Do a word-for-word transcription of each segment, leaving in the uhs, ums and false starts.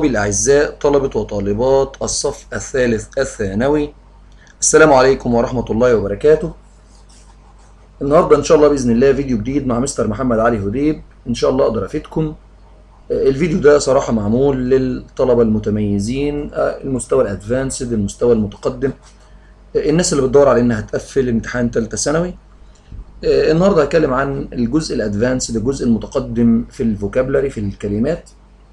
الأعزاء طلبة وطالبات الصف الثالث الثانوي، السلام عليكم ورحمة الله وبركاته. النهاردة إن شاء الله بإذن الله فيديو جديد مع مستر محمد علي هديب، إن شاء الله أقدر أفيدكم. الفيديو ده صراحة معمول للطلبة المتميزين، المستوى الأدفانسد، المستوى المتقدم، الناس اللي بتدور على إنها تقفل امتحان تالتة ثانوي. النهاردة هتكلم عن الجزء الأدفانسد، الجزء المتقدم في الفوكابلري، في الكلمات.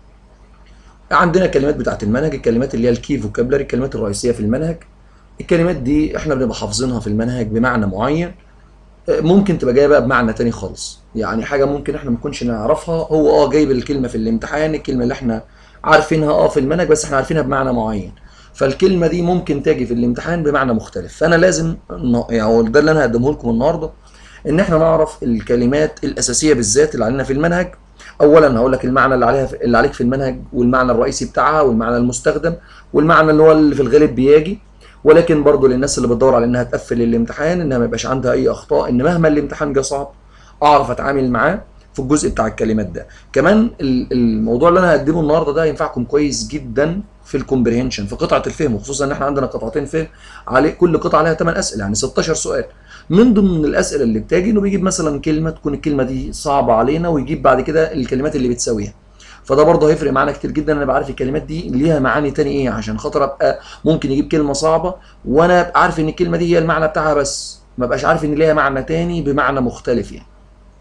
عندنا كلمات بتاعت المنهج، الكلمات اللي هي الكي فوكابلري، الكلمات الرئيسيه في المنهج. الكلمات دي احنا بنبقى حافظينها في المنهج بمعنى معين، ممكن تبقى جايه بقى بمعنى تاني خالص، يعني حاجه ممكن احنا ما نكونش نعرفها، هو اه جايب الكلمه في الامتحان، الكلمه اللي احنا عارفينها اه في المنهج بس احنا عارفينها بمعنى معين، فالكلمه دي ممكن تاجي في الامتحان بمعنى مختلف. فانا لازم يعني ده اللي انا هقدمه لكم النهارده، ان احنا نعرف الكلمات الاساسيه بالذات اللي علينا في المنهج. اولا هقول لك المعنى اللي عليها اللي عليك في المنهج، والمعنى الرئيسي بتاعها، والمعنى المستخدم، والمعنى اللي هو اللي في الغالب بيجي، ولكن برضه للناس اللي بتدور على انها تقفل الامتحان، انها ما يبقاش عندها اي اخطاء، ان مهما الامتحان جه صعب اعرف اتعامل معاه في الجزء بتاع الكلمات ده. كمان الموضوع اللي انا هقدمه النهارده ده ينفعكم كويس جدا في الكومبريهنشن، في قطعه الفهم، وخصوصا ان احنا عندنا قطعتين فهم، عليه كل قطعه عليها ثمانية اسئله، يعني ستاشر سؤال. من ضمن الاسئله اللي بتاجي انه بيجيب مثلا كلمه تكون الكلمه دي صعبه علينا، ويجيب بعد كده الكلمات اللي بتساويها. فده برضه هيفرق معانا كتير جدا، انا بعرف الكلمات دي ليها معاني تاني ايه، عشان خاطر ابقى ممكن يجيب كلمه صعبه وانا ابقى عارف ان الكلمه دي هي المعنى بتاعها، بس ما بقاش عارف ان ليها معنى تاني بمعنى مختلف يعني.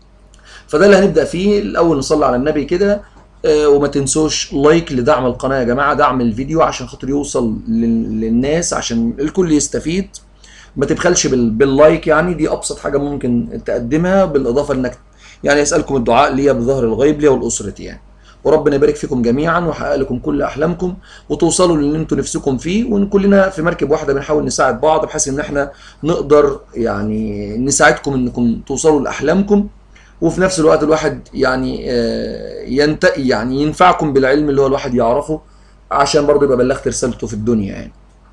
فده اللي هنبدا فيه. الاول نصلي على النبي كده، آه وما تنسوش لايك لدعم القناه يا جماعه، دعم الفيديو عشان خاطر يوصل للناس، عشان الكل يستفيد. ما تبخلش باللايك، يعني دي ابسط حاجه ممكن تقدمها، بالاضافه انك يعني اسالكم الدعاء ليا بظهر الغيب، ليا ولاسرتي يعني. وربنا يبارك فيكم جميعا ويحقق لكم كل احلامكم، وتوصلوا للي انتم نفسكم فيه، وان كلنا في مركب واحده بنحاول نساعد بعض، بحيث ان احنا نقدر يعني نساعدكم انكم توصلوا لاحلامكم، وفي نفس الوقت الواحد يعني ينتقي يعني ينفعكم بالعلم اللي هو الواحد يعرفه، عشان برضه يبقى بلغت رسالته في الدنيا يعني.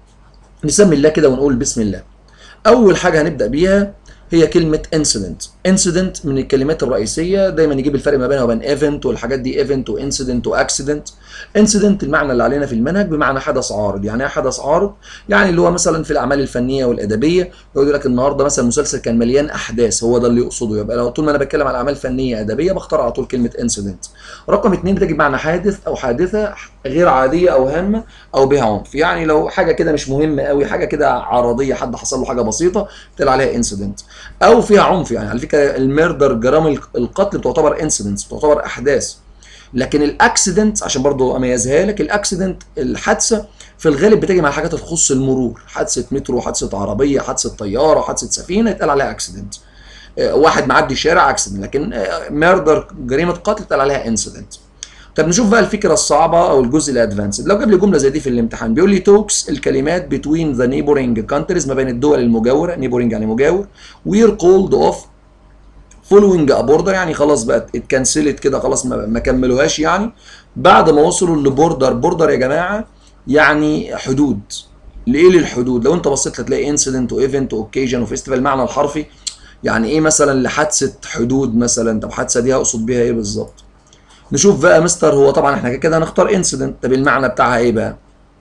نسمي الله كده ونقول بسم الله. أول حاجة هنبدأ بيها هي كلمة incident. incident من الكلمات الرئيسية، دايما يجيب الفرق ما بينها وبين event والحاجات دي، event و incident و accident. incident المعنى اللي علينا في المنهج بمعنى حدث عارض. يعني ايه حدث عارض؟ يعني اللي هو مثلا في الأعمال الفنية والأدبية، يقول لك النهارده مثلا مسلسل كان مليان أحداث، هو ده اللي يقصده. يبقى لو طول ما أنا بتكلم على أعمال فنية أدبية بختار على طول كلمة incident. رقم اثنين بتجي بمعنى حادث أو حادثة غير عادية أو هامة أو بها عنف. يعني لو حاجة كده مش مهمة قوي، حاجة كده عرضية، حد حصل له حاجة بسيطة بتقول عليها انسيدنت. او فيها عنف، يعني على فكره الميردر، جرائم القتل بتعتبر انسيدنتس، بتعتبر احداث. لكن الاكسيدنت عشان برضو اميزها لك، الاكسيدنت الحادثه في الغالب بتيجي مع الحاجات اللي تخص المرور، حادثه مترو، حادثه عربيه، حادثه طياره، حادثه سفينه، يتقال عليها اكسيدنت. واحد معدي شارع اكسيدنت. لكن ميردر، جريمه قتل، يتقال عليها انسيدنت. طب نشوف بقى الفكره الصعبه او الجزء الادفانسد. لو جاب لي جمله زي دي في الامتحان، بيقول لي توكس الكلمات بتوين ذا نيبورينج كانتريز، ما بين الدول المجاوره، نيبورينج يعني مجاور، وير كولد اوف فولوينج ا بوردر، يعني خلاص بقت اتكنسلت كده، خلاص ما, ما كملوهاش يعني بعد ما وصلوا لبوردر. بوردر يا جماعه يعني حدود. لايه؟ للحدود. لو انت بصيت هتلاقي انسيدنت وايفنت واوكيجن وفيستيفال، المعنى الحرفي يعني ايه مثلا لحادثه حدود مثلا. طب حادثه دي هقصد بيها ايه بالظبط؟ نشوف بقى مستر. هو طبعا احنا كده هنختار انسيدنت، طب المعنى بتاعها ايه بقى؟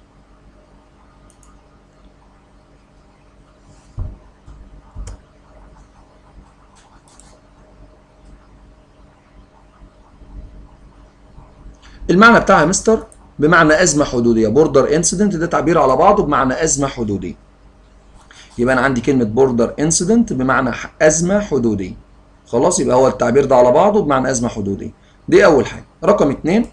المعنى بتاعها يا مستر بمعنى ازمه حدوديه. بوردر انسيدنت ده تعبير على بعضه بمعنى ازمه حدوديه. يبقى انا عندي كلمه بوردر انسيدنت بمعنى ازمه حدوديه. خلاص، يبقى هو التعبير ده على بعضه بمعنى ازمه حدوديه. دي اول حاجه. رقم اتنين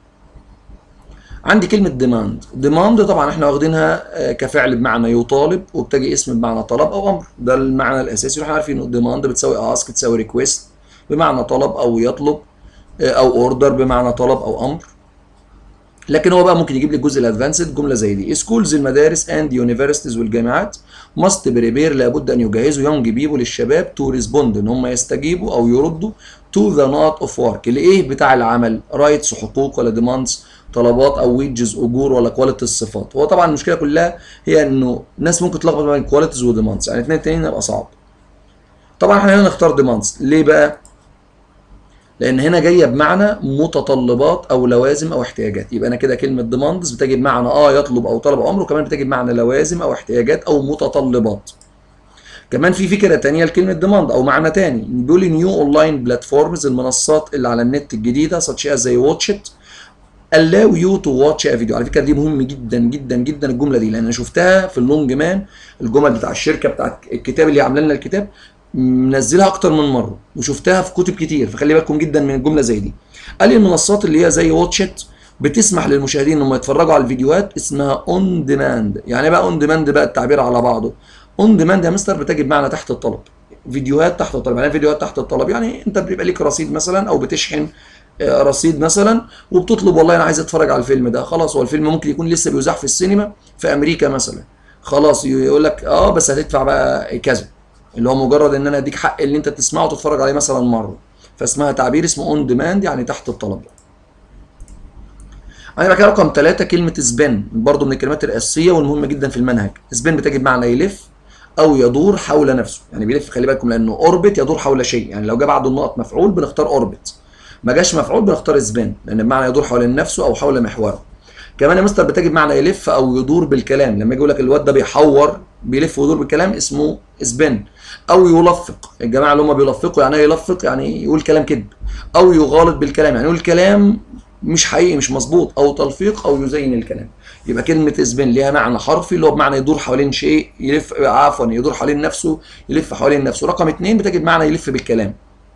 عندي كلمة ديماند. ديماند طبعا احنا واخدينها كفعل بمعنى يطالب، وبتجي اسم بمعنى طلب او امر. ده المعنى الاساسي، واحنا عارفين ان ديماند بتساوي اسك، تساوي ريكويست بمعنى طلب او يطلب، او اوردر بمعنى طلب او امر. لكن هو بقى ممكن يجيب لي الجزء الادفانسد، جمله زي دي: سكولز المدارس اند يونيفرسيتيز والجامعات ماست بريبير، لابد ان يجهزوا يونج بيبول الشباب، تو ريسبوند ان هم يستجيبوا او يردوا، تو ذا نوت اوف ورك لايه بتاع العمل، رايتس حقوق ولا ديماندز طلبات، او ويجز اجور، ولا كواليتي الصفات. هو طبعا المشكله كلها هي انه الناس ممكن تلخبط بين كواليتيز وديماندز، يعني الاثنين التانيين يبقى صعب. طبعا احنا هنا نختار ديماندز. ليه بقى؟ لان هنا جايه بمعنى متطلبات او لوازم او احتياجات. يبقى انا كده كلمه demands بتجي بمعنى اه يطلب او طلب امر، وكمان بتجي بمعنى لوازم او احتياجات او متطلبات. كمان في فكره تانية لكلمه demand او معنى تاني، بيقول لي نيو اونلاين بلاتفورمز، المنصات اللي على النت الجديده such as زي واتش ات allow you to watch a video. على فكره دي مهم جدا جدا جدا الجمله دي، لان انا شفتها في اللونج مان، الجمل بتاع الشركه بتاعت الكتاب اللي عامله لنا الكتاب منزلها اكتر من مره، وشفتها في كتب كتير، فخلي بالكم جدا من الجمله زي دي. قال لي المنصات اللي هي زي واتشت بتسمح للمشاهدين انهم يتفرجوا على الفيديوهات اسمها اون ديماند. يعني ايه بقى اون ديماند بقى التعبير على بعضه؟ اون ديماند يا مستر بتجي بمعنى تحت الطلب. فيديوهات تحت الطلب، يعني فيديوهات تحت الطلب يعني انت بيبقى ليك رصيد مثلا او بتشحن رصيد مثلا وبتطلب والله انا عايز اتفرج على الفيلم ده، خلاص هو الفيلم ممكن يكون لسه بيذاع في السينما في امريكا مثلا، خلاص يقول لك اه بس هتدفع بقى كذا، اللي هو مجرد ان انا اديك حق اللي انت تسمعه وتتفرج عليه مثلا مره، فاسمها تعبير اسمه اون ديماند يعني تحت الطلب. عندنا كده رقم ثلاثة كلمة سبين، برضه من الكلمات الأساسية والمهمة جدا في المنهج. سبين بتجي بمعنى يلف أو يدور حول نفسه، يعني بيلف خلي بالكم لأنه أوربت يدور حول شيء، يعني لو جه بعده النقط مفعول بنختار أوربت، ما جاش مفعول بنختار سبين لأن بمعنى يدور حول نفسه أو حول محوره. كمان يا مستر بتجي بمعنى يلف أو يدور بالكلام، لما يجي يقول لك الواد ده بيحور بيلف ويدور بالكلام اسمه سبين. أو يلفق، الجماعة اللي هم بيلفقوا يعني ايه يلفق؟ يعني يقول كلام كذب. أو يغالط بالكلام يعني يقول كلام مش حقيقي مش مظبوط، او تلفيق او يزين الكلام. يبقى كلمه سبين ليها معنى حرفي اللي هو بمعنى يدور حوالين شيء، يلف عفوا يدور حوالين نفسه، يلف حوالين نفسه. رقم اثنين بتجي بمعنى يلف بالكلام.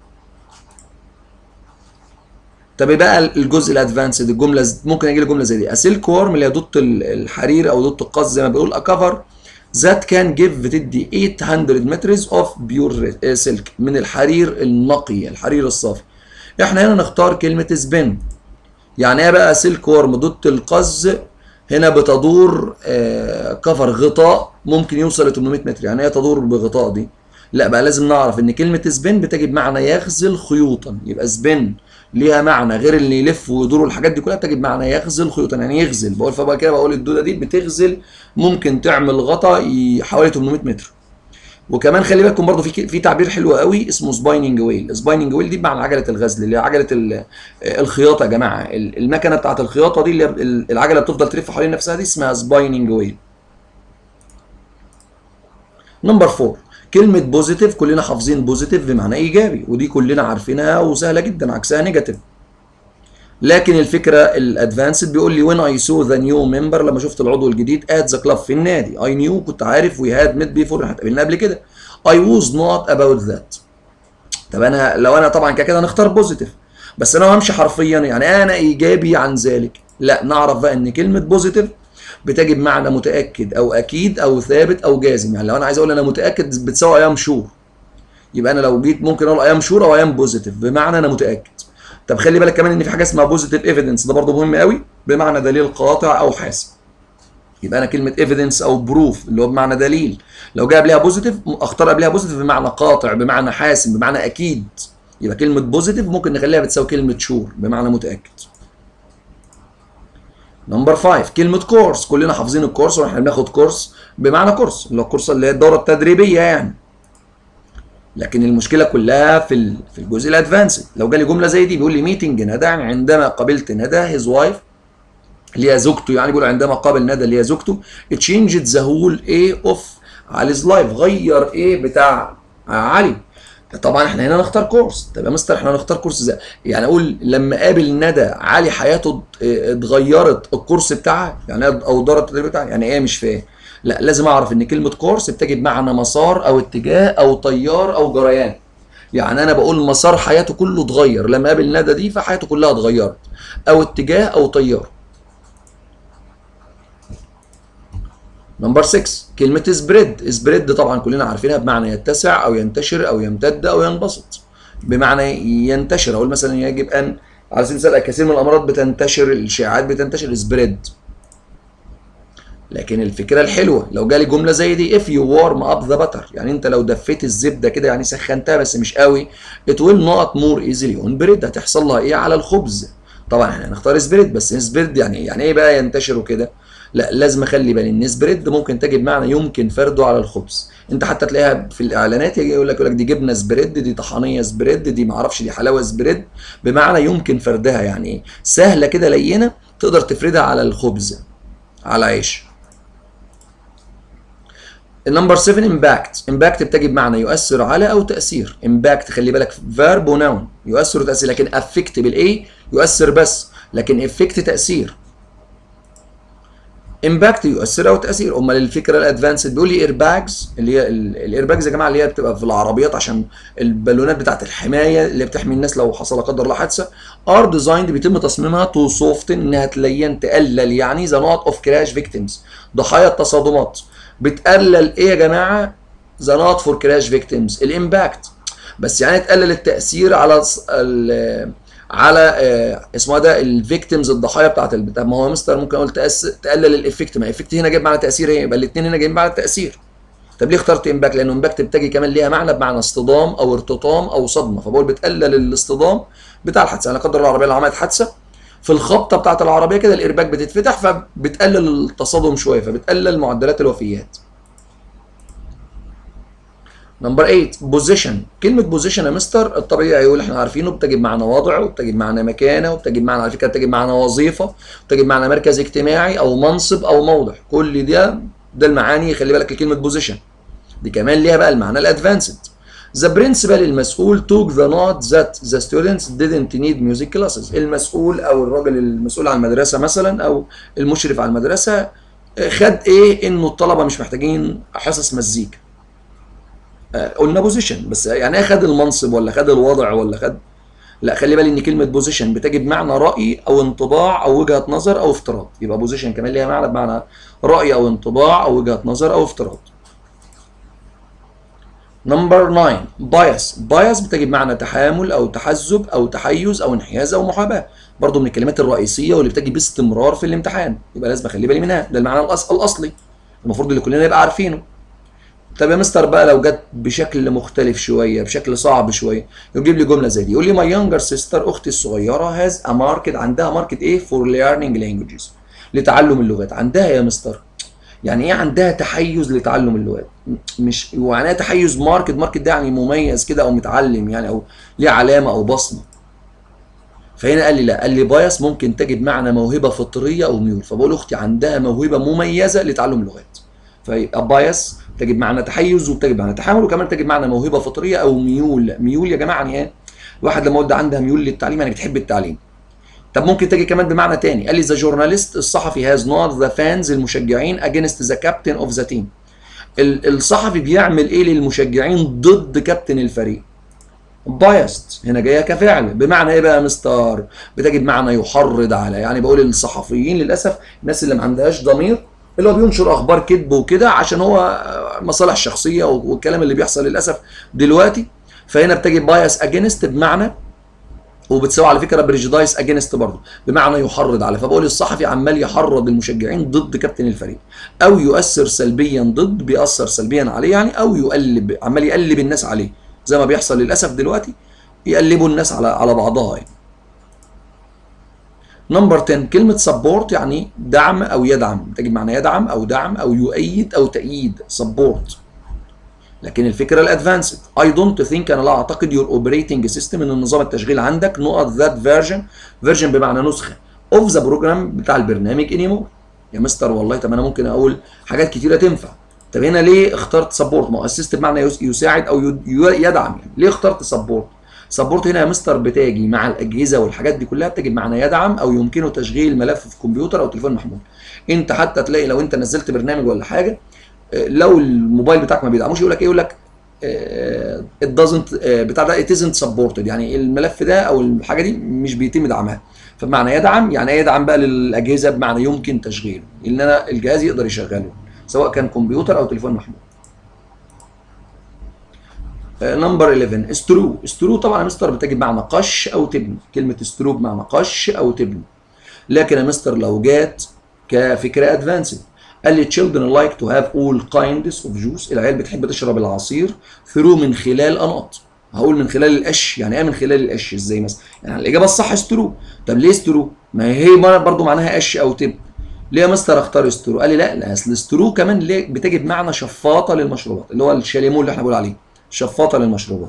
طب ايه بقى الجزء الادفانسد؟ الجمله ممكن اجي لي جمله زي دي: اسيلك وورم اللي هي دوت الحرير او دوت القص زي ما بيقول، اكفر ذات كان جيف بتدي ثمانمائة مترز اوف بيور سلك، من الحرير النقي الحرير الصافي. احنا هنا نختار كلمه سبين. يعني ايه بقى سلك ورم دوت القز؟ هنا بتدور آه كفر غطاء ممكن يوصل ل ثمانمائة متر. يعني ايه تدور بغطاء دي؟ لا بقى لازم نعرف ان كلمه سبين بتجي بمعنى يغزل خيوطا. يبقى سبين ليها معنى غير اللي يلف ويدور والحاجات دي كلها، بتجي بمعنى يغزل خيوطا، يعني يغزل. بقول فبقى كده بقول الدوده دي بتغزل، ممكن تعمل غطاء حوالي ثمانمائة متر. وكمان خلي بالكم برضو في في تعبير حلو قوي اسمه سبايننج ويل. سبايننج ويل دي بمعنى عجله الغزل اللي هي عجله الخياطه يا جماعه، المكنه بتاعت الخياطه دي اللي العجله بتفضل تلف حوالين نفسها دي اسمها سبايننج ويل. نمبر أربعة كلمه بوزيتيف، كلنا حافظين بوزيتيف بمعنى ايجابي، ودي كلنا عارفينها وسهله جدا، عكسها نيجاتيف. لكن الفكره الادفانسد بيقول لي وين اي سو ذا نيو ممبر، لما شفت العضو الجديد ات ذا كلاب في النادي، اي نيو كنت عارف، وي هاد ميت بيفور احنا اتقابلنا قبل كده، اي واز نوت اباوت ذات. طب انا لو انا طبعا كده نختار بوزيتيف، بس انا همشي حرفيا يعني انا ايجابي عن ذلك. لا نعرف بقى ان كلمه بوزيتيف بتجي بمعنى متاكد او اكيد او ثابت او جازم. يعني لو انا عايز اقول انا متاكد بتساوي ايام شور، يبقى انا لو جيت ممكن اقول ايام شور او ايام بوزيتيف بمعنى انا متاكد. طب خلي بالك كمان ان في حاجه اسمها بوزيتيف ايفيدنس، ده برضه مهم قوي، بمعنى دليل قاطع او حاسم. يبقى انا كلمه ايفيدنس او بروف اللي هو بمعنى دليل، لو جاء قبلها بوزيتيف اختار قبلها بوزيتيف بمعنى قاطع بمعنى حاسم بمعنى اكيد. يبقى كلمه بوزيتيف ممكن نخليها بتساوي كلمه شور بمعنى متاكد. نمبر خمسة كلمه كورس، كلنا حافظين الكورس واحنا بناخد كورس بمعنى كورس اللي هو الكورس اللي هي الدوره التدريبيه يعني. لكن المشكله كلها في في الجزء الادفانسد. لو جالي جمله زي دي بيقول لي ميتنج ندى، عندما قابلت ندى هيز وايف اللي هي زوجته، يعني بيقول عندما قابل ندى اللي هي زوجته تشينجد ذا هول ايه اوف عليز لايف، غير ايه بتاع علي. طبعا احنا هنا نختار كورس. طب يا مستر احنا هنختار كورس ازاي؟ يعني اقول لما قابل ندى علي حياته اتغيرت الكورس بتاعها يعني او الدوره التدريبيه بتاعها، يعني ايه مش فاهم؟ لا لازم اعرف ان كلمه كورس بتجي بمعنى مسار او اتجاه او تيار او جريان. يعني انا بقول مسار حياته كله اتغير لما قابل ندى دي، فحياته كلها اتغيرت، او اتجاه او تيار. نمبر ستة كلمة سبريد. سبريد طبعا كلنا عارفينها بمعنى يتسع او ينتشر او يمتد او ينبسط، بمعنى ينتشر. اقول مثلا يجب ان على سبيل المثال الكثير من الامراض بتنتشر، الاشاعات بتنتشر، سبريد. لكن الفكره الحلوه لو جالي جمله زي دي if you warm up the butter، يعني انت لو دفيت الزبده كده يعني سخنتها بس مش قوي، it will not more easily on bread، هتحصل لها ايه على الخبز. طبعا احنا هنختار سبريد، بس سبريد يعني يعني ايه بقى ينتشر وكده؟ لا، لازم اخلي بالي ان سبريد ممكن تجي بمعنى يمكن فرده على الخبز. انت حتى تلاقيها في الاعلانات يجي يقول لك يقول لك دي جبنه سبريد، دي طحانيه سبريد، دي معرفش دي حلاوه سبريد، بمعنى يمكن فردها، يعني ايه؟ سهله كده لينه تقدر تفردها على الخبز، على عيش. النمبر سبعة امباكت. امباكت بتجي بمعنى يؤثر على او تاثير. امباكت خلي بالك فيرب وناون، يؤثر وتاثير، لكن افكت بالايه يؤثر بس، لكن افكت تاثير. امباكت يؤثر او تاثير. امال الفكره الادفانسد بيقول لي ايرباجز، اللي هي الايرباجز يا جماعه اللي هي بتبقى في العربيات عشان البالونات بتاعت الحمايه اللي بتحمي الناس لو حصل لا قدر الله حادثه. ار ديزايند بيتم تصميمها تو سوفتن، انها تلين تقلل يعني ذا نوت اوف كراش فيكتيمز، ضحايا التصادمات. بتقلل ايه يا جماعه؟ ذا نوت فور كراش فيكتيمز، الامباكت. بس يعني تقلل التاثير على على آه اسمها ده الفيكتيمز، الضحايا بتاعت البتاع. ما هو مستر ممكن اقول تقلل الافكت، ما الافكت هنا جايب معنى تاثير ايه؟ يبقى الاثنين هنا جايين معنى تاثير. طب ليه اخترت امباكت؟ لانه امباكت بتجي كمان ليها معنى بمعنى اصطدام او ارتطام او صدمه، فبقول بتقلل الاصطدام بتاع الحادثه. يعني لا قدر الله العربيه لو عملت حادثه في الخبطه بتاعت العربيه كده الايرباك بتتفتح فبتقلل التصادم شويه، فبتقلل معدلات الوفيات. نمبر ثمانية بوزيشن. كلمة بوزيشن يا مستر الطبيعي يقول احنا عارفينه بتجي بمعنى وضع، وبتجي بمعنى مكانه، وبتجي بمعنى على فكرة بتجي بمعنى وظيفة، وبتجي بمعنى مركز اجتماعي أو منصب أو موضع. كل ده ده المعاني، خلي بالك لكلمة بوزيشن. دي كمان ليها بقى المعنى الادفانسد. The principal المسؤول took the note that the students didn't need music classes. المسؤول أو الراجل المسؤول عن المدرسة مثلا أو المشرف على المدرسة خد إيه؟ إنه الطلبة مش محتاجين حصص مزيكا. قلنا بوزيشن، بس يعني ايه خد المنصب ولا خد الوضع ولا خد؟ لا، خلي بالي ان كلمه بوزيشن بتجي بمعنى راي او انطباع او وجهه نظر او افتراض، يبقى بوزيشن كمان ليها معنى بمعنى راي او انطباع او وجهه نظر او افتراض. نمبر تسعة بايس. بايس بتجي بمعنى تحامل او تحزب او تحيز او انحياز او محاباه، برضه من الكلمات الرئيسيه واللي بتجي باستمرار في الامتحان، يبقى لازم اخلي بالي منها. ده المعنى الاصلي المفروض اللي كلنا نبقى عارفينه. طب يا مستر بقى لو جت بشكل مختلف شويه، بشكل صعب شويه، يجيب لي جمله زي دي، يقول لي ماي يونجر سيستر، اختي الصغيره، هاز ا ماركت، عندها ماركت ايه؟ فور ليرنينج لانجويجز، لتعلم اللغات. عندها يا مستر يعني ايه عندها تحيز لتعلم اللغات؟ مش معناها تحيز ماركت، ماركت ده يعني مميز كده او متعلم يعني او ليه علامه او بصمه. فهنا قال لي لا، قال لي بايس ممكن تجد معنى موهبه فطريه او ميول، فبقول اختي عندها موهبه مميزه لتعلم اللغات. فيبقى بايس تجد معنى تحيز وبتجد معنى تحامل وكمان تجد معنى موهبه فطريه او ميول. ميول يا جماعه يعني ايه؟ الواحد لما يقول عندها ميول للتعليم يعني بتحب التعليم. طب ممكن تجي كمان بمعنى تاني، قال لي ذا جورناليست، الصحفي، هاز نوت ذا فانز، المشجعين، اجينست ذا كابتن اوف ذا تيم. الصحفي بيعمل ايه للمشجعين ضد كابتن الفريق؟ بايست هنا جايه كفعل، بمعنى ايه بقى يا مستر؟ بتجي بمعنى يحرض على، يعني بقول للصحفيين للاسف الناس اللي ما عندهاش ضمير، اللي هو بينشر اخبار كذب وكده عشان هو مصالح شخصيه والكلام اللي بيحصل للاسف دلوقتي. فهنا بتجي بايس اجينست بمعنى، وبتساوي على فكره بريجدايس اجينست برضه بمعنى يحرض على. فبقول الصحفي عمال يحرض المشجعين ضد كابتن الفريق، او يؤثر سلبيا ضد، بيأثر سلبيا عليه يعني، او يقلب، عمال يقلب الناس عليه زي ما بيحصل للاسف دلوقتي، يقلبوا الناس على على بعضها يعني. نمبر عشرة كلمة سبورت يعني دعم أو يدعم، تجي معنى يدعم أو دعم أو يؤيد أو تأييد، سبورت. لكن الفكرة الأدفانسد، I don't think، أنا لا أعتقد your operating system، إن النظام التشغيل عندك نقط that version، version بمعنى نسخة of the program بتاع البرنامج anymore. يا مستر والله طب أنا ممكن أقول حاجات كتيرة تنفع. طب هنا ليه اخترت سبورت؟ ما هو assist بمعنى يساعد أو يدعم يعني. ليه اخترت سبورت؟ سبورت هنا يا مستر بتاجي مع الاجهزه والحاجات دي كلها بتجي بمعنى يدعم او يمكنه تشغيل ملف في كمبيوتر او تليفون محمول. انت حتى تلاقي لو انت نزلت برنامج ولا حاجه، لو الموبايل بتاعك ما بيدعموش يقول لك ايه؟ يقول لك ات دازنت بتاع ده ات ازنت سبورتد، يعني الملف ده او الحاجه دي مش بيتم دعمها. فبمعنى يدعم يعني ايه؟ يدعم بقى للاجهزه بمعنى يمكن تشغيله، ان انا الجهاز يقدر يشغله سواء كان كمبيوتر او تليفون محمول. نمبر احداشر استرو. استرو طبعا يا مستر بتجي بمعنى قش او تبني، كلمه استرو بمعنى قش او تبني. لكن يا مستر لو جات كفكره ادفانسد، قال لي children like to have all kinds of juice، العيال بتحب تشرب العصير through من خلال اناط. هقول من خلال القش، يعني ايه من خلال القش؟ ازاي مثلا؟ يعني الاجابه الصح استرو. طب ليه استرو؟ ما هي برضه معناها قش او تبني. ليه يا مستر اختار سترو؟ قال لي لا لا اصل سترو كمان ليه بتجي بمعنى شفاطه للمشروبات، اللي هو الشاليمو اللي احنا بنقول عليه شفاطه للمشروبات.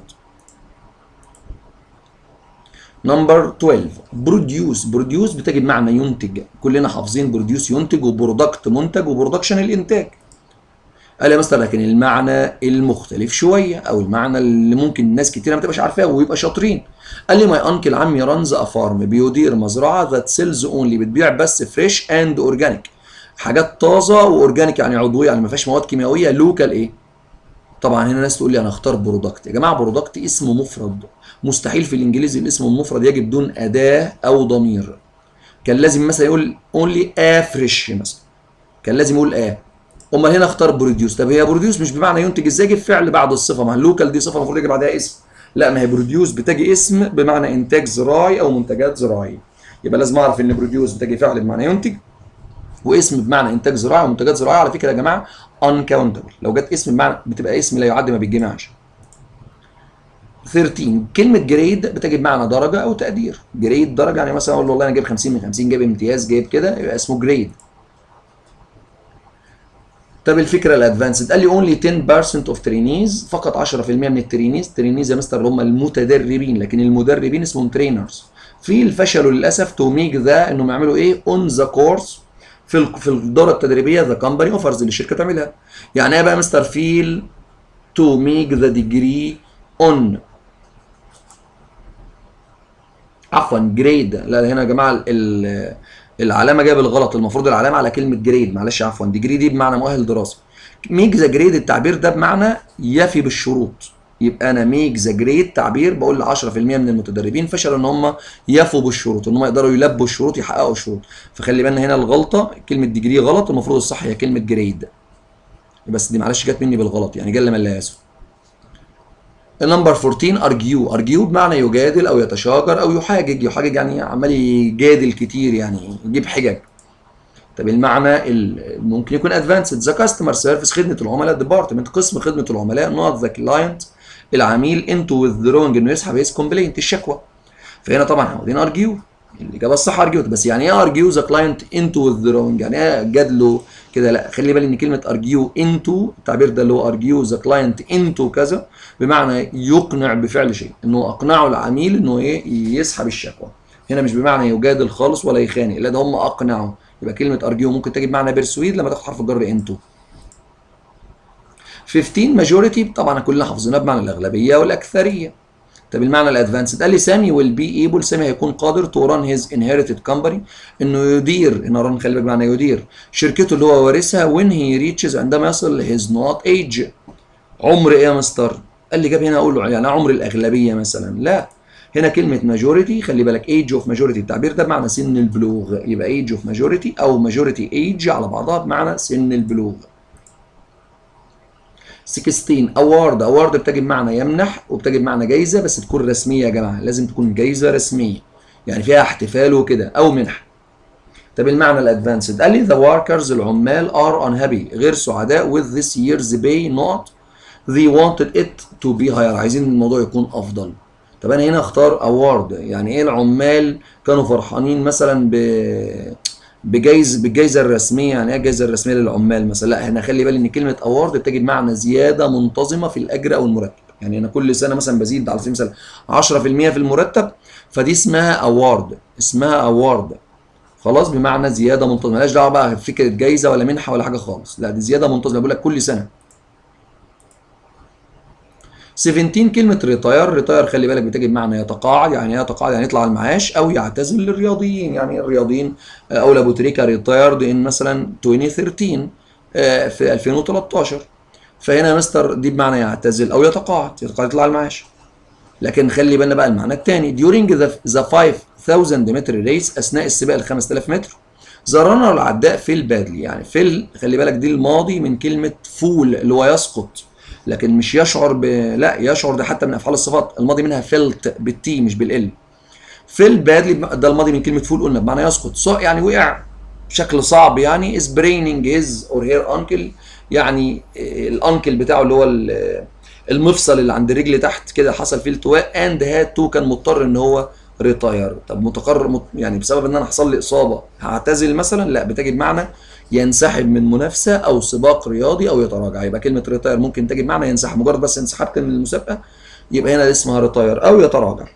نمبر اتناشر بروديوس. بروديوس بتجي بمعنى ينتج، كلنا حافظين بروديوس ينتج، وبرودكت منتج، وبرودكشن الانتاج. قال يا مستر لكن المعنى المختلف شويه، او المعنى اللي ممكن ناس كتير ما تبقاش عارفاه ويبقى شاطرين. قال لي ماي انكل عمي رانز افارم، بيدير مزرعه ذات سيلز اونلي، بتبيع بس فريش اند اورجانيك، حاجات طازه واورجانيك يعني عضويه، يعني ما فيهاش مواد كيميائيه. لوكال ايه؟ طبعا هنا ناس تقول لي انا اختار برودكت. يا جماعه برودكت اسم مفرد، مستحيل في الانجليزي الاسم المفرد يجي بدون اداه او ضمير. كان لازم مثلا يقول اونلي ا فريش مثلا، كان لازم يقول ا. امال هنا اختار بروديوس. طب هي بروديوس مش بمعنى ينتج، ازاي يجي فعل بعد الصفه؟ ما اللوكال دي صفه المفروض يجي بعدها اسم. لا، ما هي بروديوس بتجي اسم بمعنى انتاج زراعي او منتجات زراعيه. يبقى لازم اعرف ان بروديوس بتجي فعل بمعنى ينتج، واسم بمعنى انتاج زراعي ومنتجات زراعيه. على فكره يا جماعه uncountable، لو جت اسم بمعنى بتبقى اسم لا يعد ما بيتجمعش. تلتاشر كلمه جريد بتجي بمعنى درجه او تقدير. جريد درجه، يعني مثلا اقول له والله انا جايب خمسين من خمسين، جايب امتياز، جايب كده، يبقى اسمه جريد. طب الفكره الادفانسد قال لي اونلي عشرة بالمية اوف ترينيز، فقط عشرة في المية من الترينيز. ترينيز يا مستر اللي هم المتدربين، لكن المدربين اسمهم ترينرز. في الفشل للاسف تو ميك ذا انهم يعملوا ايه؟ اون ذا كورس، في في الدوره التدريبيه ذا كومباني اوفرز اللي الشركه تعملها. يعني ايه بقى مستر فيل تو ميك ذا ديجري اون، عفوا جريد، لا هنا يا جماعه العلامه جايه بالغلط، المفروض العلامه على كلمه جريد، معلش عفوا. ديجري دي بمعنى مؤهل دراسي. ميك ذا جريد التعبير ده بمعنى يفي بالشروط. يبقى انا ميك ذا جريد تعبير بقول ل عشرة في المية من المتدربين فشلوا ان هم يفوا بالشروط، ان هم يقدروا يلبوا الشروط، يحققوا الشروط. فخلي بالنا هنا الغلطه كلمه ديجري غلط، المفروض الصح هي كلمه جريد، بس دي معلش جت مني بالغلط، يعني جل من لا يسهو. النمبر اربعتاشر ارجيو. ارجيو بمعنى يجادل او يتشاجر او يحاجج. يحاجج يعني عمال يجادل كتير، يعني يجيب حجج. طب المعنى ممكن يكون ادفانسد. ذا كاستمر سيرفيس خدمه العملاء، ديبارتمنت قسم خدمه العملاء، نوت ذا كلاينت العميل، انتو وذرونج انه يسحب هيز كومبلينت الشكوى. فهنا طبعا واخدين ارجيو، الاجابه الصح ارجيو. بس يعني ايه ارجيو ذا كلاينت انتو وذرونج؟ يعني ايه جادله كده؟ لا، خلي بالك ان كلمه ارجيو انتو، التعبير ده اللي هو ارجيو ذا كلاينت انتو كذا، بمعنى يقنع بفعل شيء، انه اقنعوا العميل انه ايه؟ يسحب الشكوى. هنا مش بمعنى يجادل خالص ولا يخانق، لا ده هم اقنعوا. يبقى كلمه ارجيو ممكن تجي بمعنى بيرسويد لما تاخد حرف الجر انتو. خمستاشر ماجوريتي، طبعا كلنا حافظينها بمعنى الاغلبيه والاكثريه. طب المعنى الادفانسد قال لي سامي ويل بي ايبل، سامي هيكون قادر تو ران هيز انهيرتد كومباني، انه يدير، ان ران خلي بالك بمعنى يدير شركته اللي هو وارثها، وين هي ريتشز عندما يصل هيز نوت ايج. عمر ايه يا مستر؟ قال لي جاب هنا اقول له يعني عمر الاغلبيه مثلا، لا هنا كلمه ماجوريتي خلي بالك ايج اوف ماجوريتي، التعبير ده بمعنى سن البلوغ، يبقى ايج اوف ماجوريتي او ماجوريتي ايج على بعضها بمعنى سن البلوغ. ستاشر اوارد. اوارد بتجي بمعنى يمنح وبتجي بمعنى جايزه، بس تكون رسميه يا جماعه، لازم تكون جايزه رسميه يعني فيها احتفال وكده او منح. طب المعنى الادفانسد قال لي ذا وركرز العمال ار unhappy غير سعداء with this year's pay not they wanted it to be higher، عايزين الموضوع يكون افضل. طب انا هنا اختار اوارد، يعني ايه العمال كانوا فرحانين مثلا ب بجايز بالجائزه الرسميه، يعني ايه الجائزه الرسميه للعمال مثلا؟ لا هنا خلي بالي ان كلمه اوارد بتجي بمعنى زياده منتظمه في الاجر او المرتب، يعني انا كل سنه مثلا بزيد على سبيل المثال عشرة في المية في المرتب، فدي اسمها اوارد، اسمها اوارد خلاص، بمعنى زياده منتظمه، مالهاش دعوه بقى بفكره جايزه ولا منحه ولا حاجه خالص، لا دي زياده منتظمه بقول لك كل سنه. سبعتاشر كلمة ريتاير. ريتاير خلي بالك بتجي بمعنى يتقاعد، يعني يتقاعد يعني يطلع المعاش او يعتزل للرياضيين، يعني الرياضيين اولى ابو تريكه ريتايرد ان مثلا ألفين وثلاثة عشر في ألفين وتلتاشر، فهنا مستر دي بمعنى يعتزل او يتقاعد، يتقاعد يطلع المعاش. لكن خلي بالنا بقى المعنى الثاني during the the five thousand متر ريس، اثناء السباق ال خمسة آلاف متر. ذا رانر العداء فيل بادلي، يعني فيل خلي بالك دي الماضي من كلمه فول اللي هو يسقط، لكن مش يشعر ب لا يشعر ده حتى من افعال الصفات، الماضي منها فيلت بالتي مش بالال. فيل بادلي ده الماضي من كلمه فول قلنا بمعنى يسقط، صح يعني وقع بشكل صعب، يعني از بريننج هيز اور هير انكل، يعني الانكل بتاعه اللي هو المفصل اللي عند الرجل تحت كده حصل فيه التواء، اند هاد تو كان مضطر ان هو ريتاير. طب متقرر مت... يعني بسبب ان انا حصل لي اصابه هعتزل مثلا؟ لا، بتجي بمعنى ينسحب من منافسه او سباق رياضي او يتراجع. يبقى كلمه ريتاير ممكن تجي بمعنى ينسحب، مجرد بس انسحبت من المسابقه يبقى هنا اسمها ريتاير او يتراجع.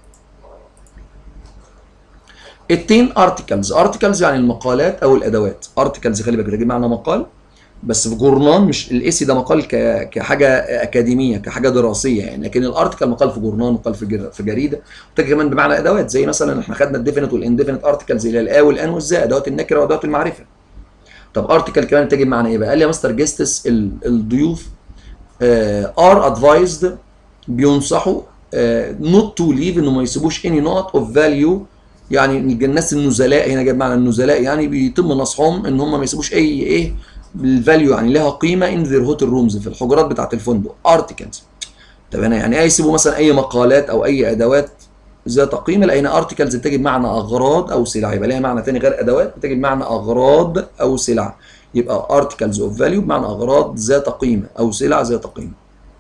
التين ارتكلز. ارتكلز يعني المقالات او الادوات. ارتكلز خلي بالك بتجي بمعنى مقال بس في جورنان، مش الايسي ده مقال ك... كحاجه اكاديميه كحاجه دراسيه يعني، لكن الارتكل مقال في جورنان، مقال في جر... في جريده. وتجي كمان بمعنى ادوات، زي مثلا احنا خدنا الديفينيت والانديفينيت ارتكلز اللي هي الا والان والذا، ادوات النكره وادوات المعرفه. طب ارتكل كمان بتجي بمعنى ايه بقى؟ قال لي يا مستر جيستس الضيوف ار ادفايزد بينصحوا نوت تو ليف، انه ما يسيبوش اني نوت اوف فاليو، يعني الناس النزلاء هنا جايب معنى النزلاء، يعني بيتم نصحهم ان هم ما يسيبوش اي ايه بالفاليو يعني لها قيمه ان ذير هوتل رومز في الحجرات بتاعه الفندق. ارتكلز. طب هنا يعني ايه يسيبوا مثلا اي مقالات او اي ادوات ذات قيمه؟ لا، هنا ارتكلز بتجي بمعنى اغراض او سلع، يبقى ليها معنى ثاني غير ادوات، بتجي بمعنى اغراض او سلع. يبقى ارتكلز اوف فاليو بمعنى اغراض ذات قيمه او سلع ذات قيمه.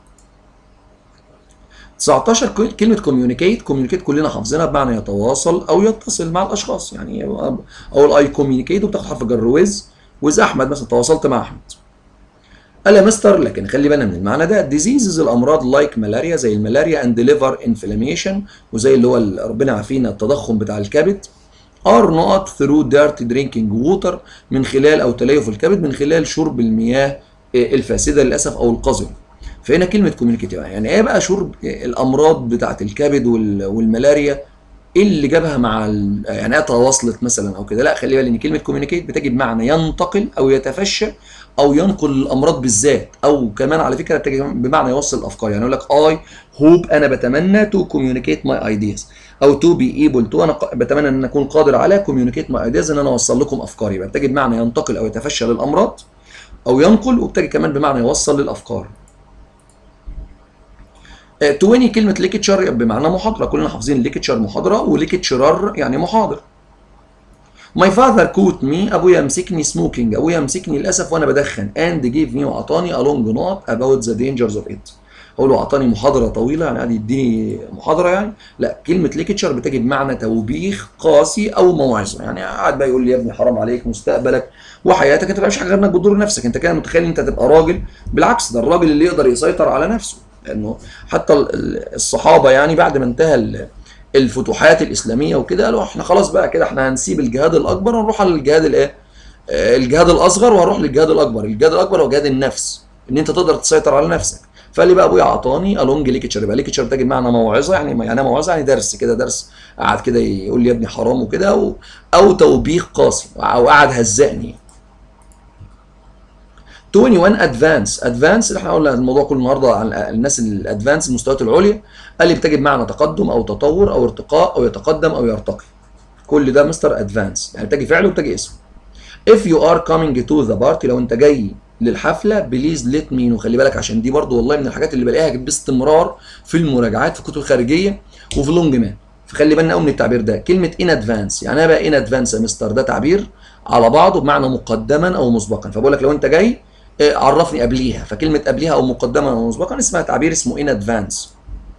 تسعتاشر كلمه كوميونيكيت. كوميونيكيت كلنا حافظينها بمعنى يتواصل او يتصل مع الاشخاص يعني، او الاي كوميونيكيت وبتاخد حرف جر ويز. ويز احمد مثلا، تواصلت مع احمد. قال يا مستر لكن خلي بالنا من المعنى ده، ديزيزز الامراض لايك ملاريا زي الملاريا اند ليفر انفلاميشن، وزي اللي هو ربنا يعافينا التضخم بتاع الكبد. ار نوت ثرو ديرتي درينكينج ووتر، من خلال او تليف الكبد من خلال شرب المياه الفاسده للاسف او القذره. فهنا كلمه كوميونيكيت يعني ايه بقى؟ شرب الامراض بتاعه الكبد والملاريا، ايه اللي جابها مع ال... يعني ايه تواصلت مثلا او كده؟ لا، خلي بالك ان كلمه كوميونيكيت بتجي بمعنى ينتقل او يتفشى او ينقل الامراض بالذات، او كمان على فكره بتجي بمعنى يوصل الافكار. يعني يقول لك اي هوب، انا بتمنى تو كوميونيكيت ماي ايدياز، او تو بي ايبل تو، انا بتمنى ان اكون قادر على كوميونيكيت ماي ايدياز، ان انا اوصل لكم افكاري. يبقى بتجي بمعنى ينتقل او يتفشى للامراض او ينقل، وبتجي كمان بمعنى يوصل للافكار. عشرين كلمة ليكتشر بمعنى محاضرة، كلنا حافظين ليكتشر محاضرة، وليكتشرر يعني محاضر. My father caught me، أبويا مسكني smoking، أبويا مسكني للأسف وأنا بدخن، and gave me وأعطاني a long note about the dangers of it. أقول له أعطاني محاضرة طويلة يعني قاعد يديني محاضرة يعني؟ لا، كلمة ليكتشر بتجي بمعنى توبيخ قاسي أو موعظة، يعني قاعد بقى يقول لي يا ابني حرام عليك مستقبلك وحياتك، أنت ما بتعملش حاجة غير إنك بتضر نفسك، أنت كده متخيل أنت تبقى راجل؟ بالعكس، ده الراجل اللي يقدر يسيطر على نفسه. لانه حتى الصحابه يعني بعد ما انتهى الفتوحات الاسلاميه وكده قالوا احنا خلاص بقى كده احنا هنسيب الجهاد الاكبر ونروح على الجهاد الايه؟ الجهاد الاصغر، وهروح للجهاد الاكبر. الجهاد الاكبر هو جهاد النفس، ان انت تقدر تسيطر على نفسك. فقال لي بقى ابويا اعطاني الونج ليكتشر. يبقى ليكتشر بتجي بمعنى موعظه، يعني يعني موعظه يعني درس كده، درس قعد كده يقول لي يا ابني حرام وكده، او او توبيخ قاسي، او قعد هزقني. واحد وعشرين ادفانس. ادفانس اللي احنا قلنا الموضوع كله النهارده عن الناس الادفانس المستويات العليا، قال لي بتجي بمعنى تقدم او تطور او ارتقاء او يتقدم او يرتقي. كل ده مستر ادفانس، يعني بتجي فعل وبتجي اسم. if you are coming to the party، لو انت جاي للحفله بليز ليت مي، وخلي بالك عشان دي برضو والله من الحاجات اللي بلاقيها باستمرار في المراجعات في الكتب الخارجيه وفي لونج مان، فخلي بالنا قوي من التعبير ده. كلمه ان ادفانس يعني ايه بقى؟ ان ادفانس يا مستر ده تعبير على بعضه بمعنى مقدما او مسبقا، فبقول لك لو انت جاي عرفني قبليها، فكلمه قبليها او مقدما او مسبقا اسمها تعبير اسمه ان ادفانس.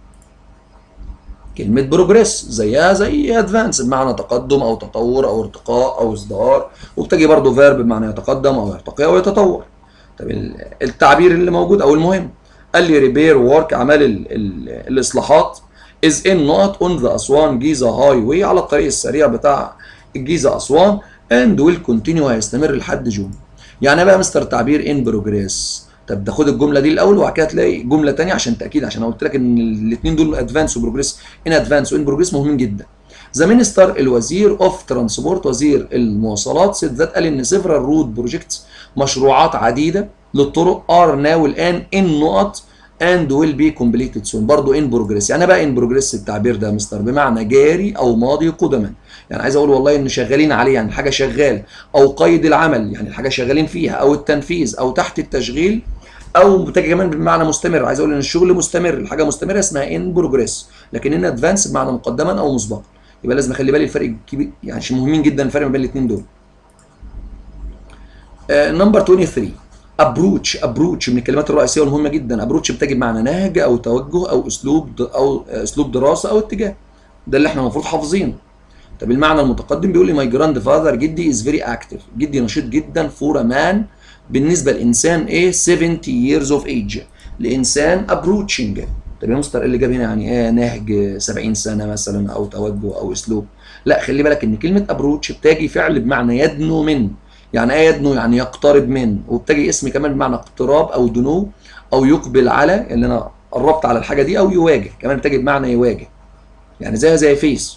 كلمه بروجريس زيها زي ادفانس بمعنى تقدم او تطور او ارتقاء او ازدهار، وبتجي برضه فيرب بمعنى يتقدم او يرتقي او يتطور. طب التعبير اللي موجود او المهم، قال لي ريبير وورك، اعمال ال ال الاصلاحات is in not on the اسوان جيزه هاي واي، على الطريق السريع بتاع الجيزه اسوان، and will continue هيستمر لحد جون. يعني بقى مستر تعبير ان بروجريس. طب ده خد الجمله دي الاول وبعد كده تلاقي جمله ثانيه عشان تاكيد، عشان انا قلت لك ان الاثنين دول ادفانس وبروجريس، ان ادفانس وان بروجريس مهمين جدا. ذا مينستر الوزير اوف ترانسبورت، وزير المواصلات، سيد ذات قال ان سيفرال رود بروجكتس، مشروعات عديده للطرق، ار ناو الان ان نقط and will be completed soon، برضه in progress. يعني بقى in progress التعبير ده مستر بمعنى جاري او ماضي قدما، يعني عايز اقول والله ان شغالين عليه، يعني الحاجه شغاله، او قيد العمل يعني الحاجه شغالين فيها، او التنفيذ، او تحت التشغيل، او بتجي كمان بمعنى مستمر، عايز اقول ان الشغل مستمر، الحاجه مستمره اسمها in progress، لكن in advance بمعنى مقدما او مسبقا. يبقى لازم اخلي بالي الفرق كبير، يعني مهمين جدا الفرق ما بين الاثنين دول. نمبر ثلاثة وعشرين ابروتش. ابروتش من الكلمات الرئيسيه والمهمه جدا. ابروتش بتجي بمعنى نهج او توجه او اسلوب او اسلوب دراسه او اتجاه. ده اللي احنا المفروض حافظينه. طب المعنى المتقدم بيقول لي ماي جراند فاذر جدي از فيري اكتف، جدي نشيط جدا فور ا مان بالنسبه لانسان ايه سبعين years of age، لانسان ابروتشنج. طب يا مستر ايه اللي جاب هنا يعني ايه نهج سبعين سنه مثلا او توجه او اسلوب؟ لا خلي بالك ان كلمه ابروتش بتجي فعل بمعنى يدنو من، يعني ايه يدنو؟ يعني يقترب من، وبتجي اسم كمان بمعنى اقتراب او دنو او يقبل على، اللي انا قربت على الحاجه دي، او يواجه كمان بتجي بمعنى يواجه، يعني زيها زي فيس.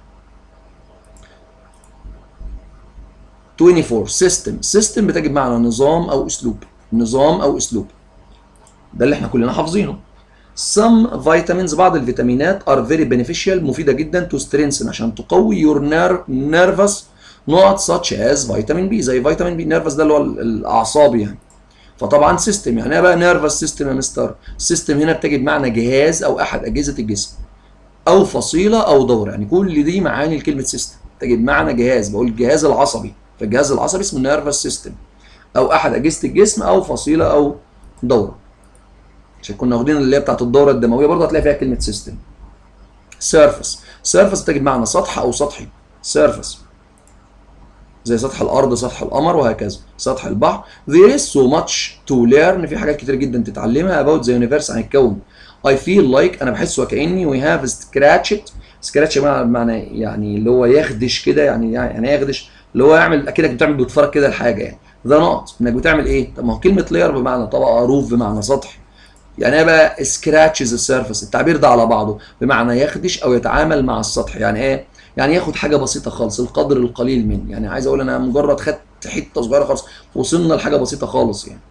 أربعة وعشرين سيستم، سيستم بتجي بمعنى نظام او اسلوب، نظام او اسلوب، ده اللي احنا كلنا حافظينه. some vitamins بعض الفيتامينات are very beneficial مفيده جدا to strengthen عشان تقوي your nervous not such as vitamin B، زي فيتامين بي. nervous ده اللي هو الاعصاب يعني. فطبعا سيستم يعني ايه بقى نيرفس سيستم يا مستر؟ سيستم هنا بتجي بمعنى جهاز او احد اجهزه الجسم او فصيله او دوره، يعني كل دي معاني لكلمه سيستم. تجي بمعنى جهاز، بقول الجهاز العصبي، فالجهاز العصبي اسمه نيرفس سيستم، او احد اجهزه الجسم او فصيله او دوره. عشان كنا واخدين اللي هي بتاعت الدوره الدمويه برضه هتلاقي فيها كلمه سيستم. سيرفس، سيرفس بتجي بمعنى سطح او سطحي، سيرفس زي سطح الارض، سطح القمر، وهكذا سطح البحر. there is so much to learn، في حاجات كتير جدا تتعلمها about the universe عن الكون. I feel like انا بحس وكاني we have scratched، scratch معنى يعني اللي هو يخدش كده، يعني يعني يخدش اللي هو يعمل اكنك بتعمل بتفرج كده الحاجه يعني. the not انك بتعمل ايه؟ طب ما هو كلمه layer بمعنى طبقه، روف بمعنى سطح، يعني ايه بقى scratches the surface؟ التعبير ده على بعضه بمعنى يخدش او يتعامل مع السطح، يعني ايه؟ يعني ياخد حاجه بسيطه خالص، القدر القليل من، يعني عايز اقول انا مجرد خدت حته صغيره خالص وصلنا لحاجه بسيطه خالص يعني.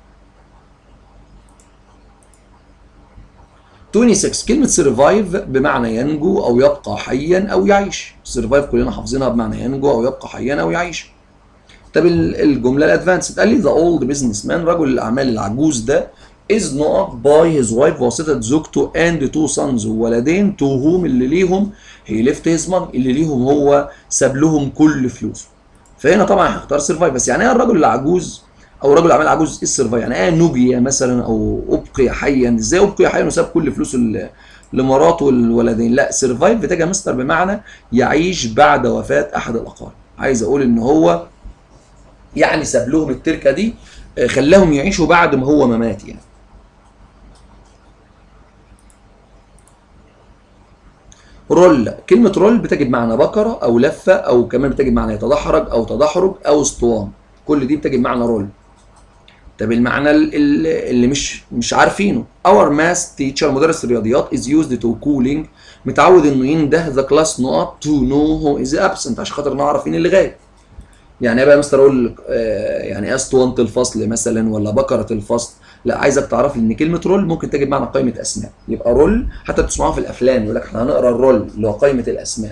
ستة وعشرين كلمه سرفايف بمعنى ينجو او يبقى حيا او يعيش. سرفايف كلنا حافظينها بمعنى ينجو او يبقى حيا او يعيش. طب الجمله الادفانسد قال لي ذا اولد بزنس مان، رجل الاعمال العجوز ده is not by his wife واسطة زوجته and two sons وولدين to whom اللي ليهم he left his money، اللي ليهم هو ساب لهم كل فلوسه. فهنا طبعا هختار سرفايف. بس يعني ايه الرجل العجوز او رجل الاعمال العجوز ايه السرفايف؟ يعني ايه نجي مثلا او ابقي حيا؟ ازاي ابقي حيا وساب كل فلوسه لمراته والولدين؟ لا سرفايف بتجي مستر بمعنى يعيش بعد وفاة احد الاقارب. عايز اقول ان هو يعني ساب لهم التركه دي، خلاهم يعيشوا بعد ما هو ما مات يعني. رول، كلمة رول بتجي بمعنى بكرة أو لفة، أو كمان بتجي بمعنى يتدحرج أو تدحرج أو اسطوان، كل دي بتجي بمعنى رول. طب المعنى اللي مش مش عارفينه، اور ماث تيتشر مدرس الرياضيات is used to cooling، متعود إنه ينده ذا كلاس نوت to know who is absent عشان خاطر نعرف مين اللي غايب. يعني ايه بقى مستر اقول آه يعني ايه اسطوانة الفصل مثلا ولا بكرة الفصل؟ لا عايزك تعرف ان كلمة رول ممكن تجي بمعنى قائمة اسماء، يبقى رول حتى بتسمعوها في الافلام يقول لك احنا هنقرا الرول اللي هو قائمة الاسماء.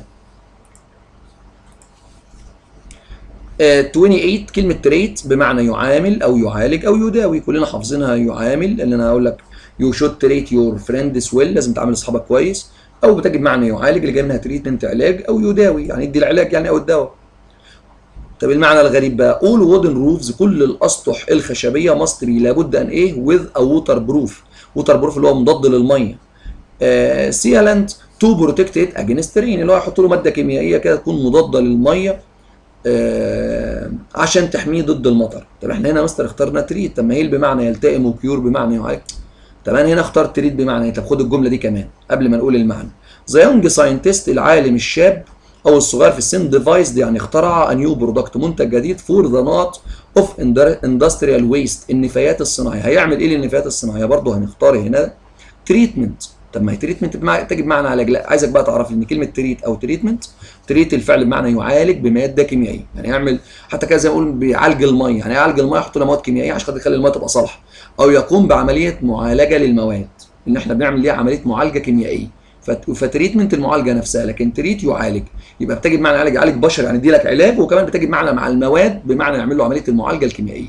آه ثمانية وعشرين كلمة تريت بمعنى يعامل او يعالج او يداوي، كلنا حافظينها يعامل، اللي انا هقول لك يو شود تريت يور فريندز ويل، لازم تعامل اصحابك كويس، او بتجي بمعنى يعالج اللي جاي منها تريتمنت علاج، او يداوي يعني يدي العلاج يعني او الدواء. طب المعنى الغريب بقى all wooden roofs كل الاسطح الخشبيه must be لابد ان ايه with a water proof، water proof اللي هو مضاد للميه، آه sealant to protect it against rain اللي هو يحط له ماده كيميائيه كده تكون مضاده للميه آه عشان تحميه ضد المطر. طب احنا هنا مستر اخترنا تريت، طب ما هي بمعنى يلتئم وكيور بمعنى يعالج. طب انا هنا اخترت تريت بمعنى، طب خد الجمله دي كمان قبل ما نقول المعنى. the young scientist العالم الشاب او الصغير في السن ديفايسد يعني اخترع نيو برودكت منتج جديد فور ذا نوت اوف اندستريال ويست النفايات الصناعيه. هيعمل ايه للنفايات الصناعيه؟ برضه هنختار هنا تريتمنت. طب ما هي تريتمنت تجي بمعنى علاج، لا عايزك بقى تعرف ان كلمه تريت او تريتمنت، تريت الفعل بمعنى يعالج بماده كيميائيه، يعني يعمل حتى كده زي ما نقول بيعالج الميه، يعني يعالج الميه يحط لها مواد كيميائيه عشان خاطر يخلي الميه تبقى صالحه، او يقوم بعمليه معالجه للمواد، ان احنا بنعمل ليها عمليه معالجه كيميائيه. فتريتمنت المعالجه نفسها، لكن تريت يعالج يبقى بتجي بمعنى يعالج، يعالج بشر يعني يدي لك علاج، وكمان بتجي بمعنى مع المواد بمعنى يعمل له عمليه المعالجه الكيميائيه.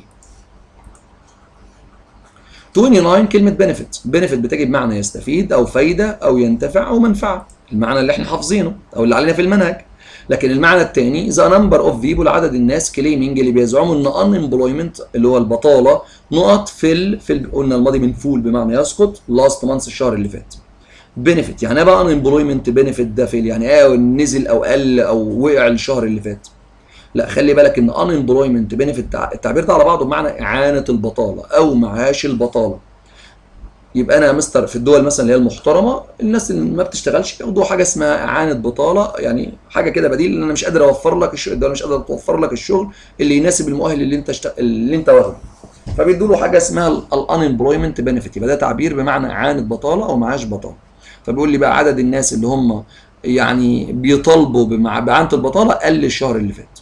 تسعة وعشرين كلمه بنفيت، بنفيت بتجي بمعنى يستفيد او فايده او ينتفع او منفعه، المعنى اللي احنا حافظينه او اللي علينا في المنهج. لكن المعنى الثاني ذا نمبر اوف بيبول عدد الناس كليمنج اللي بيزعموا ان ان امبلويمنت اللي هو البطاله نقط في ال في ال قلنا الماضي من فول بمعنى يسقط لاست مانث الشهر اللي فات. بنفيت يعني ايه بقى unemployment benefit ده فين؟ يعني ايه نزل او قل او وقع الشهر اللي فات؟ لا خلي بالك ان unemployment benefit التعبير ده على بعضه بمعنى اعانه البطاله او معاش البطاله. يبقى انا يا مستر في الدول مثلا اللي هي المحترمه الناس اللي ما بتشتغلش بياخدوا حاجه اسمها اعانه بطاله، يعني حاجه كده بديل ان انا مش قادر اوفر لك الشغل، الدوله مش قادره توفر لك الشغل اللي يناسب المؤهل اللي انت شت... اللي انت واخده، فبيدوا له حاجه اسمها الانمبلويمنت بنفيت. يبقى ده تعبير بمعنى اعانه بطاله او معاش بطاله. فبيقول لي بقى عدد الناس اللي هم يعني بيطالبوا بمع... باعانه البطاله قل الشهر اللي فات.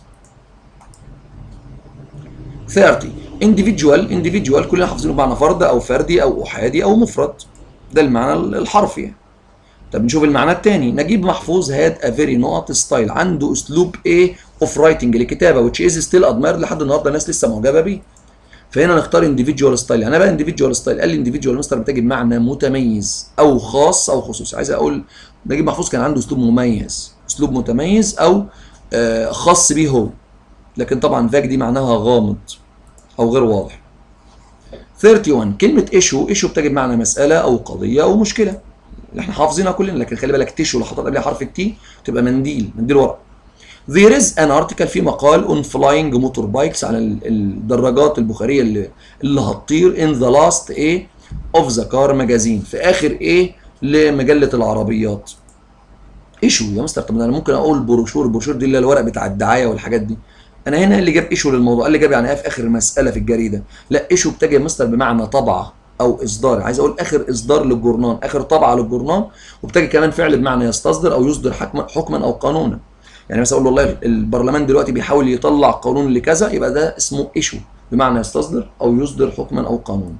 ثلاثين individual individual كلنا حافظينه بمعنى فرد او فردي او احادي او مفرد، ده المعنى الحرفي يعني. طب نشوف المعنى الثاني. نجيب محفوظ had a very نقط ستايل، عنده اسلوب ايه اوف رايتنج للكتابه which is still admired لحد النهارده الناس لسه معجبه بيه. فهنا نختار individual ستايل. يعني انا بقى individual ستايل قال لي individual مستر بتجي بمعنى متميز او خاص او خصوصي. عايز اقول نجيب محفوظ كان عنده اسلوب مميز، اسلوب متميز او آه خاص بيه هو، لكن طبعا فاك دي معناها غامض او غير واضح. واحد وثلاثين كلمه ايشو، ايشو بتجي بمعنى مساله او قضيه او مشكله اللي احنا حافظينها كلنا، لكن خلي بالك تيشو لو حطيت قبلها حرف التي تبقى منديل، منديل ورق. There is an article في مقال on flying motorbikes على الدراجات البخاريه اللي اللي هتطير in the last A of the car magazine في اخر ايه لمجله العربيات. ايشو يا مستر، طب انا ممكن اقول بروشور، البروشور دي اللي الورق بتاع الدعايه والحاجات دي. انا هنا اللي جاب ايشو للموضوع، قال لي جاب يعني ايه في اخر مساله في الجريده. لا ايشو بتجي يا مستر بمعنى طبعه او اصدار، عايز اقول اخر اصدار للجورنان، اخر طبعه للجورنان. وبتجي كمان فعل بمعنى يستصدر او يصدر حكما حكما او قانونا. يعني مثلا اقول والله البرلمان دلوقتي بيحاول يطلع قانون لكذا، يبقى ده اسمه ايشو بمعنى يستصدر او يصدر حكما او قانونا.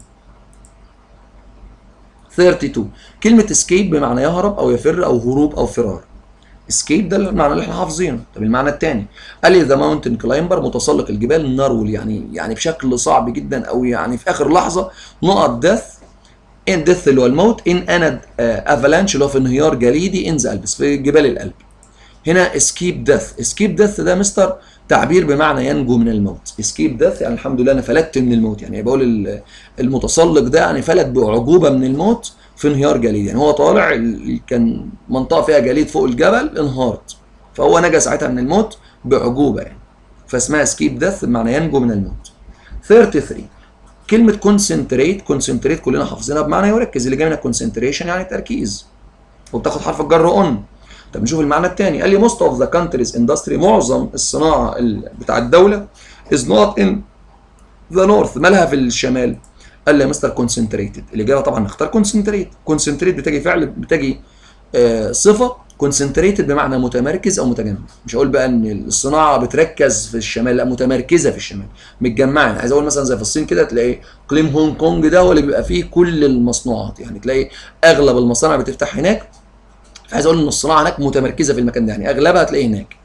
اثنين وثلاثين كلمه اسكيب بمعنى يهرب او يفر او هروب او فرار. اسكيب ده المعنى اللي احنا حافظينه. طب المعنى الثاني قال لي ذا ماونتن كلايمبر متسلق الجبال نارول، يعني يعني بشكل صعب جدا او يعني في اخر لحظه نقط ديث ان ديث اللي هو الموت ان انا افالانش اللي هو في انهيار جليدي ان ذا البس في جبال الألب. هنا اسكيب ديث، اسكيب ديث ده مستر تعبير بمعنى ينجو من الموت. اسكيب ديث يعني الحمد لله انا فلتت من الموت، يعني بقول المتسلق ده يعني فلت باعجوبه من الموت في انهيار جليد، يعني هو طالع كان منطقه فيها جليد فوق الجبل انهارت، فهو نجا ساعتها من الموت باعجوبه يعني، فاسمها اسكيب ديث بمعنى ينجو من الموت. ثلاثة وثلاثين كلمه كونسنتريت، كونسنتريت كلنا حافظينها بمعنى يركز، اللي جاي منها كونسنتريشن يعني تركيز وبتاخد حرف الجر اون. طب نشوف المعنى الثاني. قال لي most of the country's industry معظم الصناعه بتاع الدوله is not in the north مالها في الشمال. قال لي يا مستر كونسنتريتد، الاجابه طبعا نختار كونسنتريت. كونسنتريت بتجي فعل بتجي آه صفه، كونسنتريتد بمعنى متمركز او متجمع. مش هقول بقى ان الصناعه بتركز في الشمال، لا متمركزه في الشمال متجمعه. يعني عايز اقول مثلا زي في الصين كده تلاقي اقليم هونج كونج ده هو اللي بيبقى فيه كل المصنوعات، يعني تلاقي اغلب المصانع بتفتح هناك. عايز اقول ان الصناعه هناك متمركزه في المكان ده، يعني اغلبها هتلاقيه هناك.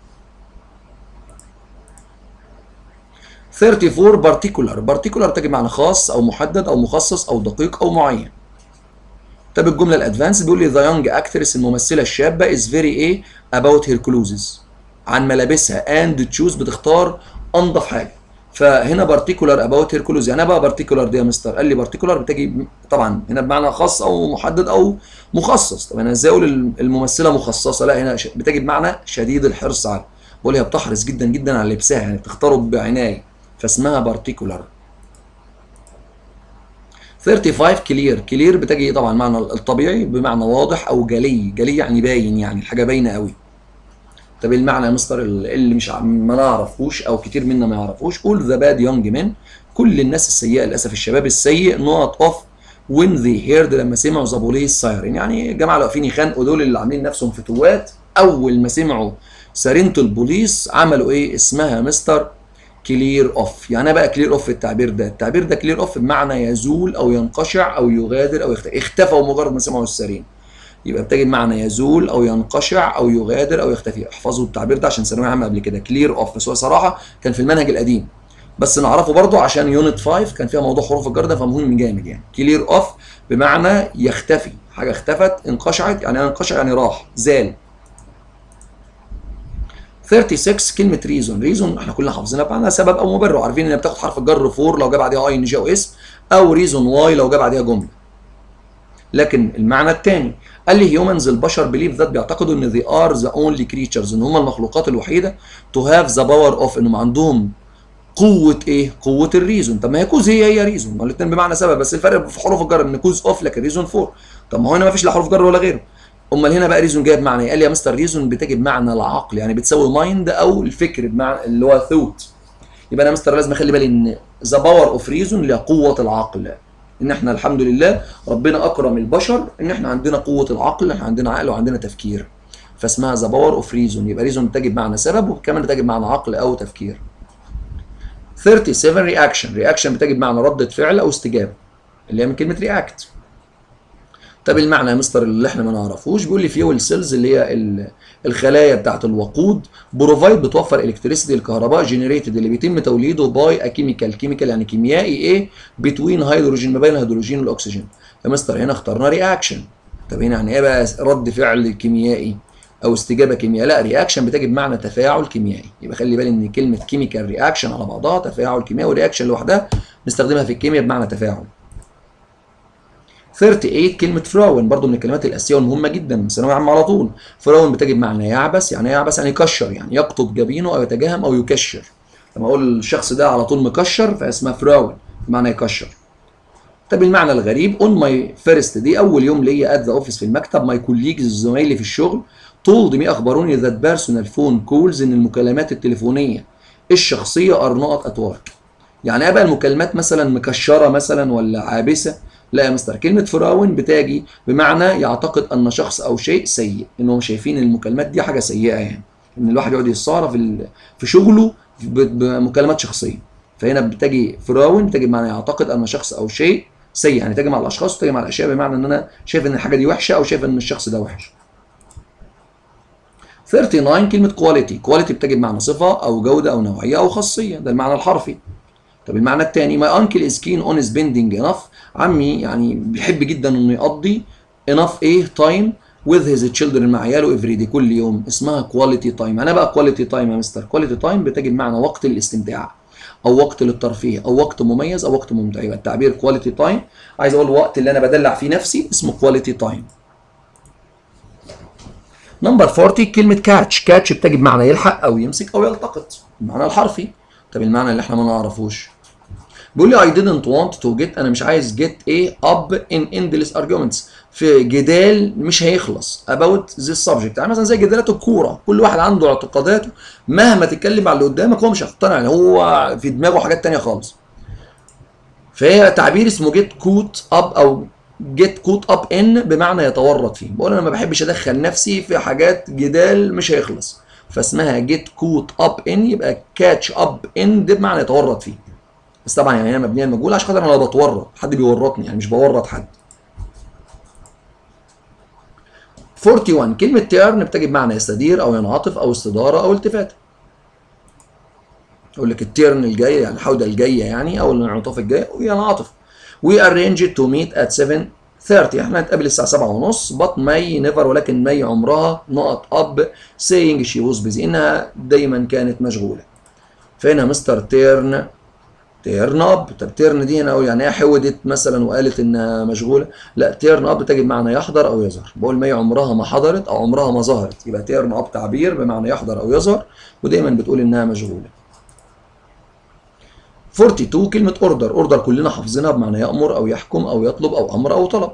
أربعة وثلاثين بارتيكولار، بارتيكولار تجي معنى خاص او محدد او مخصص او دقيق او معين. طب الجمله الادفانس بيقول لي ذا يونج اكترس الممثله الشابه از فيري ايه اباوت هير كلوزز عن ملابسها اند تشوز بتختار انضف حاجه. فهنا بارتيكولار اباوت هير كلوز، يعني ايه بقى بارتيكولار دي يا مستر؟ قال لي بارتيكولار بتجي طبعا هنا بمعنى خاص او محدد او مخصص. طب انا ازاي اقول الممثله مخصصه؟ لا هنا بتجي بمعنى شديد الحرص على، بقول هي بتحرص جدا جدا على لبسها، يعني بتختاره بعنايه فاسمها بارتيكولار. خمسة وثلاثين كلير، كلير بتجي طبعا معنى الطبيعي بمعنى واضح او جلي، جلي يعني باين، يعني الحاجه باينه قوي. طب المعنى يا مستر اللي مش ما نعرفوش او كتير منا ما يعرفوش، قول ذا باد يونج مان كل الناس السيئه للاسف الشباب السيء نقط اوف وين ذي هيرد لما سمعوا ذا بوليس سايرن، يعني الجماعه اللي واقفين يخانقوا دول اللي عاملين نفسهم فتوات اول ما سمعوا سرينه البوليس عملوا ايه؟ اسمها مستر كلير اوف. يعني ايه بقى كلير اوف التعبير ده؟ التعبير ده كلير اوف بمعنى يزول او ينقشع او يغادر او يختفي، اختفوا مجرد ما سمعوا السرين. يبقى بتجي بمعنى يزول او ينقشع او يغادر او يختفي. احفظوا التعبير ده عشان ثانويه عامه قبل كده، كلير اوف. بس هو صراحه كان في المنهج القديم بس نعرفه برضو عشان يونت خمسة كان فيها موضوع حروف الجر ده فمهم جامد. يعني كلير اوف بمعنى يختفي، حاجه اختفت، انقشعت يعني انقشع يعني راح زال. ستة وثلاثين كلمه ريزون، ريزون احنا كلنا حافظينها بمعنى سبب او مبرر، وعارفين انها بتاخد حرف الجر فور لو جه بعديها اي ان جي او اسم، او ريزون واي لو جه بعديها جمله. لكن المعنى الثاني قال لي humans البشر بليف ذات بيعتقدوا ان they are the only creatures ان هم المخلوقات الوحيده to have the power of انهم عندهم قوه ايه؟ قوه الريزون. طب ما هي كوز هي هي ريزون، ما الاثنين بمعنى سبب، بس الفرق في حروف الجر ان كوز اوف لكن ريزون فور. طب ما هو هنا ما فيش لا حروف جر ولا غيره. امال هنا بقى ريزون جايه بمعنى ايه؟ قال لي يا مستر ريزون بتجي بمعنى العقل، يعني بتساوي مايند او الفكر بمعنى اللي هو ثوت. يبقى انا مستر لازم اخلي بالي ان ذا باور اوف ريزون اللي هي قوه العقل، ان احنا الحمد لله ربنا اكرم البشر ان احنا عندنا قوه العقل، احنا عندنا عقل وعندنا تفكير، فاسمها ذا باور اوف ريزون. يبقى ريزون بتجي بمعنى سبب وكمان بتجي بمعنى عقل او تفكير. سبعة وثلاثين رياكشن، رياكشن بتجي بمعنى ردة فعل او استجابه اللي هي من كلمه رياكت. طب المعنى يا مستر اللي احنا ما نعرفوش، بيقول لي فيول سيلز اللي هي الخلايا بتاعت الوقود بروفايد بتوفر الكتريسيتي الكهرباء جنريتد اللي بيتم توليده باي ا كيميكال، كيميكال يعني كيميائي ايه؟ بتوين هيدروجين، ما بين الهيدروجين والاكسجين. يا مستر هنا اخترنا رياكشن. طب هنا يعني ايه بقى رد فعل كيميائي او استجابه كيميائيه؟ لا رياكشن بتجي بمعنى تفاعل كيميائي. يبقى خلي بالي ان كلمه كيميكال رياكشن على بعضها تفاعل كيميائي، ورياكشن لوحدها نستخدمها في الكيمياء بمعنى تفاعل. ثمانية وثلاثين كلمة فراون برضو من الكلمات الأساسية والمهمة جدا ثانوية عامة على طول. فراون بتجي بمعنى يعبس، يعني يعبس يعني يكشر، يعني يقطب جبينه أو يتجهم أو يكشر. لما أقول الشخص ده على طول مكشر فاسمها فراون بمعنى يكشر. طب المعنى الغريب اون ماي فيرست دي أول يوم ليا ات ذا أوفيس في المكتب، ماي كوليجز زمايلي في الشغل told me أخبروني ذات بيرسونال فون كولز إن المكالمات التليفونية الشخصية ار نوت ات ورك. يعني ايه بقى المكالمات مثلا مكشرة مثلا ولا عابسة؟ لا يا مستر كلمة فراون بتاجي بمعنى يعتقد أن شخص أو شيء سيء، إنهم شايفين المكالمات دي حاجة سيئة، يعني إن الواحد يقعد يتصارع في في شغله بمكالمات شخصية. فهنا بتجي فراون بتجي بمعنى يعتقد أن شخص أو شيء سيء، يعني تجي مع الأشخاص وتجي مع الأشياء بمعنى إن أنا شايف إن الحاجة دي وحشة أو شايف إن الشخص ده وحش. تسعة وثلاثين كلمة كواليتي، كواليتي بتجي بمعنى صفة أو جودة أو نوعية أو خاصية، ده المعنى الحرفي. طب المعنى الثاني ماي انكل از كين اون سبيندينج انف، عمي يعني بيحب جدا انه يقضي انف ايه تايم with his children مع عياله افري دي كل يوم، اسمها كواليتي تايم. انا بقى كواليتي تايم يا مستر، كواليتي تايم بتجي بمعنى وقت الاستمتاع او وقت للترفيه او وقت مميز او وقت ممتع. يبقى التعبير كواليتي تايم عايز اقول الوقت اللي انا بدلع فيه نفسي اسمه كواليتي تايم. نمبر أربعين كلمة كاتش، كاتش بتجي بمعنى يلحق او يمسك او يلتقط المعنى الحرفي. طب المعنى اللي احنا ما نعرفوش بيقول لي I didn't want to get، انا مش عايز get ايه up in endless arguments في جدال مش هيخلص about this subject. يعني مثلا زي جدالات الكوره، كل واحد عنده اعتقاداته مهما تتكلم على اللي قدامك هو مش هيقتنع، يعني هو في دماغه حاجات تانية خالص. فهي تعبير اسمه get caught up او get caught up in بمعنى يتورط فيه. بقول انا ما بحبش ادخل نفسي في حاجات جدال مش هيخلص، فاسمها get caught up in، يبقى catch up in ده بمعنى يتورط فيه. بس طبعا يعني هي مبنيه المجهول عشان خاطر انا لو بتورط حد بيورطني، يعني مش بورط حد. واحد وأربعين كلمه تيرن بتجي بمعنى يستدير او ينعطف او استداره او التفاته. اقول لك التيرن الجايه يعني الحوده الجايه يعني او الانعطاف الجاي وينعطف. وي ارينجد تو ميت ات سبعة ثلاثين، احنا هنتقابل الساعه سبعة ونص. بط ماي نيفر، ولكن ماي عمرها نقط اب سينج شي ووز بيزي، انها دايما كانت مشغوله. فهنا مستر تيرن تيرن اب. طب تيرن دي هنا يعني ايه حودت مثلا وقالت انها مشغوله؟ لا تيرن اب بتجي بمعنى يحضر او يظهر. بقول ماي عمرها ما حضرت او عمرها ما ظهرت، يبقى تيرن اب تعبير بمعنى يحضر او يظهر ودايما بتقول انها مشغوله. اتنين وأربعين كلمه اوردر، اوردر كلنا حافظينها بمعنى يامر او يحكم او يطلب او امر او طلب.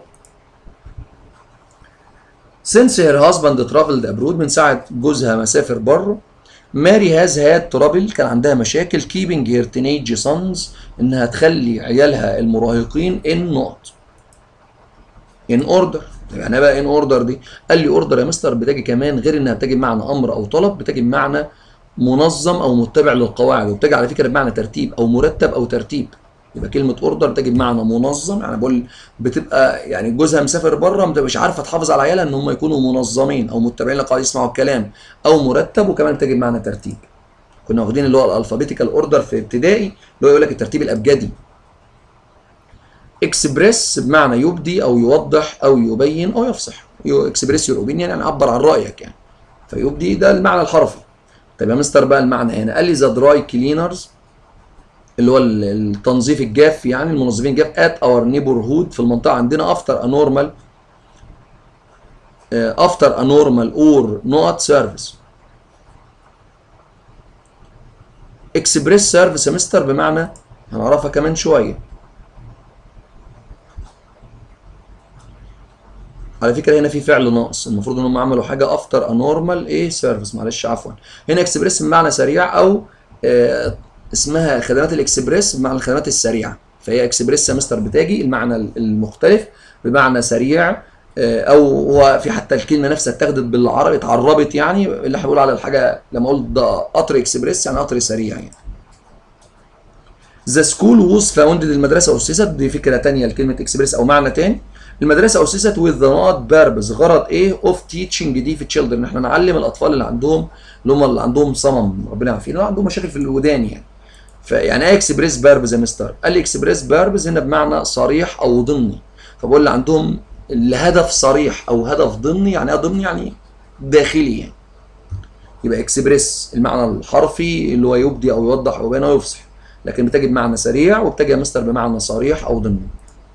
since her husband traveled abroad، من ساعه جوزها مسافر بره. ماري هاز هاد ترابل، كان عندها مشاكل كيبنج هير تينيج سونز، انها تخلي عيالها المراهقين ان نوت ان اوردر. يعني بقى ان اوردر دي قال لي اوردر يا مستر بتجي كمان غير انها بتجي بمعنى امر او طلب، بتجي بمعنى منظم او متبع للقواعد، وبتجي على فكره بمعنى ترتيب او مرتب او ترتيب. يبقى كلمه اوردر بتجي بمعنى منظم، يعني بقول بتبقى يعني جوزها مسافر بره ما بتبقاش عارفه تحافظ على عيالها ان هم يكونوا منظمين او متبعين لقواعد يسمعوا الكلام او مرتب، وكمان بتجي بمعنى ترتيب. كنا واخدين اللي هو الالفابيتيكال اوردر في ابتدائي اللي هو يقول لك الترتيب الابجدي. اكسبريس بمعنى يبدي او يوضح او يبين او يفصح. اكسبريس يور اوبينيون يعني عبر عن رايك يعني، فيبدي ده المعنى الحرفي. طيب يا مستر بقى المعنى هنا قال لي ذا دراي كلينرز اللي هو التنظيف الجاف، يعني المنظفين الجاف ات اور نيبر هود في المنطقه عندنا افتر ا نورمال uh, after a normal or not service. express service يا مستر بمعنى هنعرفها كمان شويه. على فكره هنا في فعل ناقص، المفروض ان هم عملوا حاجه افتر انورمال ايه سيرفيس، معلش عفوا. هنا اكسبريس بمعنى سريع، او آه اسمها خدمات الاكسبريس بمعنى الخدمات السريعه، فهي اكسبريس سمستر بتاجي المعنى المختلف بمعنى سريع، آه او هو في حتى الكلمه نفسها اتاخدت بالعربي اتعربت، يعني اللي احنا بنقول على الحاجه لما اقول ده قطر اكسبريس يعني قطر سريع يعني. ذا سكول ووز فاوندد، المدرسه اسست، دي فكره ثانيه لكلمه اكسبريس او معنى ثاني. المدرسه اسست with the not purpose، غرض ايه اوف تيتشنج دي في تشيلدرن، احنا نعلم الاطفال اللي عندهم اللي هم اللي عندهم صمم ربنا يعافينا، اللي عندهم مشاكل في الودان يعني. فيعني ايه اكسبريس بيربز يا مستر؟ قال لي اكسبريس بيربز هنا بمعنى صريح او ضمني، فبقول اللي عندهم الهدف صريح او هدف ضمني. يعني ايه ضمني؟ يعني داخلي يعني. يبقى اكسبريس المعنى الحرفي اللي هو يبدي او يوضح او يبين او يفصح، لكن بتجي بمعنى سريع وبتجي يا مستر بمعنى صريح او ضمني.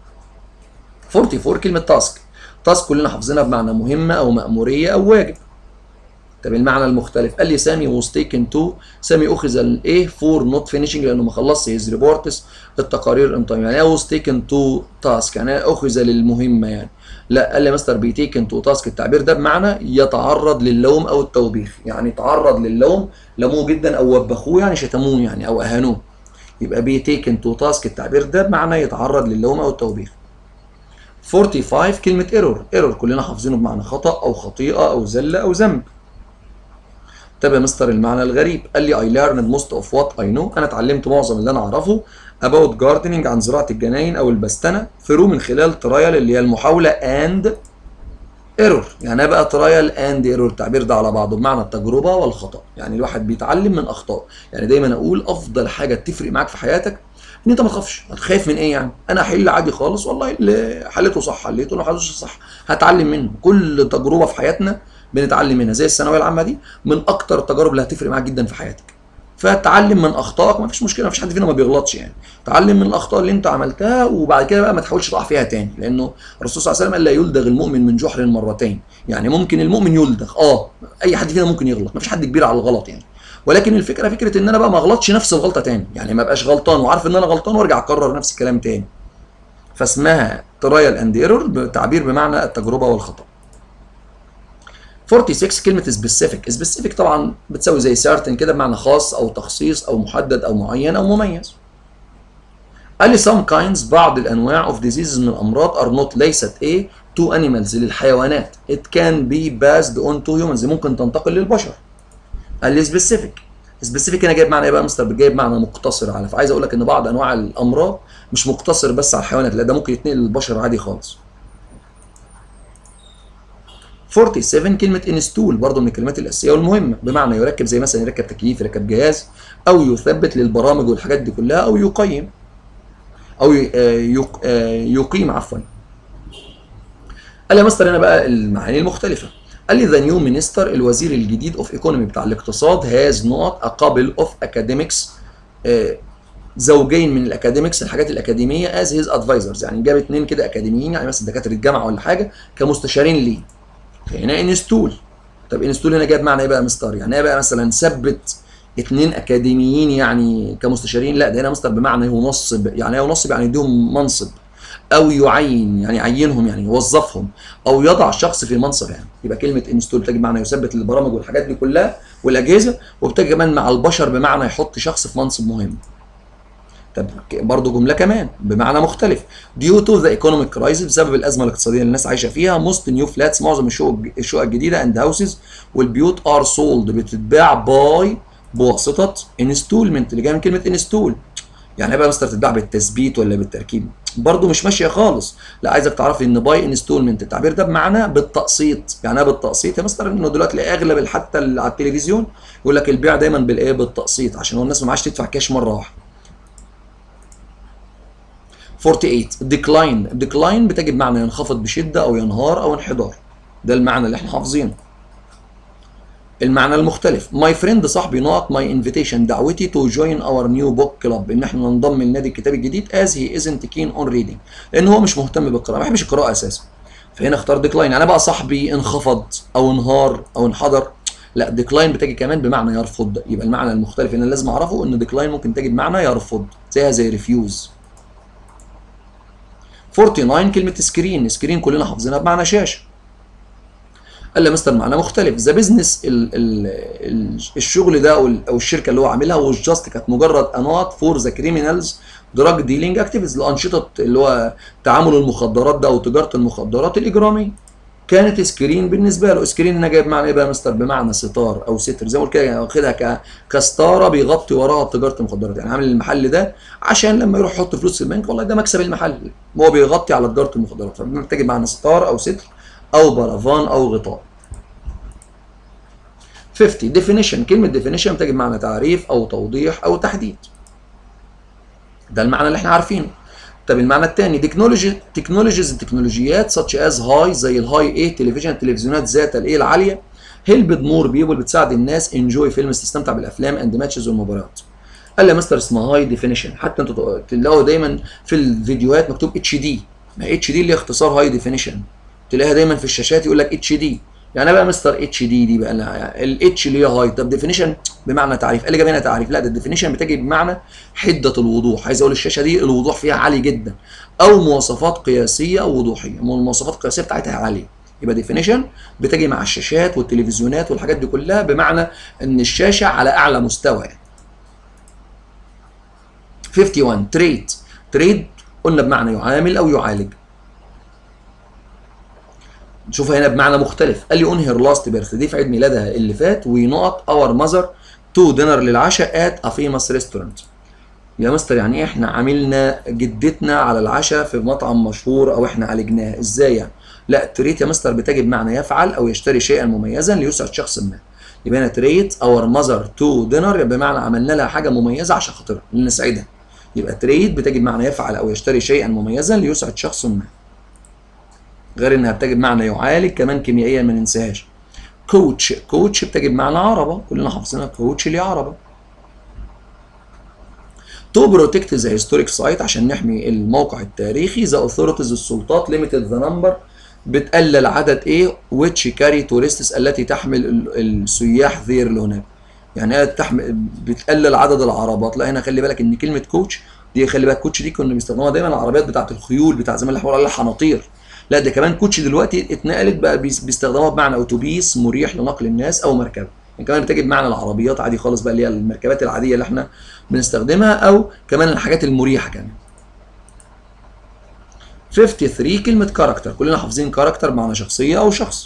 أربعة وأربعين كلمة تاسك، تاسك كلنا حافظينها بمعنى مهمة أو مأمورية أو واجب. طب المعنى المختلف قال لي سامي was taken to، سامي أخذ الإيه فور نوت فينيشنج لأنه ما خلصش هيز ريبورتس التقارير ان تايم. يعني إيه was taken to task؟ يعني أخذ للمهمة يعني. لا قال لي مستر بي taken to task، التعبير ده بمعنى يتعرض للوم أو التوبيخ، يعني تعرض للوم، لموه جدا أو وبخوه يعني شتموه يعني أو أهانوه. يبقى بي taken to task التعبير ده بمعنى يتعرض للوم أو التوبيخ. خمسة وأربعين كلمة ايرور، ايرور كلنا حافظينه بمعنى خطأ أو خطيئة أو زلة أو ذنب. طب يا مستر المعنى الغريب قال لي I learned most of what I know، أنا اتعلمت معظم اللي أنا أعرفه about gardening عن زراعة الجناين أو البستنة through من خلال ترايل اللي هي المحاولة and ايرور. يعني ايه بقى ترايل اند ايرور؟ التعبير ده على بعضه بمعنى التجربة والخطأ، يعني الواحد بيتعلم من أخطاء. يعني دايما أقول أفضل حاجة تفرق معاك في حياتك ان انت ما تخافش. هتخاف من ايه يعني؟ انا احل عادي خالص، والله اللي حليته صح حليته، ما حلتوش صح هتعلم منه. كل تجربه في حياتنا بنتعلم منها، زي الثانويه العامه دي من اكتر التجارب اللي هتفرق معاك جدا في حياتك. فتعلم من اخطائك، ما فيش مشكله، ما فيش حد فينا ما بيغلطش يعني. تعلم من الاخطاء اللي انت عملتها وبعد كده بقى ما تحاولش تقع فيها تاني، لانه الرسول صلى الله عليه وسلم قال لا يلدغ المؤمن من جحر مرتين. يعني ممكن المؤمن يلدغ، اه اي حد فينا ممكن يغلط، ما فيش حد كبير على الغلط يعني. ولكن الفكره فكره ان انا بقى ما اغلطش نفس الغلطه تاني، يعني ما ابقاش غلطان وعارف ان انا غلطان وارجع اكرر نفس الكلام تاني. فاسمها ترايل اند ايرور، تعبير بمعنى التجربه والخطا. ستة وأربعين كلمه سبيسيفيك، سبيسيفيك طبعا بتساوي زي سيرتن كده بمعنى خاص او تخصيص او محدد او معين او مميز. قال لي some kinds بعض الانواع of diseases من الامراض are not ليست ايه to animals للحيوانات it can be passed on to humans ممكن تنتقل للبشر. قال لي سبيسيفيك، سبيسيفيك هنا جايب معنى ايه بقى مستر؟ جايب معنى مقتصر على، فعايز اقول لك ان بعض انواع الامراض مش مقتصر بس على الحيوانات، لا ده ممكن يتنقل للبشر عادي خالص. سبعة وأربعين كلمه انستول برضه من الكلمات الاساسيه والمهمه بمعنى يركب، زي مثلا يركب تكييف، يركب جهاز، او يثبت للبرامج والحاجات دي كلها، او يقيم او يقيم عفوا. قال لي يا مستر هنا بقى المعاني المختلفه. قال لي ذا نيو مينستر الوزير الجديد اوف ايكونومي بتاع الاقتصاد هاز نوت ا كابل اوف اكاديميكس، زوجين من الاكاديميكس الحاجات الاكاديميه از هيز ادفايزرز، يعني جاب اثنين كده اكاديميين يعني مثلا دكاتره الجامعه ولا حاجه كمستشارين ليه. هنا انستول. طب انستول هنا جاب معنى ايه بقى مستر؟ يعني ايه بقى مثلا ثبت اثنين اكاديميين يعني كمستشارين؟ لا ده هنا مستر بمعنى ينصب، يعني ايه ينصب؟ يعني يديهم منصب، او يعين يعني يعينهم يعني يوظفهم، او يضع شخص في منصب يعني. يبقى كلمه انستول بتجي بمعنى يثبت البرامج والحاجات دي كلها والاجهزه، وبتجي كمان مع البشر بمعنى يحط شخص في منصب مهم. طب برضه جمله كمان بمعنى مختلف. ديو تو ذا ايكونوميك كرايسيس بسبب الازمه الاقتصاديه اللي الناس عايشه فيها، موست نيو فلاتس معظم الشقق الشقق الجديده اند هاوسز والبيوت ار سولد بتتباع باي بواسطه انستولمنت اللي جايه من كلمه انستول. يعني ايه بقى مستر تتباع بالتثبيت ولا بالتركيب؟ برضه مش ماشيه خالص. لا عايزك تعرف ان باي انستولمنت التعبير ده بمعنى بالتقسيط. يعني ايه بالتقسيط يا مستر؟ انه دلوقتي اغلب حتى على التلفزيون يقول لك البيع دايما بالايه؟ بالتقسيط، عشان هو الناس ما معاش تدفع كاش مره واحده. ثمانية وأربعين ديكلاين، ديكلاين بتجي بمعنى ينخفض بشده او ينهار او انحدار. ده المعنى اللي احنا حافظينه. المعنى المختلف ماي فريند صاحبي نقط ماي انفيتيشن دعوتي تو جوين اور نيو بوك كلاب ان احنا ننضم للنادي الكتاب الجديد از هي ازنت كين اون ريدنج، لان هو مش مهتم بالقراءه، ما بيحبش القراءه اساسا. فهنا اختار ديكلاين. يعني بقى صاحبي انخفض او انهار او انحدر، لا ديكلاين بتجي كمان بمعنى يرفض. يبقى المعنى المختلف هنا لازم اعرفه ان ديكلاين ممكن تجي بمعنى يرفض، زيها زي ريفيوز. تسعة وأربعين كلمه سكرين، سكرين كلنا حافظينها بمعنى شاشه. قال لي يا مستر معناه مختلف. ذا بزنس الشغل ده او او الشركه اللي هو عاملها was just كانت مجرد انواط فور ذا كريمينالز دراج ديلينج اكتيفيتيز، الانشطه اللي هو تعامل المخدرات ده او تجاره المخدرات الاجراميه. كانت سكرين بالنسبه له. سكرين هنا جايب معنى ايه بقى يا مستر؟ بمعنى ستار او ستر، زي ما قلت كده واخدها كستاره بيغطي وراها تجاره المخدرات. يعني عامل المحل ده عشان لما يروح يحط فلوس في البنك والله ده مكسب المحل، هو بيغطي على تجاره المخدرات، فبتجي معنى ستار او ستر او برافان او غطاء. خمسين definition، كلمه definition بتجي بمعنى تعريف او توضيح او تحديد. ده المعنى اللي احنا عارفينه. طب المعنى الثاني تكنولوجي، تكنولوجيز التكنولوجيات such as هاي زي الهاي ايه تلفزيون، التلفزيونات ذات الايه العاليه. هيلبد مور بيبل بتساعد الناس انجوي فيلم تستمتع بالافلام اند ماتشز والمباريات. قال لي يا مستر اسمها هاي ديفينيشن، حتى انتوا تلاقوا دايما في الفيديوهات مكتوب اتش دي، ما اتش دي اللي اختصار هاي ديفينيشن، تلاقيها دايما في الشاشات يقول لك اتش دي. يعني بقى مستر اتش دي دي بقى الاتش اللي هي هاي، طب ديفينيشن بمعنى تعريف، قال لي جاب هنا تعريف، لا ده الديفينيشن بتجي بمعنى حده الوضوح، عايز اقول الشاشه دي الوضوح فيها عالي جدا، او مواصفات قياسيه او وضوحيه، المواصفات القياسيه بتاعتها عاليه. يبقى ديفينيشن بتجي مع الشاشات والتلفزيونات والحاجات دي كلها بمعنى ان الشاشه على اعلى مستوى يعني. واحد وخمسين تريد، تريد قلنا بمعنى يعامل او يعالج. نشوفها هنا بمعنى مختلف. قال لي اون هير لاست بيرث دي في عيد ميلادها اللي فات، وي نقط اور ماذر تو دينر للعشاء ات ا فيمس ريستورانت. يا مستر يعني ايه احنا عاملنا جدتنا على العشاء في مطعم مشهور او احنا عالجناها ازاي يعني؟ لا تريت يا مستر بتجي بمعنى يفعل او يشتري شيئا مميزا ليسعد شخص ما. يبقى هنا تريت اور ماذر تو دينر بمعنى عملنا لها حاجه مميزه عشان خاطرها لنسعدها. يبقى تريت بتجي بمعنى يفعل او يشتري شيئا مميزا ليسعد شخص ما. غير انها بتجي بمعنى يعالج كمان كيميائيا ما ننساهاش. كوتش، كوتش بتجي بمعنى عربه، كلنا حافظينها كوتش اللي عربه. تو بروتكت ذا هيستوريك سايت عشان نحمي الموقع التاريخي. ذا اوثورتيز السلطات. ليميتد ذا نمبر بتقلل عدد ايه ويتش كاري تورستس التي تحمل السياح ذير لهناك. يعني ايه تحمل بتقلل عدد العربات؟ لا هنا خلي بالك ان كلمه كوتش دي، خلي بالك كوتش دي كنا بنستخدموها دايما العربيات بتاعت الخيول بتاع زمان اللي احنا بنقول عليها حناطير. لا ده كمان كوتش دلوقتي اتنقلت بقى بيستخدموها بمعنى اتوبيس مريح لنقل الناس او مركبه. يعني كمان بتجي بمعنى العربيات عادي خالص بقى اللي هي المركبات العاديه اللي احنا بنستخدمها، او كمان الحاجات المريحه كمان. ثلاثة وخمسين كلمه كاركتر، كلنا حافظين كاركتر بمعنى شخصيه او شخص.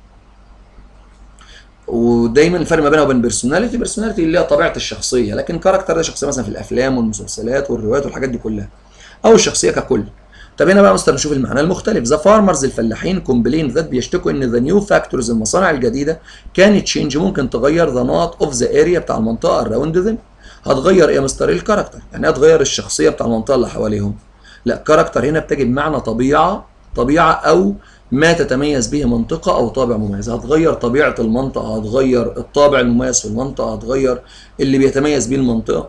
ودايما الفرق ما بينها وبين بيرسوناليتي، بيرسوناليتي اللي هي طبيعه الشخصيه، لكن كاركتر ده شخصيه مثلا في الافلام والمسلسلات والروايات والحاجات دي كلها، او الشخصيه ككل. طب هنا بقى مستر نشوف المعنى المختلف. ذا فارمرز الفلاحين كومبلين ذات بيشتكوا ان ذا نيو فاكتورز المصانع الجديده كانت تشينج ممكن تغير ذا نوت اوف ذا اريا بتاع المنطقه اراوند ذم. هتغير ايه يا مستر؟ الكاركتر، يعني هتغير الشخصيه بتاع المنطقه اللي حواليهم. لا كاركتر هنا بتجي بمعنى طبيعه، طبيعه او ما تتميز به منطقه او طابع مميز. هتغير طبيعه المنطقه، هتغير الطابع المميز في المنطقه، هتغير اللي بيتميز به المنطقه.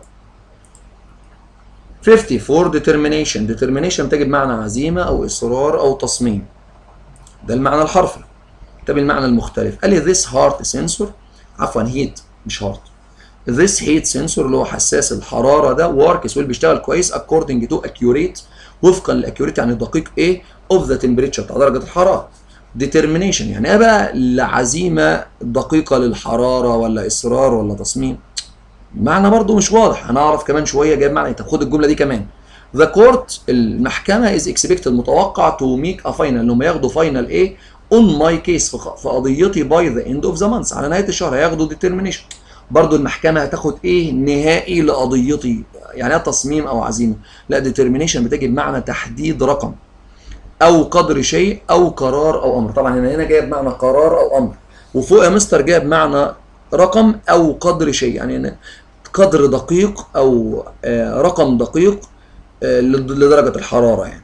خمسين فور determination، determination بتجي بمعنى عزيمة أو إصرار أو تصميم. ده المعنى الحرفي. طب المعنى المختلف قال لي this heart sensor، عفوا heat مش heart، this heat sensor اللي هو حساس الحرارة ده works واللي بيشتغل كويس according to accurate، وفقا للاكيوريت يعني دقيق إيه of the temperature بتاع درجة الحرارة. determination يعني إيه بقى؟ لعزيمة دقيقة للحرارة ولا إصرار ولا تصميم؟ معنى برضو مش واضح، هنعرف كمان شويه جايب معنى. طب خد الجمله دي كمان. ذا كورت المحكمه از اكسبكتد متوقع تو ميك ا فاينل انهم ياخدوا فاينل ايه اون ماي كيس في قضيتي باي ذا اند اوف ذا مانث، على نهايه الشهر هياخدوا ديترمينيشن. برضو المحكمه هتاخد ايه نهائي لقضيتي، يعني ايه تصميم او عزيمه؟ لا ديترمينيشن بتجي بمعنى تحديد رقم او قدر شيء او قرار او امر. طبعا هنا هنا جايه بمعنى قرار او امر، وفوق يا مستر جايه بمعنى رقم او قدر شيء، يعني قدر دقيق او رقم دقيق لدرجه الحراره يعني.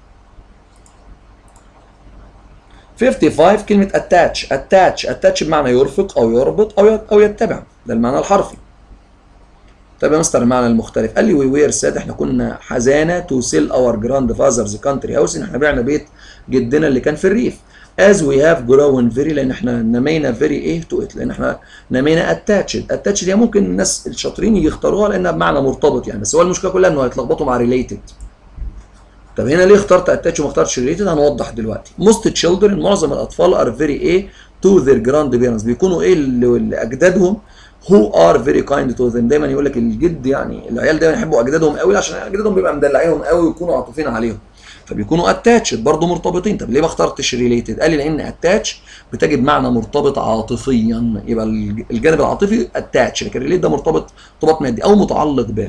خمسين وخمسين كلمه اتاتش، اتاتش اتاتش بمعنى يرفق او يربط او او يتبع، ده المعنى الحرفي. طب يا مستر المعنى المختلف قال لي وي وير ساد، احنا كنا حزانه تو سيل اور جراند فازرز كانتري هاوس، ان احنا بعنا بيت جدنا اللي كان في الريف. as we have grown very لان احنا نمينا very ايه to it لان احنا نمينا attached. attached هي ممكن الناس الشاطرين يختاروها لانها بمعنى مرتبط يعني، بس هو المشكله كلها انه هيتلخبطوا مع related. طب هنا ليه اخترت attached وما اخترتش related؟ هنوضح دلوقتي. most children معظم الاطفال are very ايه to their grandparents بيكونوا ايه اللي اجدادهم who are very kind to them. دايما يقول لك الجد يعني العيال دايما يحبوا اجدادهم قوي عشان اجدادهم بيبقى مدلعينهم قوي ويكونوا عاطفين عليهم، فبيكونوا اتاتشد برضه مرتبطين. طب ليه ما اخترتش ريليتد؟ قال لي لان اتاتش بتجد معنى مرتبط عاطفيا، يبقى الجانب العاطفي اتاتش، لكن ريليت ده مرتبط ارتباط مادي او متعلق به.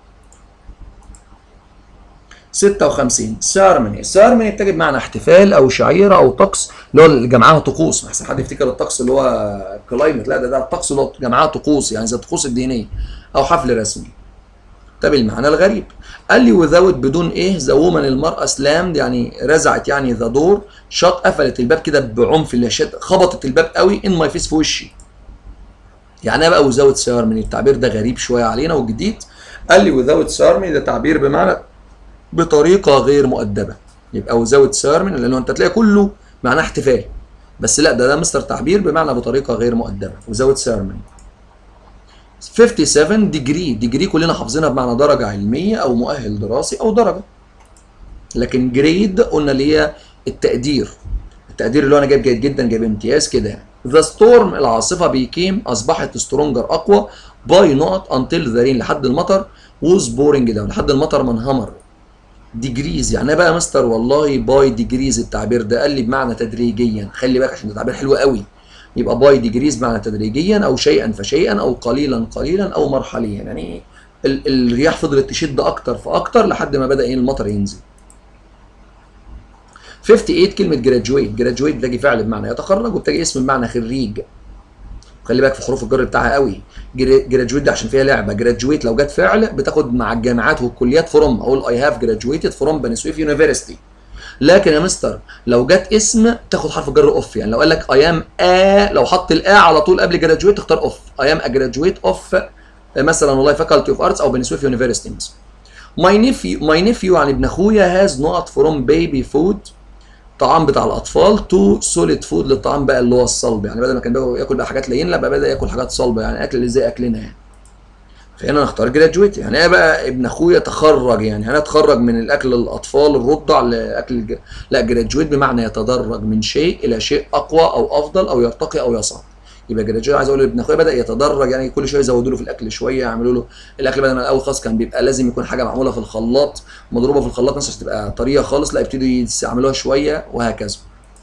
ستة وخمسين سيرموني. سيرموني بتجد معنى احتفال او شعيره او طقس، اللي هو جمعها طقوس. احسن حد يفتكر الطقس اللي هو كلايمت، لا ده ده الطقس اللي هو جمعها طقوس يعني زي الطقوس الدينيه او حفل رسمي. طب المعنى الغريب قال لي without بدون ايه ذا وومن المرأة سلامد يعني رزعت يعني ذا دور شط قفلت الباب كده بعنف اللي شد خبطت الباب قوي ان ماي فيس في وشي. يعني ايه بقى without ceremony؟ التعبير ده غريب شويه علينا وجديد. قال لي without ceremony ده تعبير بمعنى بطريقه غير مؤدبه. يبقى without ceremony لانه انت تلاقي كله معناه احتفال، بس لا ده ده مستر تعبير بمعنى بطريقه غير مؤدبه without ceremony. سبعة وخمسين ديجري. ديجري كلنا حافظينها بمعنى درجة علمية أو مؤهل دراسي أو درجة. لكن جريد قلنا اللي هي التقدير. التقدير اللي هو أنا جايب جيد جدا جايب امتياز كده يعني. ذا ستورم العاصفة بيكيم أصبحت سترونجر أقوى باي نوت أنتل ذا رين لحد المطر ووز بورنج داون لحد المطر ما انهمر. ديجريز يعني بقى مستر والله باي ديجريز التعبير ده قال لي بمعنى تدريجيا. خلي بالك عشان ده تعبير حلو قوي. يبقى باي ديجريز معنى تدريجيا او شيئا فشيئا او قليلا قليلا او مرحليا، يعني ال الرياح فضلت تشد اكتر فاكتر لحد ما بدا ايه المطر ينزل. ثمانية وخمسين كلمه جراجويت. جراجويت بتجي فعل بمعنى يتخرج وبتجي اسم بمعنى خريج. خلي بالك في حروف الجر بتاعها قوي. جراجويت ده عشان فيها لعبه. جراجويت لو جت فعل بتاخد مع الجامعات والكليات فروم، اقول اي هاف جراجويتد فروم بني سويف يونيفرستي. لكن يا مستر لو جت اسم تاخد حرف الجر اوف، يعني لو قال لك اي ام ا لو حط الا على طول قبل جراجويت تختار اوف. اي ام ا جراجويت اوف مثلا والله فاكولتي اوف ارتس او بني سويف يونيفرستي. ماي نيفيو ماي نيفيو يعني ابن اخويا هاز نوت فروم بيبي فود طعام بتاع الاطفال تو سوليد فود للطعام بقى اللي هو الصلب، يعني بدل ما كان ياكل بقى حاجات لين لا بقى بدا ياكل حاجات صلبه يعني اكل اللي زي اكلنا يعني. فهنا نختار جراجويت يعني ايه بقى ابن اخويا تخرج، يعني هنتخرج من الاكل الاطفال الرضع لاكل الج... لا جراجويت بمعنى يتدرج من شيء الى شيء اقوى او افضل او يرتقي او يصعد. يبقى جراجويت عايز اقول ابن اخويا بدا يتدرج يعني كل شويه يزودوا له في الاكل شويه، يعملوا له الاكل بدل ما الاول خالص كان بيبقى لازم يكون حاجه معموله في الخلاط مضروبه في الخلاط مثلا عشان تبقى طريه خالص، لا يبتدوا يعملوها شويه وهكذا.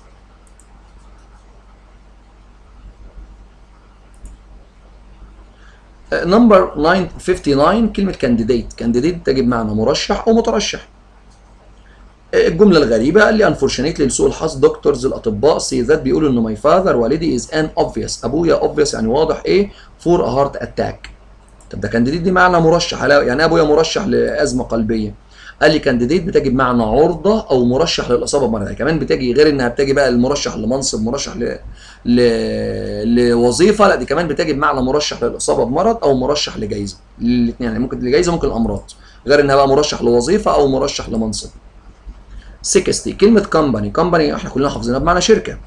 نمبر تسعة وخمسين كلمة كانديديت. كانديديت تجد معنى مرشح أو مترشح. الجملة الغريبة قال لي unfortunately لسوء الحظ دكتورز الأطباء سي ذات بيقولوا إن my father والدي is an obvious أبويا obvious يعني واضح إيه for a heart attack. طب ده كانديديت دي معنى مرشح، يعني أبويا مرشح لأزمة قلبية. قال لي كانديديت بتجي بمعنى عرضه او مرشح للاصابه بمرض، كمان بتجي غير انها بتجي بقى المرشح لمنصب مرشح ل... ل... لوظيفه، لا دي كمان بتجي بمعنى مرشح للاصابه بمرض او مرشح لجائزه. الاثنين يعني ممكن لجائزه ممكن الامراض، غير انها بقى مرشح لوظيفه او مرشح لمنصب. ستين كلمه كومباني. كومباني احنا كلنا حافظينها بمعنى شركه،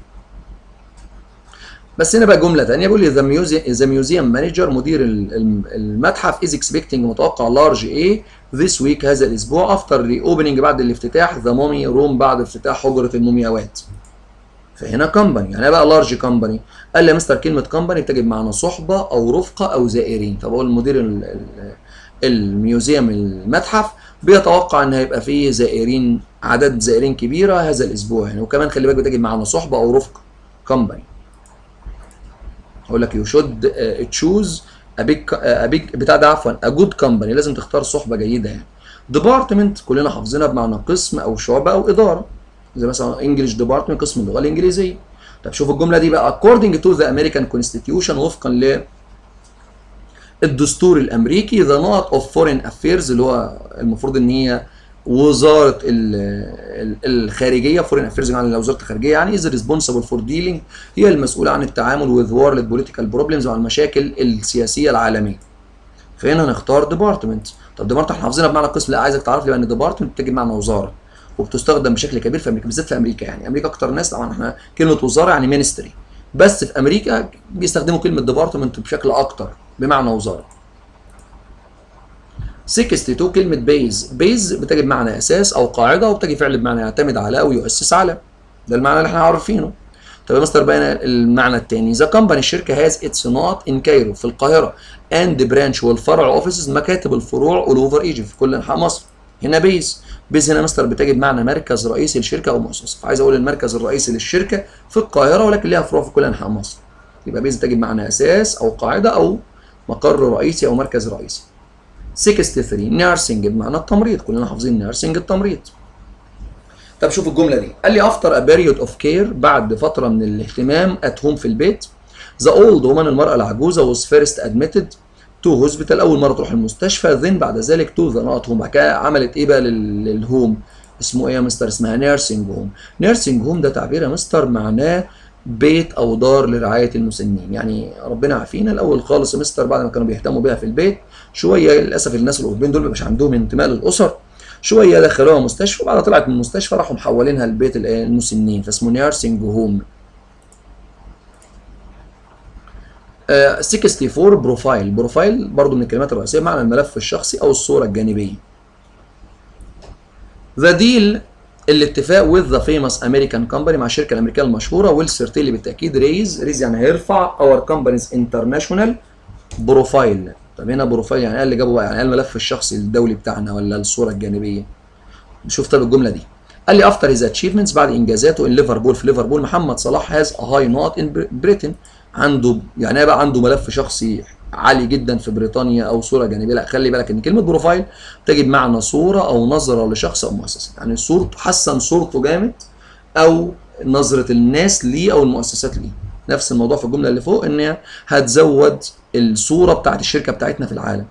بس هنا بقى جمله ثانيه بيقول لي ذا ميوزيوم ذا ميوزيوم مانجر مدير المتحف از اكسبكتنج متوقع لارج ايه ذيس ويك هذا الاسبوع افتر ري اوبننج بعد الافتتاح ذا مومي روم بعد افتتاح حجره المومياوات. فهنا كومباني يعني بقى لارج كومباني. قال لي يا مستر كلمه كومباني بتجي بمعنى صحبه او رفقه او زائرين. فبقول مدير الميوزيوم المتحف بيتوقع ان هيبقى فيه زائرين عدد زائرين كبيره هذا الاسبوع يعني، وكمان خلي بالك بتجي بمعنى صحبه او رفقه كومباني. اقول لك يو شود تشوز ا بيج ا بيج بتاع ده عفوا ا جود كومباني، لازم تختار صحبه جيده يعني. ديبارتمنت كلنا حافظينها بمعنى قسم او شعبه او اداره، زي مثلا انجلش ديبارتمنت قسم اللغه الانجليزيه. طب شوف الجمله دي بقى according to the American Constitution وفقا ل الدستور الامريكي the not of foreign affairs اللي هو المفروض ان هي وزاره الخارجيه فورين افيرز يعني وزاره الخارجيه يعني از ريسبونسبل فور ديلينج هي المسؤوله عن التعامل وذ وورلد بوليتيكال بروبلمز مع المشاكل السياسيه العالميه. فهنا نختار ديبارتمنت. طب ديبارتمنت احنا حافظينها بمعنى قسم، لا عايزك تعرف لي بقى ان ديبارتمنت بتجي بمعنى وزاره، وبتستخدم بشكل كبير في امريكا، بالذات في امريكا. يعني امريكا اكتر ناس، طبعا احنا كلمه وزاره يعني مينستري، بس في امريكا بيستخدموا كلمه ديبارتمنت بشكل اكتر بمعنى وزاره. ستة وستين كلمه بيز، بيز بتجي بمعنى اساس او قاعده، وبتجي فعل بمعنى يعتمد على او يؤسس على. ده المعنى اللي احنا عارفينه. طب يا مستر بقى المعنى الثاني، ذا كمباني الشركه هاز اتس نوت ان كايرو في القاهره اند برانش والفرع اوفيسز مكاتب الفروع اول اوفر ايجيبت في كل انحاء مصر. هنا بيز، بيز هنا مستر بتجي بمعنى مركز رئيسي للشركه او مؤسسه، فعايز اقول المركز الرئيسي للشركه في القاهره ولكن ليها فروع في كل انحاء مصر. يبقى بيز بتجي بمعنى اساس او قاعده او مقر رئيسي او مركز رئيسي. ثلاثة وستين نيرسينج بمعنى التمريض، كلنا حافظين نيرسينج التمريض. طب شوف الجمله دي، قال لي افتر ا بيريود اوف كير بعد فتره من الاهتمام ات هوم في البيت، ذا اولد وومن المراه العجوزه واز فيرست ادميتد تو هوسبيتال، اول مره تروح المستشفى، ذن بعد ذلك تو ذا نوت هوم، بعد كده عملت ايه بقى للهوم؟ اسمه ايه يا مستر؟ اسمها نيرسينج هوم. نيرسينج هوم ده تعبير يا مستر معناه بيت او دار لرعايه المسنين. يعني ربنا عافينا، الاول خالص يا مستر بعد ما كانوا بيهتموا بيها في البيت شويه، للاسف الناس الاوروبيين دول مبقاش عندهم انتماء للاسر، شويه دخلوها مستشفى، وبعد طلعت من المستشفى راحوا محولينها لبيت المسنين، فاسمه نيرسينج هوم. آه ستة وستين بروفايل، بروفايل برضو من الكلمات الرئيسيه معنى الملف الشخصي او الصوره الجانبيه. ذا ديل الاتفاق with the famous American company مع الشركه الامريكيه المشهوره will certainly بالتاكيد raise raise يعني هيرفع our company's international بروفايل. طب هنا بروفايل يعني ايه اللي جابه بقى؟ يعني ايه الملف الشخصي الدولي بتاعنا ولا الصوره الجانبيه؟ نشوف طب الجمله دي. قال لي افتر هيز اتشيفمنتس بعد انجازاته ان ليفربول في ليفربول، محمد صلاح هاز ا هاي نوت ان بريتن، عنده يعني ايه بقى؟ عنده ملف شخصي عالي جدا في بريطانيا او صوره جانبيه. لا خلي بالك ان كلمه بروفايل تجي بمعنى صوره او نظره لشخص او مؤسسه، يعني صورته حسن صورته جامد او نظره الناس ليه او المؤسسات ليه. نفس الموضوع في الجمله اللي فوق، ان هي هتزود الصوره بتاعت الشركه بتاعتنا في العالم.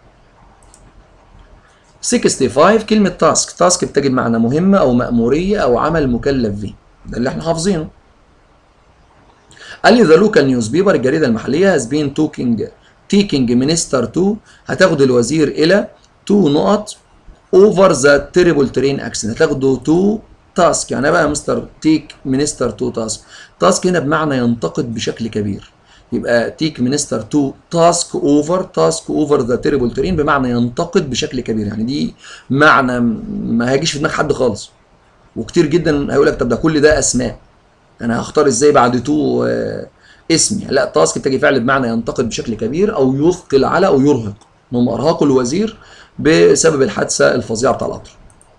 خمسة وستين كلمه تاسك، تاسك بتجي بمعنى مهمه او ماموريه او عمل مكلف به، ده اللي احنا حافظينه. قال لي ذا لوكال نيوز بيبر الجريده المحليه هاز بين توكينج تيكينج مينستر تو، هتاخد الوزير الى تو نقط اوفر ذا تيريبل ترين اكسيدنت، هتاخده تو تاسك. يعني بقى مستر تيك مينستر تو تاسك، تاسك هنا بمعنى ينتقد بشكل كبير، يبقى تيك مينستر تو تاسك اوفر، تاسك اوفر ذا تيريبل ترين بمعنى ينتقد بشكل كبير. يعني دي معنى ما هيجيش في دماغ حد خالص، وكتير جدا هيقول لك طب ده كل ده اسماء، انا هختار ازاي بعد تو اسمي؟ لا، تاسك بتجي فعل بمعنى ينتقد بشكل كبير او يثقل على او يرهق، انهم ارهقوا الوزير بسبب الحادثه الفظيعه بتاع القطر.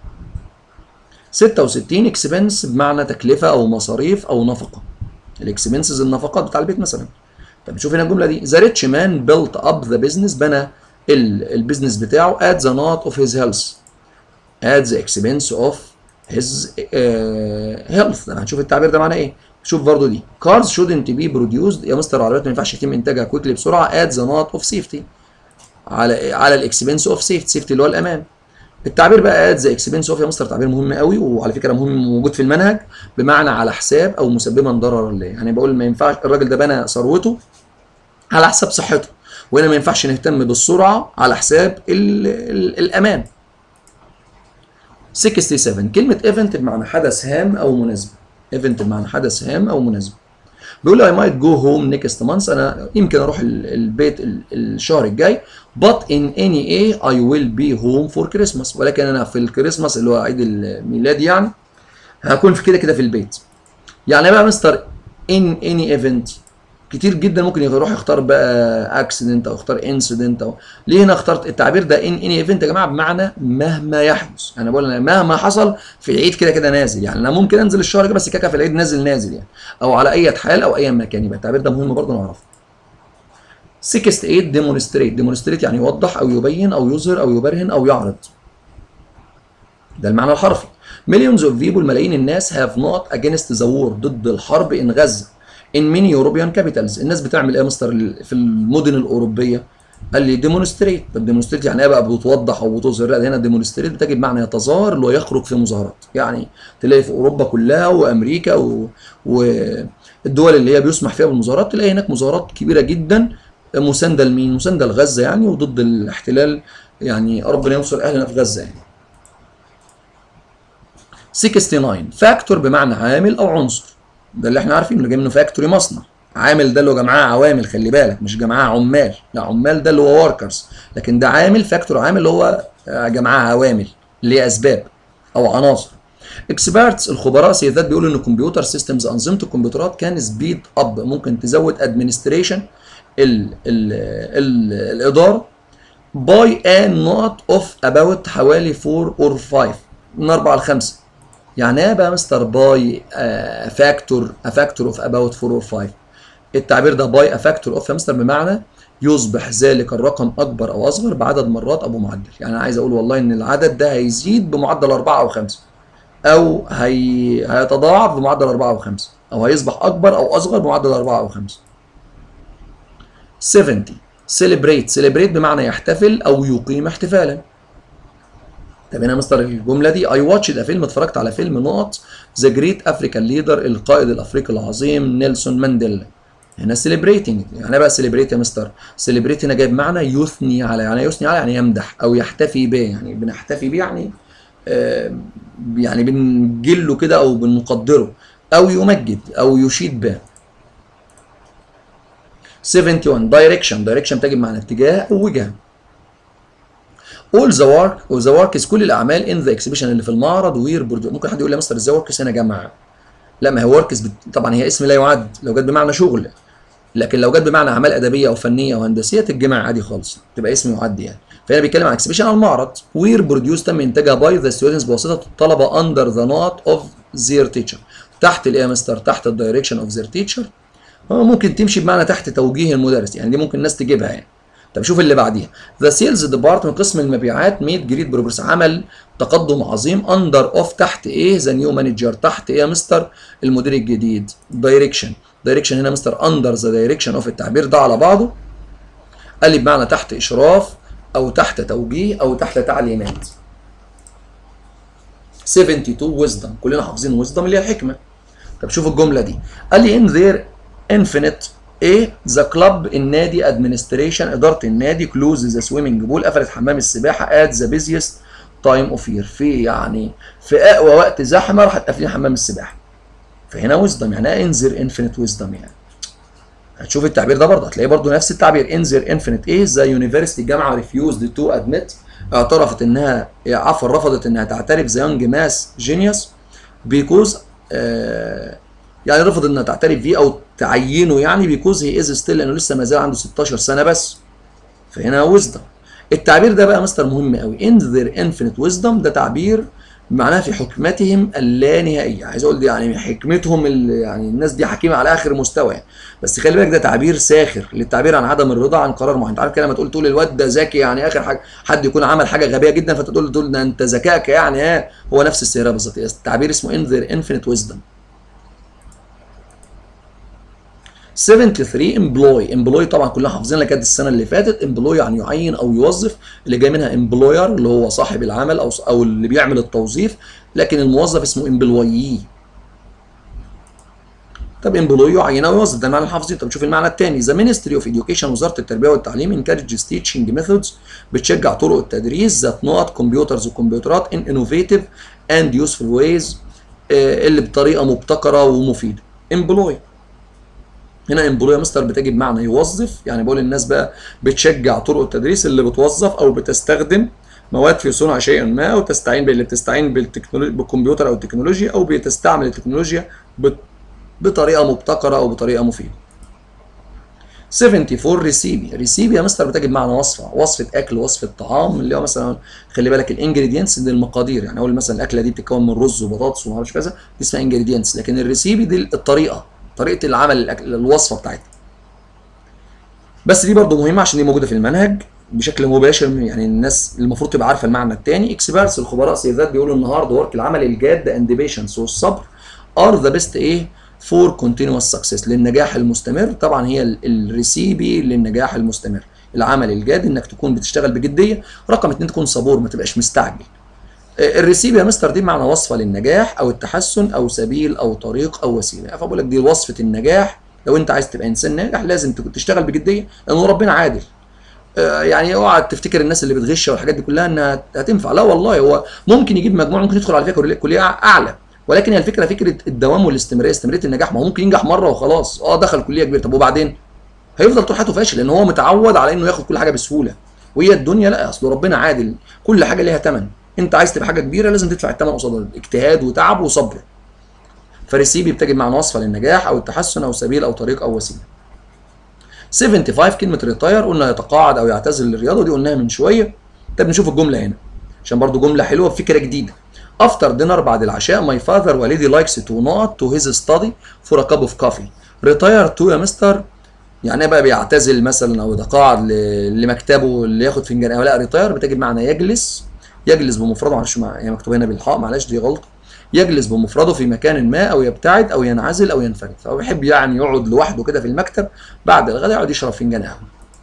ستة وستين اكسبنس بمعنى تكلفه او مصاريف او نفقه، الاكسبنسز النفقات بتاع البيت مثلا. طب نشوف هنا الجمله دي، ذا ريتش مان بيلت اب ذا بزنس، بنى البيزنس بتاعه at the not of his health at the expense of his uh, health. هنشوف التعبير ده معناه ايه. شوف برضو دي cars shouldn't be produced يا مستر، العربيات ما ينفعش يتم انتاجها كويكلي بسرعه at the not of safety، على على الاكسبنس اوف سيفتي، سيفتي اللي هو الامان. التعبير بقى at the expense of يا مستر تعبير مهم قوي، وعلى فكره مهم موجود في المنهج، بمعنى على حساب او مسببا ضررا ليه. يعني بقول ما ينفعش الراجل ده بنى ثروته على حساب صحته، وهنا ما ينفعش نهتم بالسرعه على حساب ال ال الامان. سبعة وستين كلمه ايفنت بمعنى حدث هام او مناسبه، ايفنت بمعنى حدث هام او مناسبه. بيقول لي I might go home next month، انا يمكن اروح البيت الشهر الجاي، but in any way I will be home for Christmas، ولكن انا في الكريسماس اللي هو عيد الميلاد يعني هكون في كده كده في البيت. يعني بقى مستر in any event كتير جدا ممكن يروح يختار بقى اكسيدنت او يختار انسيدنت، او ليه هنا اخترت التعبير ده ان اني ايفنت يا جماعه؟ بمعنى مهما يحدث. انا بقول انا مهما حصل في العيد كده كده نازل، يعني انا ممكن انزل الشهر ده بس كده في العيد نازل نازل يعني، او على اي حال او اي مكان. يبقى التعبير ده مهم برضه نعرفه. ستة وستين ديمونستريت، ديمونستريت يعني يوضح او يبين او يظهر او يبرهن او يعرض، ده المعنى الحرفي. مليونز اوف بيبول ملايين الناس هاف نوت اجينست ذا وور ضد الحرب ان غزه in many European capitals. الناس بتعمل ايه يا مستر في المدن الاوروبيه؟ قال لي ديمونستريت. طب ديمونستريت يعني ايه بقى؟ بتوضح او بتظهر؟ لا هنا ديمونستريت بتجي بمعنى يتظاهر اللي هو يخرج في مظاهرات. يعني تلاقي في اوروبا كلها وامريكا و... والدول اللي هي بيسمح فيها بالمظاهرات، تلاقي هناك مظاهرات كبيره جدا مسانده لمين؟ مسانده لغزه يعني، وضد الاحتلال، يعني ربنا ينصر اهلنا في غزه يعني. تسعة وستين فاكتور بمعنى عامل او عنصر، ده اللي احنا عارفينه اللي جاي منه فاكتوري مصنع. عامل ده اللي هو جمعاه عوامل، خلي بالك مش جمعاه عمال، لا عمال ده اللي هو وركرز، لكن ده عامل فاكتور عامل اللي هو جمعاه عوامل اللي هي اسباب او عناصر. اكسبيرتس الخبراء سيادات بيقولوا ان الكمبيوتر سيستمز انظمه الكمبيوترات كان سبيد اب، ممكن تزود ادمنستريشن ال ال ال الاداره باي ان نوت اوف اباوت حوالي أربعة اور خمسة، من أربعة ل خمسة. يعني ايه بقى مستر باي فاكتور ا فاكتور اوف اباوت أربعة اور خمسة؟ التعبير ده باي ا فاكتور اوف يا مستر بمعنى يصبح ذلك الرقم اكبر او اصغر بعدد مرات او بمعدل. يعني انا عايز اقول والله ان العدد ده هيزيد بمعدل أربعة او خمسة، او هي... هيتضاعف بمعدل أربعة او خمسة، او هيصبح اكبر او اصغر بمعدل أربعة او خمسة. سبعين سيلبريت سيلبريت بمعنى يحتفل او يقيم احتفالا. طب هنا مستر الجمله دي اي واتش ده فيلم، اتفرجت على فيلم نقط ذا جريت افريكان ليدر القائد الافريقي العظيم نيلسون مانديلا. هنا سيلبريتنج يعني ايه بقى سيلبريت يا مستر؟ سيلبريت هنا جايب معنى يثني على، يعني يثني على يعني يمدح او يحتفي به، يعني بنحتفي به يعني آه يعني بنجله كده او بنقدره او يمجد او يشيد به. واحد وسبعين دايركشن دايركشن تجب معنى اتجاه او وجهه. all the work و the work كل الاعمال in the exhibition اللي في المعرض وير برودو. ممكن حد يقول لي يا مستر ازاي وركس هنا جمع؟ لا ما هي وركس بت... طبعا هي اسم لا يعد لو جت بمعنى شغل، لكن لو جت بمعنى اعمال ادبيه او فنيه او هندسيه تتجمع عادي خالص، تبقى اسم يعد يعني. فهنا بيتكلم عن اكسبيشن على المعرض. وير بروديوس تم انتاجها باي ذا ستودنتس بواسطه الطلبه اندر ذا نوت اوف زير تيتشر. تحت الايه يا مستر؟ تحت الدايركشن اوف زير تيتشر. ممكن تمشي بمعنى تحت توجيه المدرس، يعني دي ممكن الناس تجيبها يعني. طب شوف اللي بعديها ذا سيلز ديبارتمنت قسم المبيعات ميد جريت بروجرس عمل تقدم عظيم اندر اوف تحت ايه؟ ذا نيو مانجر تحت ايه يا مستر؟ المدير الجديد. دايركشن دايركشن هنا مستر اندر ذا دايركشن اوف، التعبير ده على بعضه قال لي بمعنى تحت اشراف او تحت توجيه او تحت تعليمات. اتنين وسبعين ويزدم كلنا حافظين ويزدم اللي هي الحكمه. طب شوف الجمله دي قال لي ان ذير انفينيت ايه ذا كلاب النادي ادمنستريشن اداره النادي كلوز ذا سويمنج بول قفلت حمام السباحه ات ذا بيزيست تايم اوف يير في يعني في اقوى وقت زحمه راحت قافلين حمام السباحه. فهنا ويزدم يعني انذر انفينيت ويزدم، يعني هتشوف التعبير ده برضه هتلاقيه برضه نفس التعبير انذر انفينيت ايه ذا يونيفرستي الجامعه ريفيوزد تو ادميت اعترفت انها عفوا رفضت انها تعترف ذا يونج ماس جينيوس بيكوز آه يعني رفض انها تعترف بيه او تعينه يعني بيكوز هي از ستيل لانه لسه ما زال عنده ستاشر سنه بس. فهنا ويزدم. التعبير ده بقى مستر مهم قوي ان ذير انفينيت ويزدم، ده تعبير معناها في حكمتهم اللانهائيه. عايز اقول يعني حكمتهم يعني الناس دي حكيمه على اخر مستوى يعني. بس خلي بالك ده تعبير ساخر للتعبير عن عدم الرضا عن قرار معين. انت عارف كده لما تقول تقول الواد ده ذكي يعني اخر حاجه حد يكون عمل حاجه غبيه جدا فتقول تقول ده انت ذكائك يعني ها هو نفس السيره بالظبط. التعبير اسمه ان ذير انفينيت ويزدم. تلاتة وسبعين امبلوي امبلوي طبعا كلنا حافظينها كانت السنه اللي فاتت. امبلوي يعني يعين او يوظف، اللي جاي منها امبلوير اللي هو صاحب العمل او او اللي بيعمل التوظيف، لكن الموظف اسمه امبلويي. طب امبلوي يعين او يوظف ده المعنى الحافظين. طب شوف المعنى الثاني ذا مينستري اوف اديوكيشن وزاره التربيه والتعليم انكارجز تيتشنج ميثودز بتشجع طرق التدريس ذات نقط كمبيوترز وكمبيوترات ان انوفيتيف اند يوسفول ويز اللي بطريقه مبتكره ومفيده. امبلوي هنا امبلوي يا مستر بتجي بمعنى يوظف، يعني بقول للناس بقى بتشجع طرق التدريس اللي بتوظف او بتستخدم مواد في صنع شيء ما او تستعين باللي بتستعين بالتكنولوجيا بالكمبيوتر او التكنولوجيا او بتستعمل التكنولوجيا بطريقه مبتكره او بطريقه مفيده. أربعة وسبعين ريسيبي ريسيبي يا مستر بتجي بمعنى وصفه وصفه اكل وصفه طعام اللي هو مثلا خلي بالك الانجريدينتس دي المقادير، يعني اقول مثلا الاكله دي بتتكون من رز وبطاطس وما اعرفش كذا دي اسمها انجريدينتس، لكن الريسيبي دي الطريقه طريقه العمل الوصفه بتاعتها. بس دي برضو مهمه عشان دي موجوده في المنهج بشكل مباشر، يعني الناس المفروض تبقى عارفه المعنى الثاني. اكسبيرتس الخبراء سيدات بيقولوا النهارده ورك العمل الجاد اند بيشنس والصبر ار ذا بيست ايه فور كونتينوس سكسس للنجاح المستمر. طبعا هي الريسيبي للنجاح المستمر العمل الجاد انك تكون بتشتغل بجديه، رقم اتنين تكون صبور ما تبقاش مستعجل. الريسيبي يا مستر دي معنى وصفه للنجاح او التحسن او سبيل او طريق او وسيله، فبقول لك دي وصفه النجاح. لو انت عايز تبقى انسان ناجح لازم تشتغل بجديه لانه ربنا عادل يعني اوعى تفتكر الناس اللي بتغش والحاجات دي كلها انها هتنفع، لا والله، هو ممكن يجيب مجموع، ممكن يدخل على فكره كليه اعلى، ولكن هي الفكره فكره الدوام والاستمراريه، استمراريه النجاح. ما هو ممكن ينجح مره وخلاص، اه دخل كليه كبيره، طب وبعدين هيفضل طول حياته فاشل، لان هو متعود على انه ياخد كل حاجه بسهوله. وهي الدنيا لا، اصل ربنا عادل، كل حاجه ليها ثمن. انت عايز تبقى حاجه كبيره لازم تدفع الثمن قصادها، اجتهاد وتعب وصبر. فريسيبي بتجد معنى وصفه للنجاح او التحسن او سبيل او طريق او وسيله. خمسة وسبعين كلمه ريتاير قلنا يتقاعد او يعتزل الرياضه، دي قلناها من شويه. طب نشوف الجمله هنا عشان برضو جمله حلوه بفكره جديده. افتر دينر بعد العشاء ماي فاذر والدي لايكس تو نوت تو هيز ستادي فور ا كاب اوف كوفي. ريتاير تو يا مستر يعني بقى بيعتزل مثلا او يتقاعد لمكتبه اللي ياخد فنجان قهوه. لا، ريتاير بتجد معنى يجلس، يجلس بمفرده، معلش مع... هي مكتوبه هنا بالحاء، معلش دي غلطه. يجلس بمفرده في مكان ما او يبتعد او ينعزل او ينفرد، فهو بيحب يعني يقعد لوحده كده في المكتب بعد الغداء، يقعد يشرب فنجان قهوه.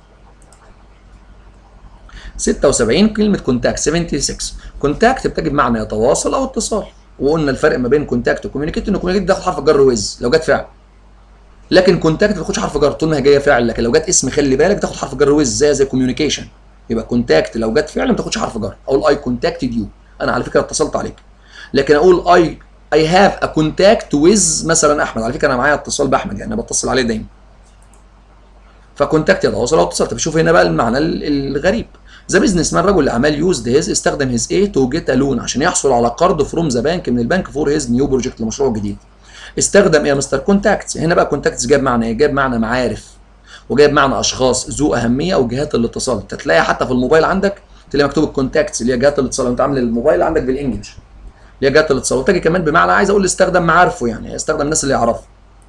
ستة وسبعين كلمه كونتاكت. ستة وسبعين كونتاكت بتجد معنى يتواصل او اتصال، وقلنا الفرق ما بين كونتاكت وكوميونيكيت، ان كوميونيكيت بتاخد حرف جر ويز لو جت فعل، لكن كونتاكت ما بتاخدش حرف جر طول ما هي جايه فعل، لكن لو جت اسم خلي بالك تاخد حرف جر ويز زي زي كوميونيكيشن. يبقى كونتاكت لو جت فعل ما تاخدش حرف جر. اقول اي كونتاكتد يو، انا على فكره اتصلت عليك، لكن اقول اي اي هاف ا كونتاكت ويز مثلا احمد، على فكره انا معايا اتصال باحمد، يعني انا بتصل عليه دايما. فكونتاكت يتواصل او اتصال. طب شوف هنا بقى المعنى الغريب. ذا بيزنس مان رجل الاعمال يوزد هيز استخدم هيز ايه تو جيت ا لون عشان يحصل على قرض فروم ذا بانك من البنك فور هيز نيو بروجكت لمشروعه الجديد. استخدم ايه يا مستر؟ كونتاكتس. هنا بقى كونتاكتس جاب معنى ايه؟ جاب معنى معارف، وجايب معنى اشخاص ذو اهميه او جهات الاتصال. انت تلاقي حتى في الموبايل عندك تلاقي مكتوب الكونتاكتس اللي هي جهات الاتصال، انت عامل الموبايل عندك بالانجلش اللي هي جهات الاتصال، وتجي كمان بمعنى عايز اقول استخدم معارفه، يعني استخدم الناس اللي يعرفها.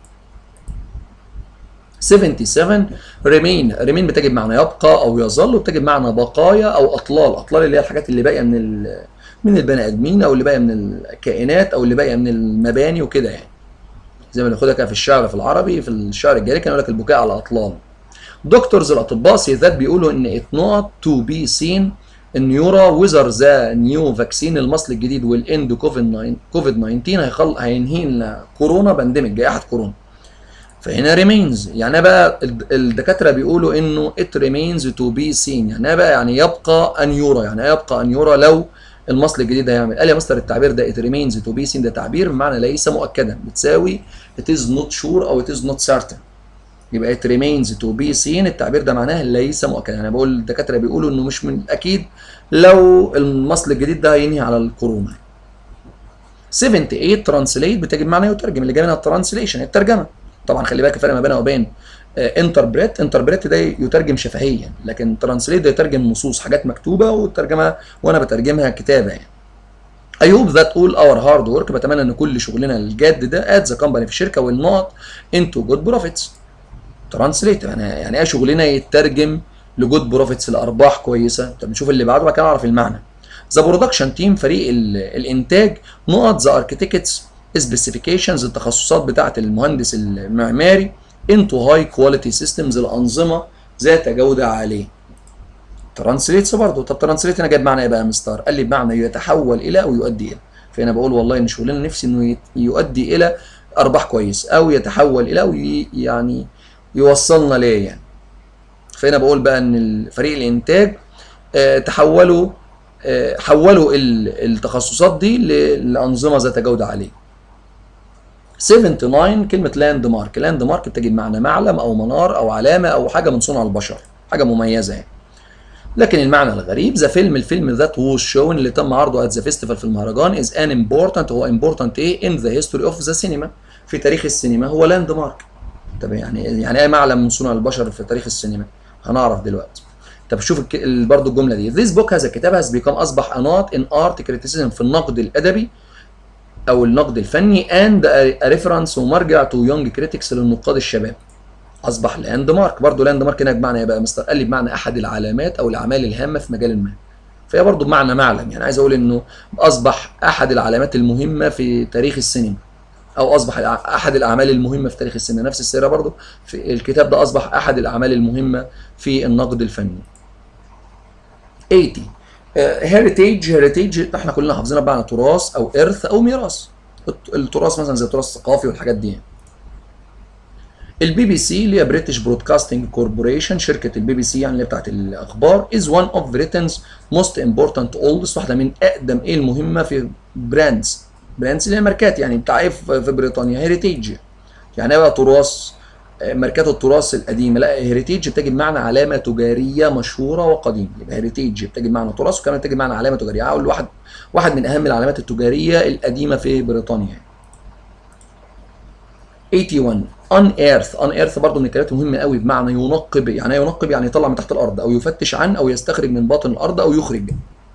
سبعة وسبعين ريمين. ريمين بتجي بمعنى يبقى او يظل، وبتجي بمعنى بقايا او اطلال. اطلال اللي هي الحاجات اللي باقيه من من البني ادمين او اللي باقيه من الكائنات او اللي باقيه من المباني وكده، يعني زي ما ناخدها كده في الشعر في العربي، في الشعر الجاهلي كان يقول لك البكاء على اطلال. دكتورز الاطباء سيذات بيقولوا ان ات نوت تو بي سين ان يرى وذر ذا نيو فاكسين، المصل الجديد والاند كوفيد تسعة عشر هيخل هينهي لنا كورونا بانديميك، جائحه كورونا. فهنا ريمينز يعني بقى الدكاتره بيقولوا انه ات ريمينز تو بي سين، يعني بقى يعني يبقى ان يرى، يعني يبقى ان يرى لو المصل الجديد هيعمل. قال يا مستر التعبير ده ات ريمينز تو بي سين ده تعبير بمعنى ليس مؤكدا، بتساوي it is not sure او it is not certain. يبقى it remains to be seen التعبير ده معناه ليس مؤكدا، يعني بقول الدكاتره بيقولوا انه مش من اكيد لو المصل الجديد ده هينهي على الكورونا. سبعة وسبعين ترانسليت بتجي بمعنى يترجم، اللي جاي منها الترانسليشن الترجمه. طبعا خلي بالك الفرق ما بينها وبين انتربريت. انتربريت ده يترجم شفهيا، لكن ترانسليت ده يترجم نصوص، حاجات مكتوبه والترجمه وانا بترجمها كتابه يعني. I hope that all our hard work، بتمنى ان كل شغلنا الجاد ده at the company في الشركه will not into good profits. ترانسليت يعني يعني ايه شغلنا يترجم لجود بروفيتس، لارباح كويسه. طب نشوف اللي بعده بقى كده اعرف المعنى. ذا برودكشن تيم فريق الانتاج، نقط ذا اركتكتس سبيسيفيكيشنز التخصصات بتاعه المهندس المعماري، انتو هاي كواليتي سيستمز الانظمه ذات جوده عاليه. ترانسليتس برضه. طب ترانسليت هنا جايب معنى ايه بقى يا مستر؟ قال لي بمعنى يتحول الى او يؤدي الى. فهنا بقول والله ان شغلنا نفسي انه يؤدي الى ارباح كويس، او يتحول الى او يعني يوصلنا ليه يعني. فهنا بقول بقى ان فريق الانتاج اه تحولوا اه حولوا التخصصات دي لانظمه ذات جوده عاليه. تسعة وسبعين كلمه لاند مارك. لاند مارك بتجي بمعنى معلم او منار او علامه او حاجه من صنع البشر، حاجه مميزه يعني. لكن المعنى الغريب ذا فيلم، الفيلم ذات ووز شون اللي تم عرضه ات ذا فيستيفال في المهرجان از ان امبورتنت، هو امبورتنت ايه؟ ان ذا هيستوري اوف ذا سينما، في تاريخ السينما هو لاند مارك. طب يعني يعني ايه معلم من صنع البشر في تاريخ السينما؟ هنعرف دلوقتي. طب شوف برضه الجمله دي. This book هذا الكتاب has become اصبح a not in art criticism في النقد الادبي او النقد الفني and a reference ومرجع to young critics للنقاد الشباب. اصبح لاند مارك. برضه لاند مارك هنا بمعنى ايه بقى يا مستر؟ قال لي بمعنى احد العلامات او الاعمال الهامه في مجال ما. فهي برضه بمعنى معلم، يعني عايز اقول انه اصبح احد العلامات المهمه في تاريخ السينما، او اصبح احد الاعمال المهمه في تاريخ السينما. نفس السيره برضه في الكتاب ده اصبح احد الاعمال المهمه في النقد الفني. ثمانين هيريتيج. هيريتيج احنا كلنا حافظينها بمعنى تراث او ارث او ميراث. التراث مثلا زي التراث الثقافي والحاجات دي. البي بي سي اللي هي بريتش برودكاستنج كوربوريشن، شركه البي بي سي يعني اللي بتاعت الاخبار، از one of Britain's most important oldest، واحده من اقدم ايه المهمه في براندز، براندز اللي هي ماركات يعني بتاع ايه في بريطانيا، هيريتيج يعني ايه بقى تراث، ماركات التراث القديمه. لا هيريتيج بتجي بمعنى علامه تجاريه مشهوره وقديمه، يبقى هيريتيج بتجي بمعنى تراث وكمان بتجي بمعنى علامه تجاريه، اقول واحد واحد من اهم العلامات التجاريه القديمه في بريطانيا. ثمانية وثمانين unearth unearth برضه من الكلمات المهمه قوي، بمعنى ينقب، يعني ايه ينقب؟ يعني يطلع من تحت الارض او يفتش عن او يستخرج من باطن الارض او يخرج.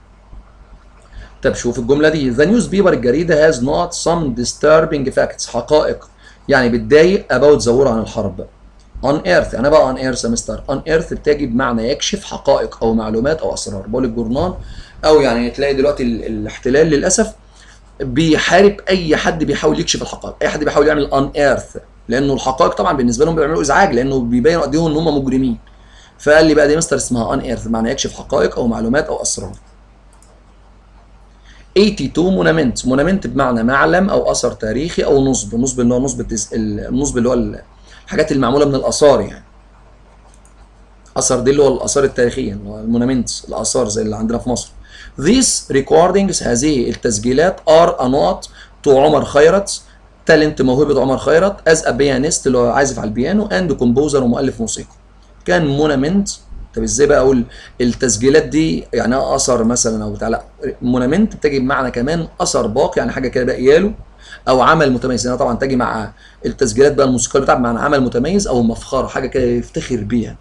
طب شوف الجمله دي، the newspaper الجريده has not some disturbing facts، حقائق يعني بتضايق about the war عن الحرب. unearth انا بقى unearth يا مستر، unearth بتجي بمعنى يكشف حقائق او معلومات او اسرار. بقول الجورنال او يعني تلاقي دلوقتي الاحتلال للاسف بيحارب اي حد بيحاول يكشف الحقائق، اي حد بيحاول يعمل unearth، لانه الحقائق طبعا بالنسبه لهم بيعملوا ازعاج لانه بيبينوا قد ايه ان هم مجرمين. فقال لي بقى دي مستر اسمها unearth، بمعنى يكشف حقائق او معلومات او اسرار. ثمانية وثمانين مونامنت، مونامنت بمعنى معلم او اثر تاريخي او نصب، نصب اللي هو نصب التز... النصب اللي هو الحاجات المعموله من الاثار يعني. اثر دي اللي هو الاثار التاريخيه اللي هو المونامنتس، الاثار زي اللي عندنا في مصر. These recordings هذه التسجيلات are a note to عمر خيرت، تالنت موهبه عمر خيرت as a pianist اللي هو عازف على البيانو and composer ومؤلف موسيقى. كان مونامنت. طب ازاي بقى اقول التسجيلات دي يعني اثر مثلا او بتاع؟ لا مونامنت بتجي بمعنى كمان اثر باقي، يعني حاجه كده باقيه له او عمل متميز، يعني طبعا تجي مع التسجيلات بقى الموسيقيه بتاعت معنى عمل متميز او مفخره، حاجه كده يفتخر بيها.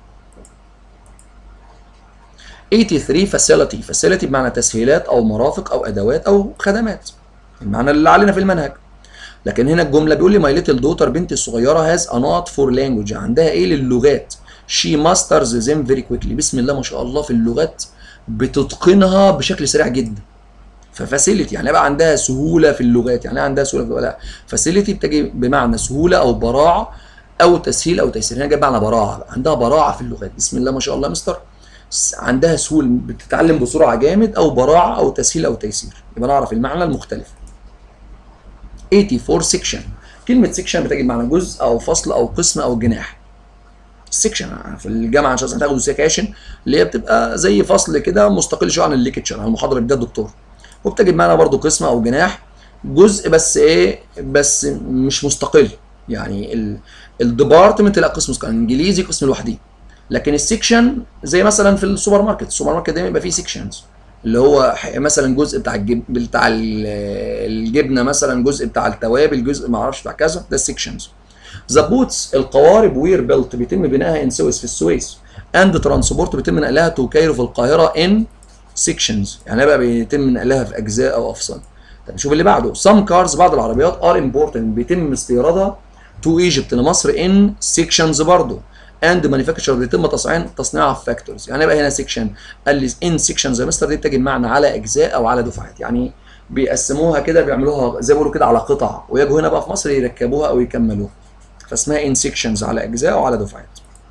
ثمانية وثمانين فاسيلتي، فاسيلتي بمعنى تسهيلات او مرافق او ادوات او خدمات، المعنى اللي علينا في المنهج. لكن هنا الجمله بيقول لي ماي ليتل دوتر، بنتي الصغيره هاز ا نوت فور لانجوج، عندها ايه للغات، شي ماسترز زيم فيري كويكلي، بسم الله ما شاء الله في اللغات بتتقنها بشكل سريع جدا. ففاسيلتي يعني بقى عندها سهوله في اللغات، يعني عندها سهوله في اللغات. فاسيلتي بتجي بمعنى سهوله او براعه او تسهيل او تيسير، هنا جاي بمعنى براعه، عندها براعه في اللغات، بسم الله ما شاء الله يا مستر، عندها سهوله بتتعلم بسرعه جامد او براعه او تسهيل او تيسير، يبقى نعرف المعنى المختلف. ثمانية وثمانين سيكشن، كلمه سيكشن بتجي بمعنى جزء او فصل او قسم او جناح. السكشن في الجامعه عشان هتاخدوا سكاشن اللي هي بتبقى زي فصل كده مستقل شويه عن الليكتشر، عن المحاضره اللي بتديها الدكتور، وبتجي بمعنى برضو قسم او جناح، جزء بس ايه بس مش مستقل، يعني الديبارتمنت لا قسم مستقل، انجليزي قسم لوحده. لكن السكشن زي مثلا في السوبر ماركت، السوبر ماركت دايما يبقى فيه سكشنز، اللي هو مثلا جزء بتاع الجب... بتاع الجبنه، مثلا جزء بتاع التوابل، جزء ما اعرفش بتاع كذا، ده السكشنز. ذا بوتس القوارب وير بيلت بيتم بنائها ان سويس في السويس، اند ترانسبورت بيتم نقلها تو كايرو في القاهره ان سيكشنز، يعني بقى بيتم نقلها في اجزاء او افصال. طب نشوف اللي بعده، سام كارز بعض العربيات ار امبورتنت بيتم استيرادها تو ايجيبت لمصر ان سيكشنز برضه، اند مانيفاكتشر بيتم تصنيع تصنيعها في فاكتورز، يعني بقى هنا سيكشن قال لي ان سيكشنز يا مستر دي بتجي بمعنى على اجزاء او على دفعات، يعني بيقسموها كده بيعملوها زي ما بيقولوا كده على قطع، ويجوا هنا بقى في مصر يركبوها او يكملوها، فاسمها ان سيكشنز على اجزاء وعلى دفعات.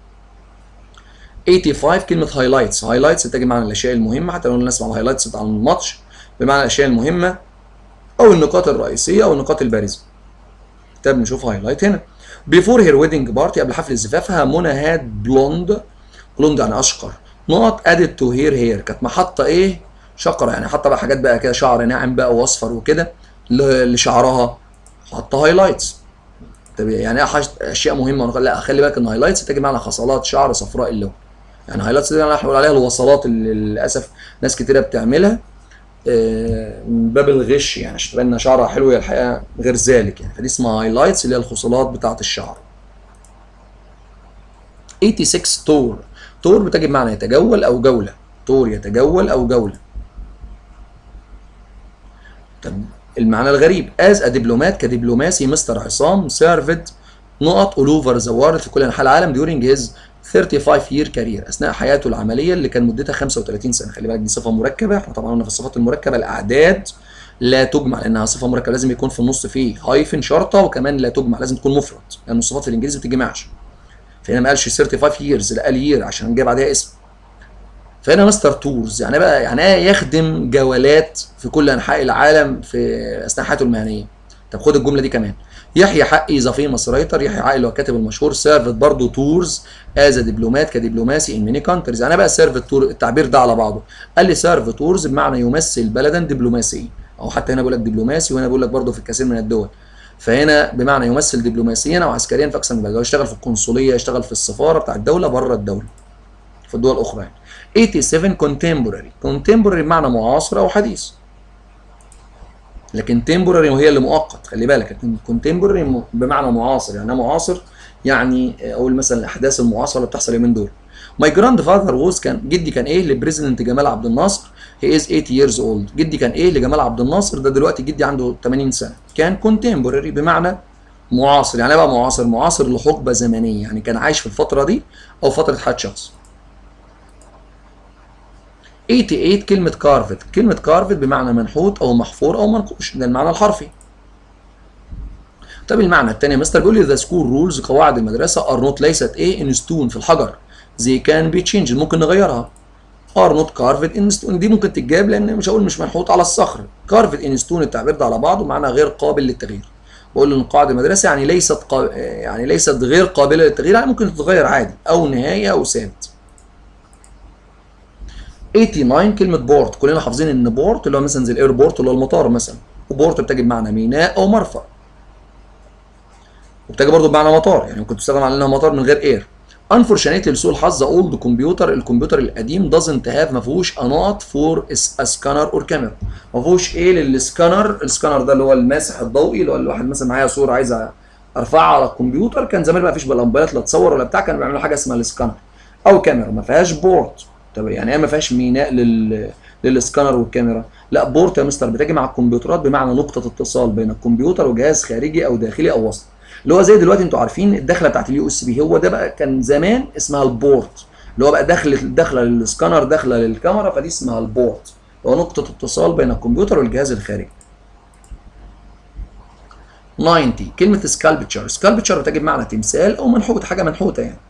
خمسة وثمانين كلمه هايلايتس، هايلايتس بتجي بمعنى الاشياء المهمه، حتى لو الناس مع الهايلايتس بتاع الماتش بمعنى الاشياء المهمه او النقاط الرئيسيه او النقاط البارزه. طب نشوف هايلايت هنا، بيفور هير ويدنج بارتي، قبل حفل زفافها، منى هاد بلوند، بلوند يعني اشقر، نوت ادد تو هير هير، كانت محطه ايه شقره، يعني حاطه بقى حاجات بقى كده شعر ناعم بقى واصفر وكده لشعرها، حاطه هايلايتس. طب يعني ايه اشياء مهمه؟ لا خلي بالك ان هايلايتس بتجي معنى خصلات شعر صفراء اللون، يعني هايلايتس دي انا بقول عليها الوصلات اللي للاسف ناس كتيره بتعملها من باب الغش، يعني عشان تبان ان شعرها حلو، هي الحقيقه غير ذلك يعني، فدي اسمها هايلايتس اللي هي الخصلات بتاعه الشعر. ستة وثمانين تور، تور بتجي بمعنى يتجول او جوله، تور يتجول او جوله. طب المعنى الغريب، از دبلومات كدبلوماسي مستر عصام سيرفد نقط اول اوفر ذا وورلد في كل انحاء العالم ديورنج هيز خمسة وثلاثين يير كارير، اثناء حياته العمليه اللي كان مدتها خمسة وثلاثين سنه. خلي بالك دي صفه مركبه، احنا طبعا قلنا في الصفات المركبه الاعداد لا تجمع لانها صفه مركبه، لازم يكون في النص فيه هايفن شرطه، وكمان لا تجمع لازم تكون مفرد، لان يعني الصفات في الانجليزي ما بتتجمعش. فهنا ما قالش خمسة وثلاثين ييرز، لا قال يير عشان جاي بعدها اسم. فهنا مستر تورز يعني بقى يعني ايه يخدم جولات في كل انحاء العالم في اثناء حياته المهنيه. طب خد الجمله دي كمان. يحيى حقي ذا فيمس رايتر، يحيى حقي اللي هو الكاتب المشهور، سيرفت برضه تورز از دبلومات كدبلوماسي ان ميني كونتريز. انا بقى سيرفت تور التعبير ده على بعضه، قال لي سيرف تورز بمعنى يمثل بلدا دبلوماسيا، او حتى هنا بقول لك دبلوماسي وهنا بقول لك برضه في الكثير من الدول. فهنا بمعنى يمثل دبلوماسيا او عسكريا في اكثر من بلد، يشتغل في القنصليه، يشتغل في السفاره بتاع الدوله بره الدوله في الدول الاخرى يعني. سبعة وثمانين كونتمبوراري، كونتمبوراري بمعنى معاصر او حديث، لكن تمبوراري وهي اللي مؤقت، خلي بالك. لكن كونتمبوراري بمعنى معاصر، يعني معاصر يعني اقول مثلا الاحداث المعاصره اللي بتحصل اليومين دول. ماي جراند فاذر ووز، كان جدي كان ايه للبريزيدنت جمال عبد الناصر، هي از ثمانين years old. جدي كان ايه لجمال عبد الناصر، ده دلوقتي جدي عنده ثمانين سنه. كان كونتمبوراري بمعنى معاصر، يعني بقى معاصر معاصر لحقبه زمنيه، يعني كان عايش في الفتره دي او فتره حياه شخص. ثمانية وثمانين كلمة كارفت، كلمة كارفت بمعنى منحوت أو محفور أو منقوش، ده المعنى الحرفي. طب المعنى الثاني مستر بيقول لي ذا سكول رولز، قواعد المدرسة، ار نوت ليست ايه ان ستون في الحجر، زي كان بي تشينج ممكن نغيرها. ار نوت كارفت ان ستون دي ممكن تتجاب لأن مش هقول مش منحوت على الصخر. كارفت ان ستون التعبير ده على بعضه معنى غير قابل للتغيير. بقول له ان قواعد المدرسة يعني ليست قا... يعني ليست غير قابلة للتغيير، يعني ممكن تتغير عادي أو نهاية أو ثابت. تسعة وثمانين كلمة بورت، كلنا حافظين ان بورت اللي هو مثلا زي الايربورت اللي هو المطار مثلا، وبورت بتجي بمعنى ميناء او مرفأ، وبتجي برضه بمعنى مطار، يعني ممكن تستخدم على انها مطار من غير اير. unfortunately لسوء الحظ اولد كمبيوتر، الكمبيوتر القديم doesn't have ما فيهوش اناط فور سكانر اور كاميرا، ما فيهوش ايه للسكانر، السكانر ده اللي هو الماسح الضوئي، اللي هو الواحد مثلا معايا صوره عايز ارفعها على الكمبيوتر، كان زمان ما فيش بالامبيلات لا تصور ولا بتاع، كانوا بيعملوا حاجه اسمها السكانر او كاميرا، ما فيهاش بورت. طب يعني ايه ما فيهاش ميناء لل للسكانر والكاميرا؟ لا بورت يا مستر بتجي مع الكمبيوترات بمعنى نقطه اتصال بين الكمبيوتر وجهاز خارجي او داخلي او وسط، اللي هو زي دلوقتي انتوا عارفين الدخله بتاعت اليو اس بي، هو ده بقى كان زمان اسمها البورت، اللي هو بقى داخل داخله للسكانر داخله للكاميرا، فدي اسمها البورت، اللي هو نقطه اتصال بين الكمبيوتر والجهاز الخارجي. تسعين كلمه سكالبتشر، سكالبتشر بتجي بمعنى تمثال او منحوت، حاجه منحوته يعني.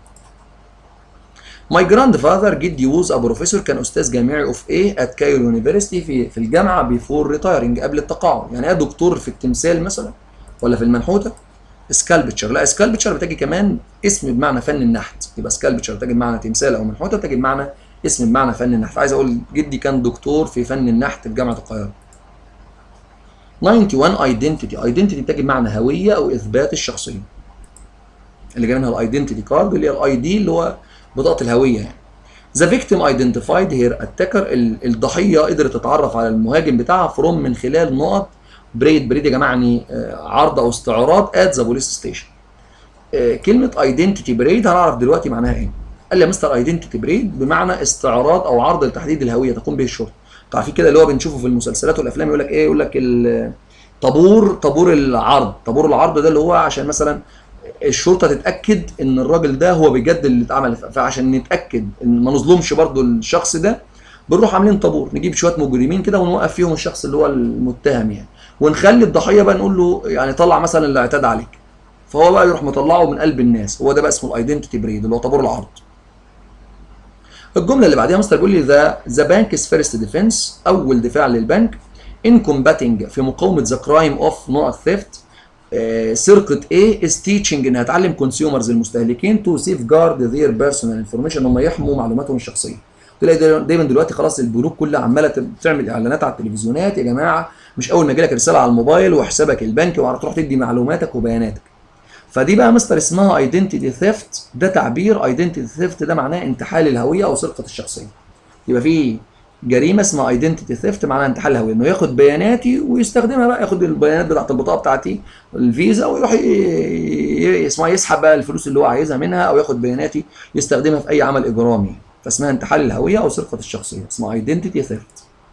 ماي جراند فاذر جدي ووز ا بروفيسور، كان استاذ جامعي اوف ايه ات كايرو يونيفرستي، في في الجامعه بيفور ريتايرنج قبل التقاعد، يعني ايه دكتور في التمثال مثلا ولا في المنحوته؟ سكالبتشر، لا سكالبتشر بتجي كمان اسم بمعنى فن النحت، يبقى سكالبتشر بتجي بمعنى تمثال او منحوته، بتجي بمعنى اسم بمعنى فن النحت، عايز اقول جدي كان دكتور في فن النحت في جامعه القاهره. واحد وتسعين ايدنتيتي، ايدنتيتي بتجي بمعنى هويه او اثبات الشخصيه، اللي جاي منها الايدنتيتي كارد اللي هي الاي دي اللي هو بطاقه الهويه يعني. ذا فيكتيم ايدنتيفايد هير اتاكر، الضحيه قدرت تتعرف على المهاجم بتاعها فروم من خلال نقط بريد، بريد يا جماعه يعني عرض او استعراض ات ذا بوليس ستيشن. كلمه ايدنتيتي بريد هنعرف دلوقتي معناها ايه. قال لي يا مستر ايدنتيتي بريد بمعنى استعراض او عرض لتحديد الهويه تقوم به الشرطه. انتوا عارفين كده اللي هو بنشوفه في المسلسلات والافلام، يقول لك ايه، يقول لك طابور طابور العرض، طابور العرض ده اللي هو عشان مثلا الشرطه تتاكد ان الراجل ده هو بجد اللي اتعمل، فعشان نتاكد ان ما نظلمش برضو الشخص ده بنروح عاملين طابور، نجيب شويه مجرمين كده ونوقف فيهم الشخص اللي هو المتهم يعني، ونخلي الضحيه بقى نقول له يعني طلع مثلا اللي اعتدى عليك، فهو بقى يروح مطلعه من قلب الناس، هو ده بقى اسمه الايدنتيتي بريد اللي هو طابور العرض. الجمله اللي بعديها مستر بيقول لي ذا ذا بانكس فيرست ديفنس، اول دفاع للبنك، ان كومباتنج في مقاومه ذا كرايم اوف نوت ثيفت، سرقه ايه از تيتشنج انها تعلم كونسيومرز المستهلكين تو سيف جارد ذير بيرسونال انفورميشن، هم يحموا معلوماتهم الشخصيه. تلاقي دايما دلوقتي خلاص البنوك كلها عماله بتعمل اعلانات على التلفزيونات، يا جماعه مش اول ما يجي لك رساله على الموبايل وحسابك البنكي وهتروح تدي معلوماتك وبياناتك. فدي بقى مستر اسمها ايدنتيتي ثيفت، ده تعبير ايدنتيتي ثيفت ده معناه انتحال الهويه او سرقه الشخصيه. يبقى في جريمه اسمها ايدنتيتي ثيفت معناها انتحال الهويه، انه ياخد بياناتي ويستخدمها بقى، ياخد البيانات بتاعت البطاقه بتاعتي الفيزا ويروح اسمها يسحب بقى الفلوس اللي هو عايزها منها، او ياخد بياناتي يستخدمها في اي عمل اجرامي، فاسمها انتحال الهويه او سرقه الشخصيه، اسمها ايدنتيتي ثيفت.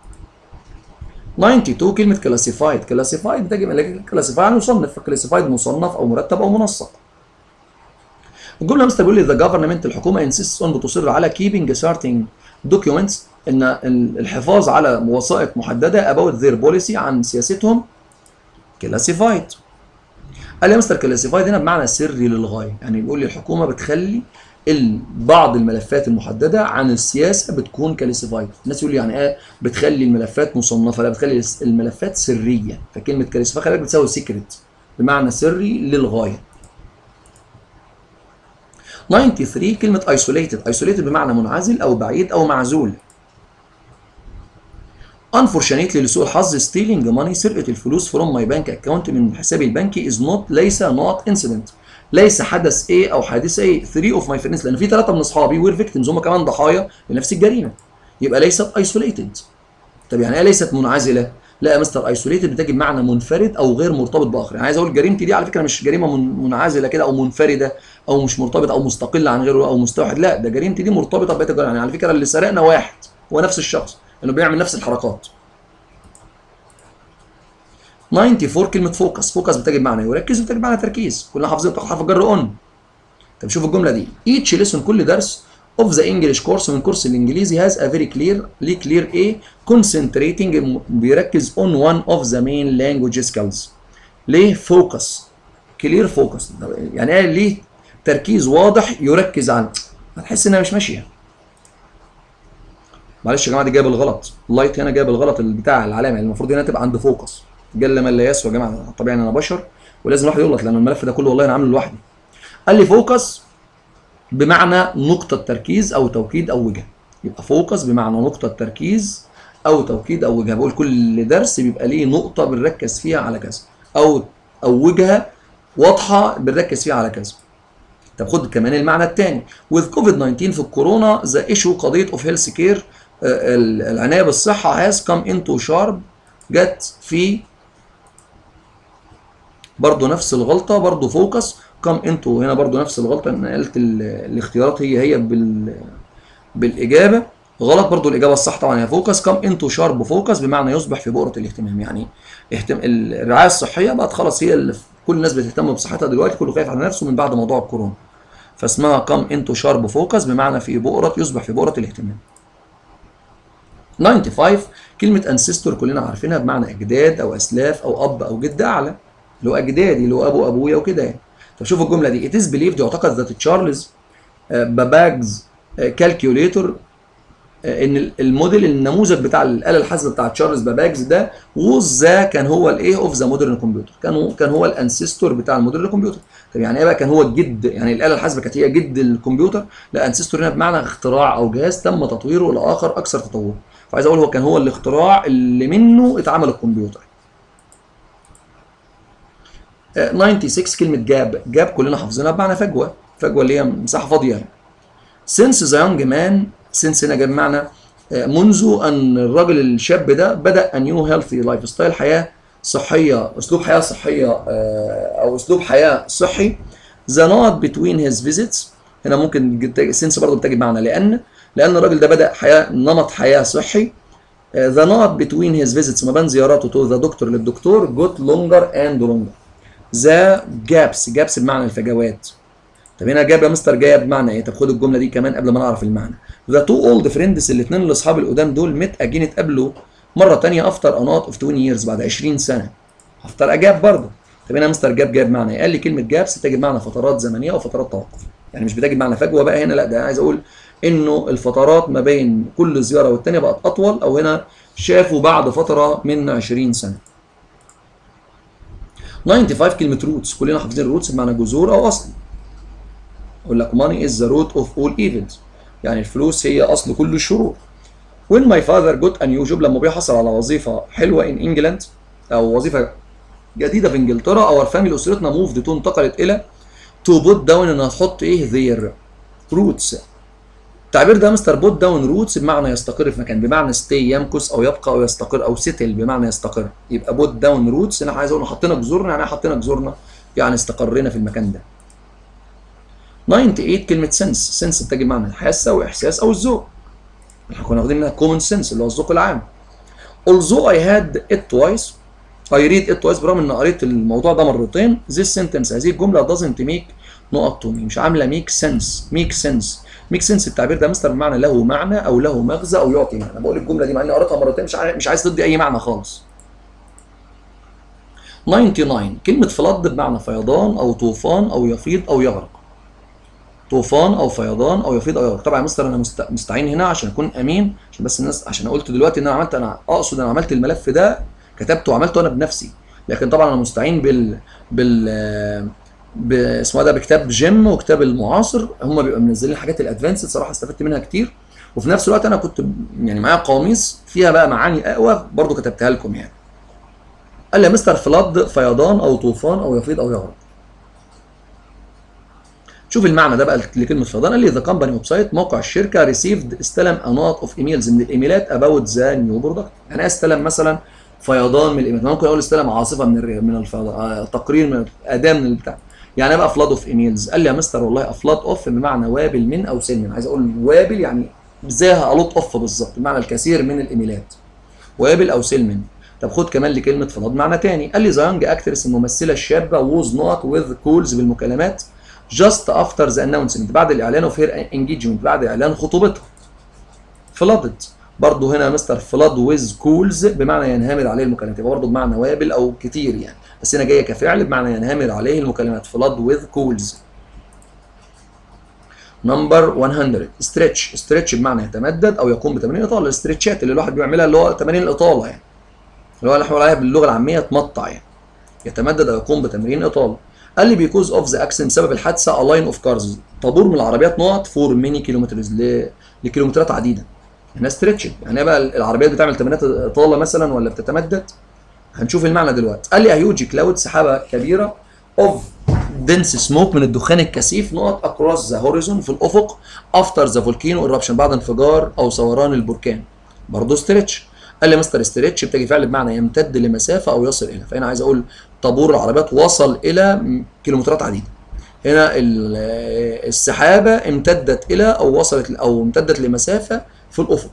اتنين وتسعين كلمه كلاسيفايد، كلاسيفايد تجي من كلاسيفايد يعني مصنف، فكلاسيفايد مصنف او مرتب او منسق. الجمله مثلا بيقول لي ذا جفرمنت الحكومه انسيست اون بتصر على كيبنج سيرتين دوكيومنتس، ان الحفاظ على وثائق محدده about their policy عن سياستهم كلاسيفايد. قال لي يا مستر كلاسيفايد هنا بمعنى سري للغايه، يعني بيقول لي الحكومه بتخلي بعض الملفات المحدده عن السياسه بتكون كلاسيفايد. الناس يقول لي يعني ايه بتخلي الملفات مصنفه؟ لا، بتخلي الملفات سريه. فكلمه كلاسيفايد خلي بالك بتساوي سيكريت بمعنى سري للغايه. ثمانية وتسعين كلمه isolated. isolated بمعنى منعزل او بعيد او معزول. unfortunately لسوء الحظ stealing money سرقه الفلوس from my bank account من حسابي البنكي is not ليس not incident ليس حدث ايه او حادثه ايه. three of my friends لان في ثلاثه من اصحابي وير فيكتيمز هم كمان ضحايا لنفس الجريمه. يبقى ليست isolated. طب يعني ايه ليست منعزله؟ لا يا مستر isolated بتجي بمعنى منفرد او غير مرتبط باخر. يعني عايز اقول جريمتي دي على فكره مش جريمه منعزله كده او منفرده او مش مرتبطه او مستقله عن غيره او مستوحد. لا، ده جريمتي دي مرتبطه ببقيه الجرائم. يعني على فكره اللي سرقنا واحد هو نفس الشخص انه بيعمل نفس الحركات. أربعة وتسعين كلمه فوكس. فوكس بتجي بمعنى يركز وبتجي بمعنى تركيز. كلنا حافظين بتاخد حرف الجر اون. طب شوف الجمله دي each lesson كل درس of the English course من كورس الانجليزي has a very clear ليه clear ايه concentrating بيركز on one of the main language skills. ليه focus clear focus يعني ايه؟ ليه تركيز واضح يركز عنه. هتحس انها مش ماشيه. معلش يا جماعه دي جايه بالغلط. اللايت هنا جايه بالغلط بتاع العلامه. المفروض هنا تبقى عند فوكس. جل من لا يسوى يا جماعه. طبيعي انا بشر ولازم الواحد يغلط لان الملف ده كله والله انا عامله لوحدي. قال لي فوكس بمعنى نقطة تركيز أو توكيد أو وجهة. يبقى فوكس بمعنى نقطة تركيز أو توكيد أو وجهة. بقول كل درس بيبقى ليه نقطة بنركز فيها على كذا أو أو وجهة واضحة بنركز فيها على كذا. طب خد كمان المعنى الثاني. with كوفيد تسعة عشر في الكورونا the issue قضية of health care العناية بالصحة has come into sharp جت في برضه نفس الغلطة برضه فوكس كم انتو هنا برضو نفس الغلطه. انا قلت الاختيارات هي هي بال بالاجابه غلط. برضو الاجابه الصح طبعا هي فوكس. كم انتو شارب فوكس بمعنى يصبح في بؤره الاهتمام. يعني اهتم الرعايه الصحيه بقت خلاص هي اللي كل الناس بتهتم بصحتها دلوقتي. كله خايف على نفسه من بعد موضوع الكورونا. فاسمها كم انتو شارب فوكس بمعنى في بؤره يصبح في بؤره الاهتمام. خمسة وتسعين كلمه انسيستور كلنا عارفينها بمعنى اجداد او اسلاف او اب او جد اعلى اللي هو اجدادي اللي هو ابو ابويا وكده يعني. طب شوفوا الجمله دي. it is believed يعتقد ذات تشارلز باباجز كالكيوليتور ان الموديل النموذج بتاع الاله الحاسبه بتاع تشارلز باباجز ده ووز ذا كان هو الايه اوف ذا مودرن كمبيوتر. كان هو كان هو الانسيستور بتاع المودرن كمبيوتر. طب يعني ايه بقى كان هو الجد؟ يعني الاله الحاسبه كانت هي جد الكمبيوتر؟ لا، انسيستور هنا بمعنى اختراع او جهاز تم تطويره لاخر اكثر تطورا. فعايز اقول هو كان هو الاختراع اللي منه اتعمل الكمبيوتر. ستة وتسعين كلمة جاب. جاب كلنا حافظينها بمعنى فجوة. فجوة اللي هي مساحة فاضية يعني. since the young man since هنا جاب معنى منذ أن الراجل الشاب ده بدأ a new healthy life style حياة صحية أسلوب حياة صحية أو أسلوب حياة صحي. the not between his visits هنا ممكن since برضه بتجي بمعنى لأن لأن الراجل ده بدأ حياة نمط حياة صحي. the not between his visits ما بين زياراته to the doctor للدكتور got longer and longer. ذا جابس. جابس بمعنى الفجوات. طب هنا جاب يا مستر جاب بمعنى ايه؟ طب خد الجمله دي كمان قبل ما نعرف المعنى. ذا تو اولد فريندز الاثنين الاصحاب القدام دول ميت اجين اتقابلوا مره ثانيه افتر انات اوف عشرين ييرز بعد عشرين سنه. افتر اجاب برضه. طب هنا مستر جاب جاب معنى ايه؟ قال لي كلمه جابس بتجي بمعنى فترات زمنيه او فترات توقف. يعني مش بتجي بمعنى فجوه بقى هنا، لا ده عايز اقول انه الفترات ما بين كل زياره والثانيه بقت اطول او هنا شافوا بعد فتره من عشرين سنه. خمسة وتسعين كلمة روتس. كلنا حافظين الروتس بمعنى جذور أو أصل. أقول لك money is the root of all evils. يعني الفلوس هي أصل كل الشرور. When my father got a new job لما بيحصل على وظيفة حلوة in England أو وظيفة جديدة في إنجلترا أو family أسرتنا moved انتقلت إلى to put down إنها تحط إيه their roots. التعبير ده مستر بوت داون روتس بمعنى يستقر في مكان بمعنى ستي يمكث او يبقى او يستقر او سيتل بمعنى يستقر. يبقى بوت داون روتس انا عايز اقول حطينا جذورنا. يعني حطينا جذورنا يعني استقرينا في المكان ده. ثمانية وتسعين كلمه سنس. سنس بتجي بمعنى الحاسه او احساس او الذوق. احنا كنا واخدين منها كومن سنس اللي هو الذوق العام. although I had it twice I read it twice برغم ان قريت الموضوع ده مرتين. this sentence هذه الجمله doesn't make نقط to me مش عامله ميك سنس. ميك سنس ميك سنس التعبير ده مستر بمعنى له معنى او له مغزى او يعطي معنى. بقول الجمله دي مع اني قريتها مرتين مش عايز مش عايز تدي اي معنى خالص. تسعة وتسعين كلمه فلد بمعنى فيضان او طوفان او يفيض او يغرق. طوفان او فيضان او يفيض او يغرق. طبعا يا مستر انا مست... مستعين هنا عشان اكون امين، عشان بس الناس، عشان انا قلت دلوقتي ان انا عملت، انا اقصد انا عملت الملف ده كتبته وعملته انا بنفسي، لكن طبعا انا مستعين بال بال ب... اسمه ده بكتاب جيم وكتاب المعاصر، هم بيبقوا منزلين الحاجات الادفانسد صراحه استفدت منها كتير، وفي نفس الوقت انا كنت يعني معايا قواميس فيها بقى معاني اقوى برضو كتبتها لكم يعني. قال لي يا مستر فلاد فيضان او طوفان او يفيض او يغرق. شوف المعنى ده بقى لكلمه فيضان. قال لي ذا كمباني ويب سايت، موقع الشركه ريسيفد استلم انواط اوف ايميلز من الايميلات اباوت ذا نيو برودكت. يعني ايه استلم مثلا فيضان من الايميلات؟ ممكن اقول استلم عاصفه من الري... من الفيضان، تقرير من اداه من البتاع. يعني ايه بقى فلاد اوف ايميلز؟ قال لي يا مستر والله افلاد اوف بمعنى وابل من او سيل من. عايز اقول وابل يعني زي الوت اوف بالظبط، بمعنى الكثير من الايميلات، وابل او سيل من. طب خد كمان لكلمه فلاد معنى تاني. قال لي ذا يونج اكترس الممثله الشابه ووز نوت وذ كولز بالمكالمات just after the announcement بعد الاعلان اوف هير انجيجمنت بعد اعلان خطوبتها. flooded برضه هنا مستر flood with cools بمعنى ينهمر عليه المكالمات، يبقى برضه بمعنى وابل او كتير يعني، بس هنا جايه كفعل بمعنى ينهمر عليه المكالمات. flood with cools. نمبر مية stretch. stretch بمعنى يتمدد او يقوم بتمارين الاطاله. الاسترتشات اللي الواحد بيعملها اللي هو تمارين الاطاله يعني، اللي هو اللي احنا بنقول عليها باللغه العاميه تمطع يعني، يتمدد او يقوم بتمرين اطاله. قال لي بيكوز اوف ذا اكسيدنت بسبب الحادثه الاين اوف كارز طابور من العربيات نقط فور ميني كيلومترز ل... لكيلومترات عديده. هنا ستريتشد يعني بقى العربيات بتعمل تمرينات اطاله مثلا ولا بتتمدد؟ هنشوف المعنى دلوقتي. قال لي هيوج كلاود سحابه كبيره اوف دنس سموك من الدخان الكثيف نقط اكروس ذا هوريزون في الافق افتر ذا فولكينو ايربشن بعد انفجار او ثوران البركان. برضه ستريتش. قال لي مستر ستريتش بتجي فعل بمعنى يمتد لمسافه او يصل الى، فهنا عايز اقول طابور العربيات وصل الى كيلومترات عديده. هنا السحابه امتدت الى او وصلت او امتدت لمسافه في الافق.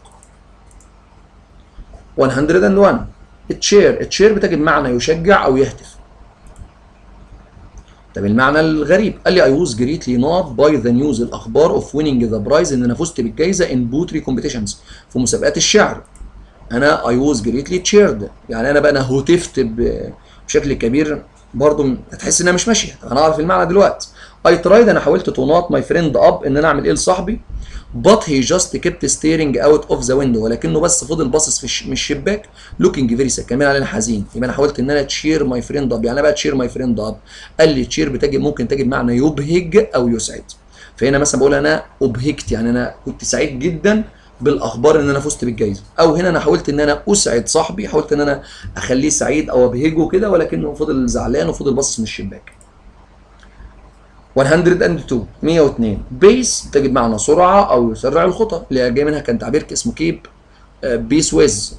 مية وواحد التشير. التشير بتجي بمعنى يشجع او يهتف. طب المعنى الغريب. قال لي اي ووز جريتلي نوت باي ذا نيوز الاخبار اوف ويننج ذا برايز ان انا فزت بالجائزه ان بوتري كومبيتيشنز في مسابقات الشعر. انا اي ووز جريتلي تشيرد يعني انا بقى انا هتفت بشكل كبير، برضه هتحس انها مش ماشيه. انا اعرف المعنى دلوقتي. اي ترايد انا حاولت تو نوت ماي فريند اب ان انا اعمل ايه لصاحبي، but he just kept staring out of the window ولكنه بس فضل باصص في الش... من الشباك looking very sad كمان على حزين. يبقى انا حاولت ان انا تشير ماي فريند اب، يعني انا بقى تشير ماي فريند اب. قال لي تشير بتجي ممكن تجي بمعنى يبهج او يسعد، فهنا مثلا بقول انا ابهجت يعني انا كنت سعيد جدا بالاخبار ان انا فزت بالجائزه، او هنا انا حاولت ان انا اسعد صاحبي، حاولت ان انا اخليه سعيد او ابهجه كده ولكنه فضل زعلان وفضل باصص من الشباك. مية واتنين مية واتنين بيس بتجي بمعنى سرعه او يسرع الخطى، اللي جاي منها كان تعبير اسمه كيب بيس ويز.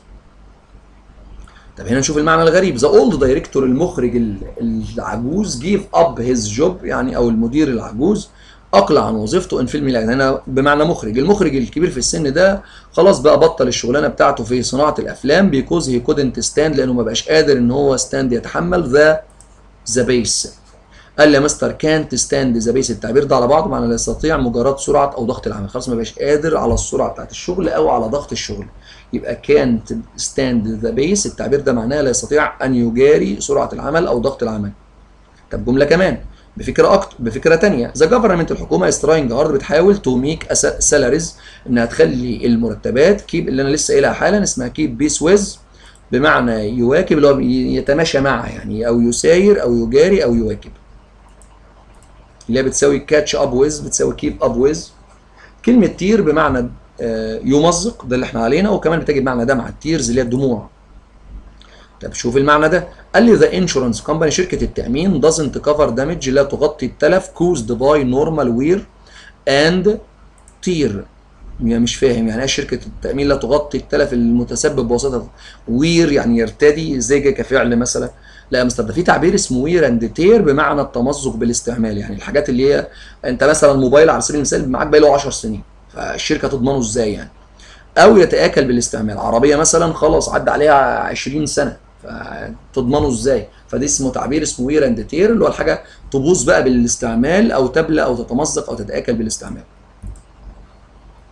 طب هنا نشوف المعنى الغريب. ذا اولد دايركتور المخرج العجوز جيف اب هيز جوب يعني او المدير العجوز اقلع عن وظيفته ان فيلم لاجل. هنا بمعنى مخرج، المخرج الكبير في السن ده خلاص بقى بطل الشغلانه بتاعته في صناعه الافلام بيكوز هي كودنت ستاند لانه ما بقاش قادر ان هو ستاند يتحمل ذا ذا بيس. قال لي يا مستر كانت ستاند ذا بيس التعبير ده على بعضه معنى لا يستطيع مجرد سرعه او ضغط العمل، خلاص ما بقاش قادر على السرعه بتاعت الشغل او على ضغط الشغل. يبقى كانت ستاند ذا بيس التعبير ده معناه لا يستطيع ان يجاري سرعه العمل او ضغط العمل. طب جمله كمان بفكره اكتر بفكره ثانيه. ذا جفرمنت الحكومه ستراينج هارد بتحاول تو ميك سالاريز انها تخلي المرتبات كيب اللي انا لسه قايلها حالا اسمها كيب بيس ويز بمعنى يواكب اللي هو يتماشى معها يعني او يساير او يجاري او يواكب، اللي هي بتساوي كاتش اب ويز بتساوي كيب اب ويز. كلمه تير بمعنى يمزق ده اللي احنا علينا، وكمان بتجي بمعنى دمعه التيرز اللي هي الدموع. طب شوف المعنى ده. قال لي ذا انشورنس كومباني شركه التامين doesn't cover damage لا تغطي التلف caused by normal wear and tear. يعني مش فاهم يعني ايه شركه التامين لا تغطي التلف المتسبب بواسطه وير يعني يرتدي ازاي جاي كفعل مثلا؟ لا يا مستر ده في تعبير اسمه وير اند تير بمعنى التمزق بالاستعمال، يعني الحاجات اللي هي انت مثلا موبايل على سبيل المثال معاك بقاله عشر سنين فالشركه تضمنه ازاي يعني؟ او يتاكل بالاستعمال، عربيه مثلا خلاص عدى عليها عشرين سنه فتضمنه ازاي؟ فده اسمه تعبير اسمه وير اند تير اللي هو الحاجه تبوظ بقى بالاستعمال او تبلى او تتمزق او تتاكل بالاستعمال.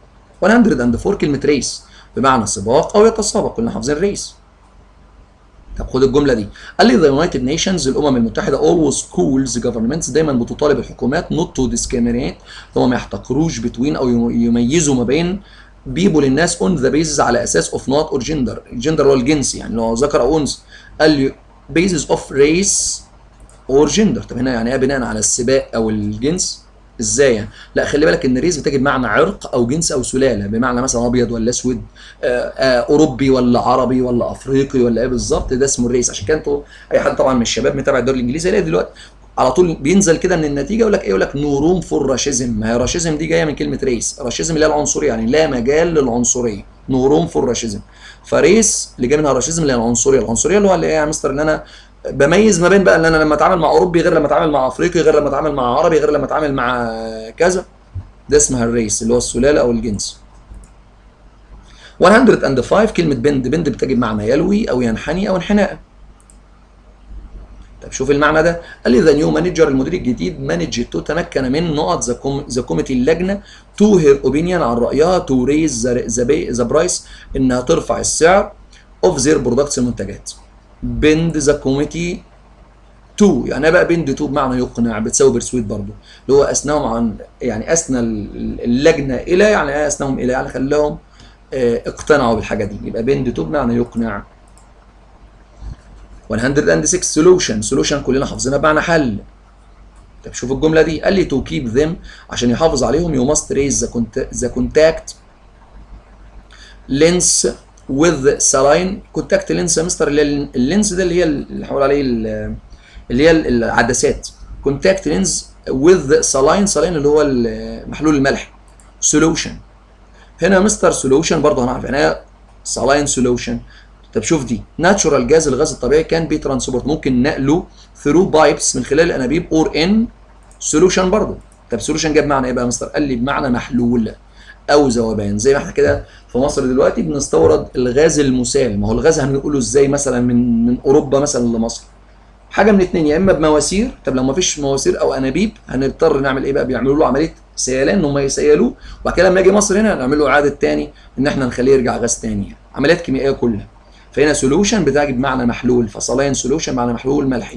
مية وأربعة كلمه ريس بمعنى سباق او يتسابق، كلنا حافظين ريس. طب خد الجمله دي، قال لي the United Nations الامم المتحده always calls governments دايما بتطالب الحكومات not to discriminate، هو ما يحتقروش between او يميزوا ما بين people الناس on the basis على اساس of not or gender، الجندر هو الجنس يعني لو ذكر او انثى، قال لي basis of race or gender. طب هنا يعني ايه بناء على السباق او الجنس؟ ازاي يعني؟ لا خلي بالك ان ريس بتجي بمعنى عرق او جنس او سلاله، بمعنى مثلا ابيض ولا اسود، آآ آآ اوروبي ولا عربي ولا افريقي ولا ايه بالظبط، ده اسمه الريس. عشان كده انتوا اي حد طبعا من الشباب متابع الدوري الانجليزي هيلاقي دلوقتي على طول بينزل كده من النتيجه يقول لك ايه، يقول لك نو روم فور راشيزم. ما هي راشيزم دي جايه من كلمه ريس، راشيزم اللي هي العنصريه، يعني لا مجال للعنصريه، نو روم فور راشيزم. فريس اللي جاي منها راشيزم اللي هي العنصريه، العنصريه اللي هو اللي ايه يا مستر، اللي انا بميز ما بين بقى ان انا لما اتعامل مع اوروبي غير لما اتعامل مع افريقي غير لما اتعامل مع عربي غير لما اتعامل مع كذا، ده اسمها الريس اللي هو السلاله او الجنس. مية وخمسة كلمه بند، بند بتجي بمعنى يلوي او ينحني او انحناء. طب شوف المعنى ده، قال لي ذا نيو مانجر المدير الجديد مانج تو تمكن من نقط ذا كوميتي اللجنه تو هير اوبينيون عن رايها تو ريز ذا برايس انها ترفع السعر اوف زير برودكتس المنتجات. بند ذا كوميتي تو يعني بقى بند تو بمعنى يقنع، بتساوي برسويد برضه، اللي هو اثناهم عن يعني اثنى اللجنه الى يعني ايه اثناهم الى يعني خلاهم اه اقتنعوا بالحاجه دي، يبقى بند تو بمعنى يقنع. مية وستة سولوشن، سولوشن كلنا حافظينها بمعنى حل. طب شوف الجمله دي، قال لي تو كيب ذيم عشان يحافظ عليهم يو ماست ريز ذا كونتاكت لينس وذ سلاين. كونتاكت لينس يا مستر اللي هي اللينس ده اللي هي اللي هنقول عليه اللي هي العدسات، كونتاكت لينز وذ سلاين، سلاين اللي هو محلول الملح. سولوشن هنا مستر سولوشن برضه هنعرف يعني ايه سلاين سولوشن. طب شوف دي، ناتشورال جاز الغاز الطبيعي كان بي ترانسبورت ممكن نقله ثرو بايبس من خلال الانابيب اور ان سولوشن برضه. طب سولوشن جاب معنى ايه بقى يا مستر؟ قال لي بمعنى محلول او ذوبان، زي ما احنا كده في مصر دلوقتي بنستورد الغاز المسال. ما هو الغاز هنقوله ازاي مثلا من من اوروبا مثلا لمصر؟ حاجه من اتنين، يا اما بمواسير، طب لو ما فيش مواسير او انابيب هنضطر نعمل ايه بقى؟ بيعملوا له عمليه سيلان ان هم يسيلوه، وبعد كده لما يجي مصر هنا نعمل له اعاده تاني ان احنا نخليه يرجع غاز تاني، عمليات كيميائيه كلها. فهنا سولوشن بتاعي بمعنى محلول، فصلاين سولوشن معنى محلول ملحي.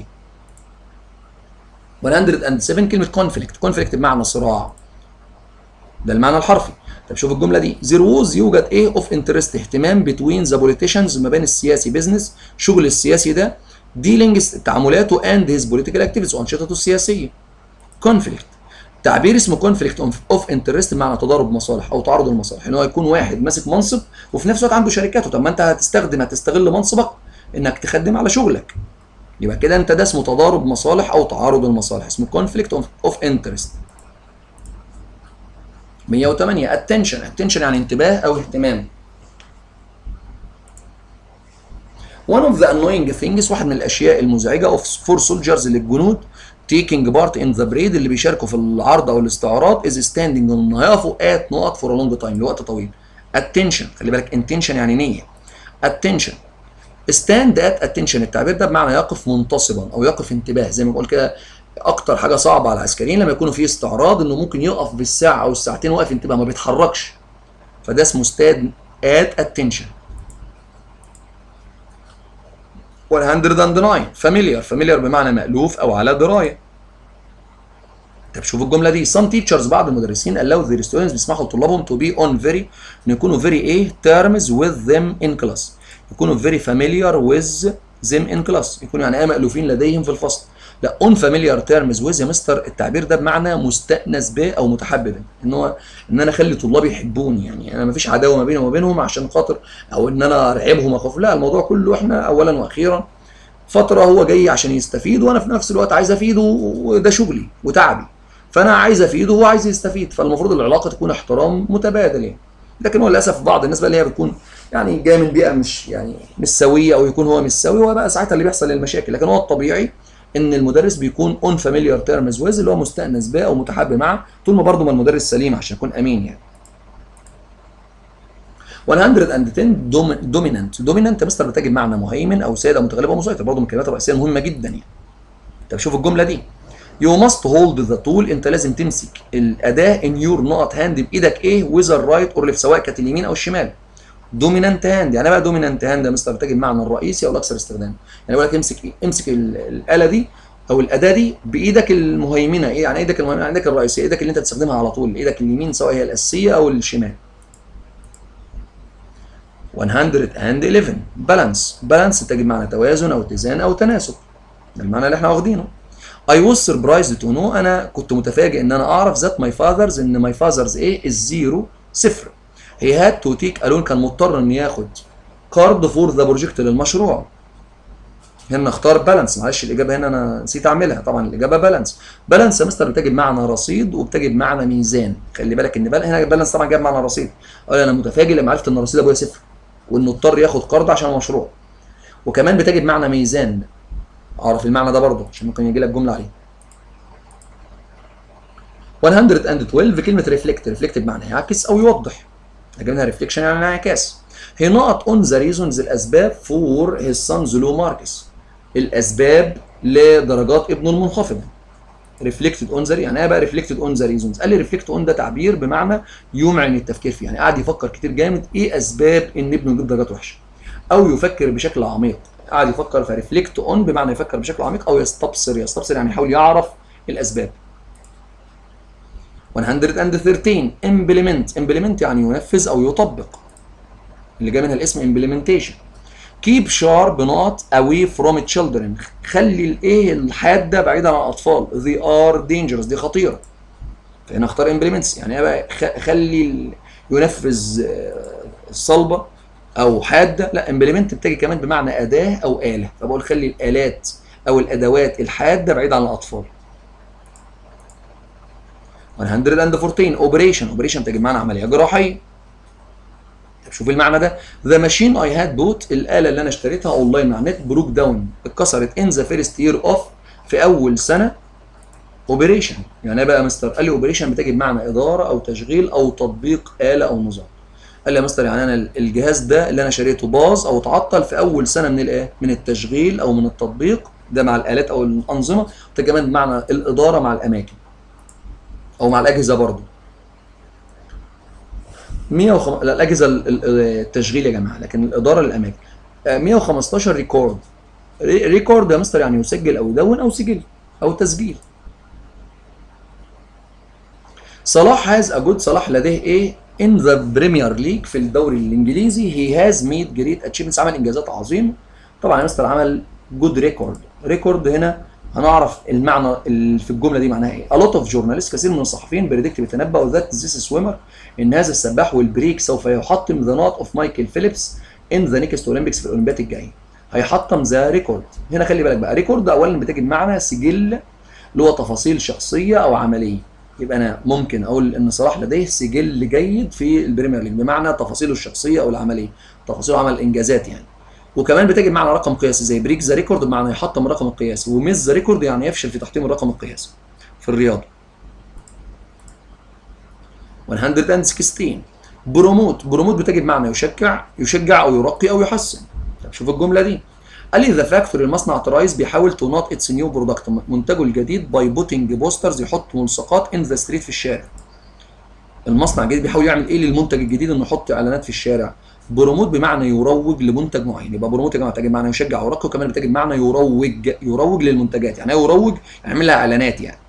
مية وسبعة كلمه كونفليكت، كونفليكت بمعنى صراع، ده المعنى الحرفي. طب شوف الجمله دي، there was يوجد ايه اوف انترست اهتمام between the politicians ما بين السياسي بزنس شغل السياسي ده dealings تعاملاته and his political activities وانشطته السياسيه. conflict تعبير اسمه conflict of interest بمعنى تضارب مصالح او تعارض المصالح، ان هو يكون واحد ماسك منصب وفي نفس الوقت عنده شركاته. طب ما انت هتستخدم هتستغل منصبك انك تخدم على شغلك، يبقى كده انت ده اسمه تضارب مصالح او تعارض المصالح، اسمه conflict of interest. مية وتمانية attention، attention يعني انتباه او اهتمام. one of the annoying things واحد من الاشياء المزعجه of for soldiers للجنود taking part in the parade اللي بيشاركوا في العرض او الاستعراض is standing انه يقفوا at نقط for a long time لوقت طويل. attention خلي بالك intention يعني نيه. attention stand at attention التعبير ده بمعنى يقف منتصبا او يقف انتباه، زي ما بقول كده اكتر حاجه صعبه على العسكريين لما يكونوا في استعراض انه ممكن يقف بالساعه او الساعتين واقف انتباه ما بيتحركش، فده اسمه stand at attention. مية وتسعة familiar، familiar بمعنى مألوف او على درايه. طب شوف الجمله دي، some teachers بعض المدرسين allow their students بيسمحوا لطلابهم to be on very ان يكونوا very ايه terms with them in class، يكونوا very familiar with them in class، يكونوا يعني ايه مألوفين لديهم في الفصل. لا on familiar terms with يا مستر التعبير ده بمعنى مستأنس به او متحبب، ان هو ان انا اخلي طلابي يحبوني، يعني انا ما فيش عداوه ما بيني وما بينهم عشان خاطر او ان انا ارعبهم اخاف، لا الموضوع كله احنا اولا واخيرا فتره هو جاي عشان يستفيد وانا في نفس الوقت عايز افيده وده شغلي وتعبي، فانا عايز افيده وهو عايز يستفيد، فالمفروض العلاقه تكون احترام متبادل يعني. لكن هو للاسف بعض الناس بقى اللي هي بتكون يعني جايه من بيئه مش يعني مش سويه او يكون هو مش سوي، هو بقى ساعتها اللي بيحصل المشاكل. لكن هو الطبيعي ان المدرس بيكون اون فاميليار تيرمز ويز اللي هو مستأنس به او متحاب معه طول ما برضه ما المدرس سليم عشان يكون امين يعني. مية وعشرة دومينانت، دومينانت يا مستر بتجي بمعنى مهيمن او سيد او متغلب او مسيطر، برضه من الكلمات الرئيسيه المهمه جدا يعني. طب شوف الجمله دي، يو ماست هولد ذا تول انت لازم تمسك الاداه ان يور نوت هاند بايدك ايه وذ الرايت اور ليفت سواء كانت اليمين او الشمال. دومينانت هاند. يعني ايه بقى دومينانت هاند يا مستر؟ بتجي بمعنى الرئيسي او الاكثر استخداما. يعني بقول لك امسك ايه؟ امسك الاله دي او الاداه دي بايدك المهيمنه. ايه يعني ايدك المهيمنه؟ ايدك الرئيسيه، ايدك اللي انت تستخدمها على طول، ايدك اليمين سواء هي الاساسيه او الشمال. مية وحداشر بالانس. بالانس بتجي بمعنى توازن او اتزان او تناسب. ده المعنى اللي احنا واخدينه. I was surprised to know. انا كنت متفاجئ ان انا اعرف that my father's ان my father's ايه؟ الزيرو صفر. he had to take a loan. كان مضطر ان ياخد card for the project للمشروع. هنا اختار بالانس. معلش الاجابه هنا انا نسيت اعملها، طبعا الاجابه بالانس. بالانس يا مستر بتجي بمعنى رصيد وبتجي بمعنى ميزان. خلي بالك ان هنا بالانس طبعا جاب معنى رصيد. قال انا متفاجئ لما عرفت ان رصيد ابويا صفر وانه اضطر ياخد قرض عشان المشروع. وكمان بتجي بمعنى ميزان. اعرف المعنى ده برضه عشان ممكن يجي لك جمله عليه. مية واتناشر كلمه ريفلكت. ريفلكت بمعنى يعكس او يوضح. اجي منها ريفليكشن يعني انعكاس. هي نقط اون ذا ريزونز الاسباب فور هيز سانز لو ماركس. الاسباب لدرجات ابنه المنخفضه. ريفلكتد اون ذا يعني ايه بقى ريفلكتد اون ذا ريزونز؟ قال لي ريفلكت اون ده تعبير بمعنى يمعن التفكير فيه. يعني قاعد يفكر كتير جامد ايه اسباب ان ابنه يجيب درجات وحشه. او يفكر بشكل عميق. قاعد يفكر فريفلكت اون بمعنى يفكر بشكل عميق او يستبصر. يستبصر يعني يحاول يعرف الاسباب. مية وتلتاشر امبلمنت. امبلمنت يعني ينفذ او يطبق. اللي جاي منها الاسم امبلمنتيشن. keep sharp not away from children. خلي الايه الحاده بعيدا عن الاطفال. they are dangerous. دي خطيره. فهنا اختار implements. يعني ايه بقى؟ خلي ينفذ صلبه او حاده. لا implement بتجي كمان بمعنى اداه او اله. فبقول خلي الالات او الادوات الحاده بعيده عن الاطفال. مية واربعتاشر اوبريشن. اوبريشن بتجي بمعنى عمليه جراحيه. طب شوف المعنى ده. ذا ماشين اي هاد بوت. الاله اللي انا اشتريتها اونلاين مع النت بروك داون. اتكسرت ان ذا فيرست يير اوف. في اول سنه اوبريشن. يعني ايه بقى يا مستر؟ قال لي اوبريشن بتجي بمعنى اداره او تشغيل او تطبيق اله او نظام. قال لي يا مستر يعني انا الجهاز ده اللي انا شريته باظ او اتعطل في اول سنه من الايه؟ من التشغيل او من التطبيق. ده مع الالات او الانظمه. ده كمان بمعنى الاداره مع الاماكن او مع الاجهزه برضه. مية وخمسة لا الاجهزه التشغيل يا جماعه، لكن الاداره للاماكن. مية وخمستاشر ريكورد. ريكورد يا مستر يعني يسجل او يدون او سجل او تسجيل. صلاح هاز ا جود. صلاح لديه ايه؟ ان ذا بريمير ليج. في الدوري الانجليزي. هي هاز ميد جريت اتشيفمنتس. عمل انجازات عظيمه. طبعا يا مستر عمل جود ريكورد. ريكورد هنا هنعرف المعنى اللي في الجمله دي معناها ايه. A lot of journalists. كثير من الصحفيين بريدكت بيتنبأوا ذات ذيس سويمر ان هذا السباح والبريك سوف يحطم ذا نوت اوف مايكل فيليبس ان ذا نيكست اولمبيكس. في الاولمبياد الجاي هيحطم ذا ريكورد. هنا خلي بالك بقى ريكورد اولا بتجي بمعنى سجل اللي هو تفاصيل شخصيه او عمليه. يبقى انا ممكن اقول ان صلاح لديه سجل جيد في البريمير ليج بمعنى تفاصيله الشخصيه او العمليه. تفاصيله عمل انجازات يعني. وكمان بتجي بمعنى رقم قياسي زي بريك ذا ريكورد بمعنى يحطم الرقم القياسي. وميس ذا ريكورد يعني يفشل في تحطيم الرقم القياسي في الرياضه. مية وستاشر بروموت. بروموت بتجي بمعنى يشجع. يشجع او يرقي او يحسن. طب شوف الجمله دي. قال لي ذا فاكتوري المصنع ترايز بيحاول تو نوت اتس نيو برودكت. منتجه الجديد باي بوتنج بوسترز. يحط ملصقات ان ذا ستريت في الشارع. المصنع الجديد بيحاول يعمل ايه للمنتج الجديد؟ انه يحط اعلانات في الشارع. بروموت بمعنى يروج لمنتج معين. يبقى بروموت يا جماعه بتجي بمعنى يشجع ويرقي. وكمان بتجي بمعنى يروج. يروج للمنتجات. يعني ايه يروج؟ يعمل لها اعلانات يعني.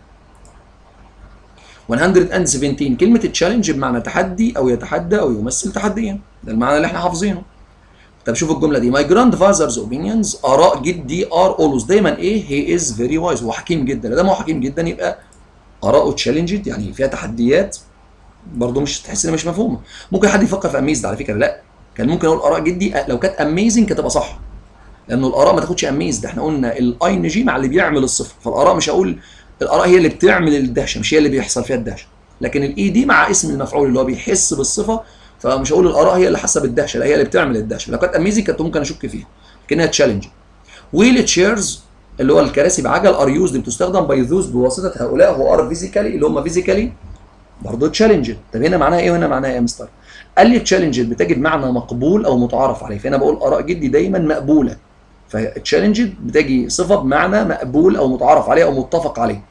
مية وسبعتاشر كلمه تشالنج بمعنى تحدي او يتحدى او يمثل تحديا. ده المعنى اللي احنا حافظينه. طب شوف الجمله دي. ماي جراند فازرز اوبينيونز. اراء جدي ار اولويز دايما ايه؟ هي از فيري وايز. هو حكيم جدا. لا ده ما هو حكيم جدا يبقى اراءه تشالنجد يعني فيها تحديات. برضه مش تحس ان مش مفهومه. ممكن حد يفكر في اميزد على فكره. لا كان ممكن اقول اراء جدي لو كانت اميزنج كانت تبقى صح. لانه الاراء ما تاخدش اميزد. احنا قلنا الاي ان جي مع اللي بيعمل الصفه. فالاراء مش هقول الاراء هي اللي بتعمل الدهشه مش هي اللي بيحصل فيها الدهشه. لكن الاي دي مع اسم المفعول اللي هو بيحس بالصفه. فمش هقول الاراء هي اللي حاسه بالدهشه. لا هي اللي بتعمل الدهشه. لو كانت اميزنج كنت ممكن اشك فيها. لكنها تشالنج. ويل تشيرز اللي هو الكراسي بعجل ار يوزد بتستخدم باي ذوز بواسطه هؤلاء هو ار فيزيكالي اللي هم فيزيكالي برضه تشالنجد. طب هنا معناها ايه وهنا معناها ايه يا مستر؟ قال لي تشالنجد بتجي بمعنى مقبول او متعارف عليه. فهنا بقول اراء جدي دايما مقبوله. فتشالنجد بتجي صفه بمعنى مقبول او متعارف عليه او متفق عليه.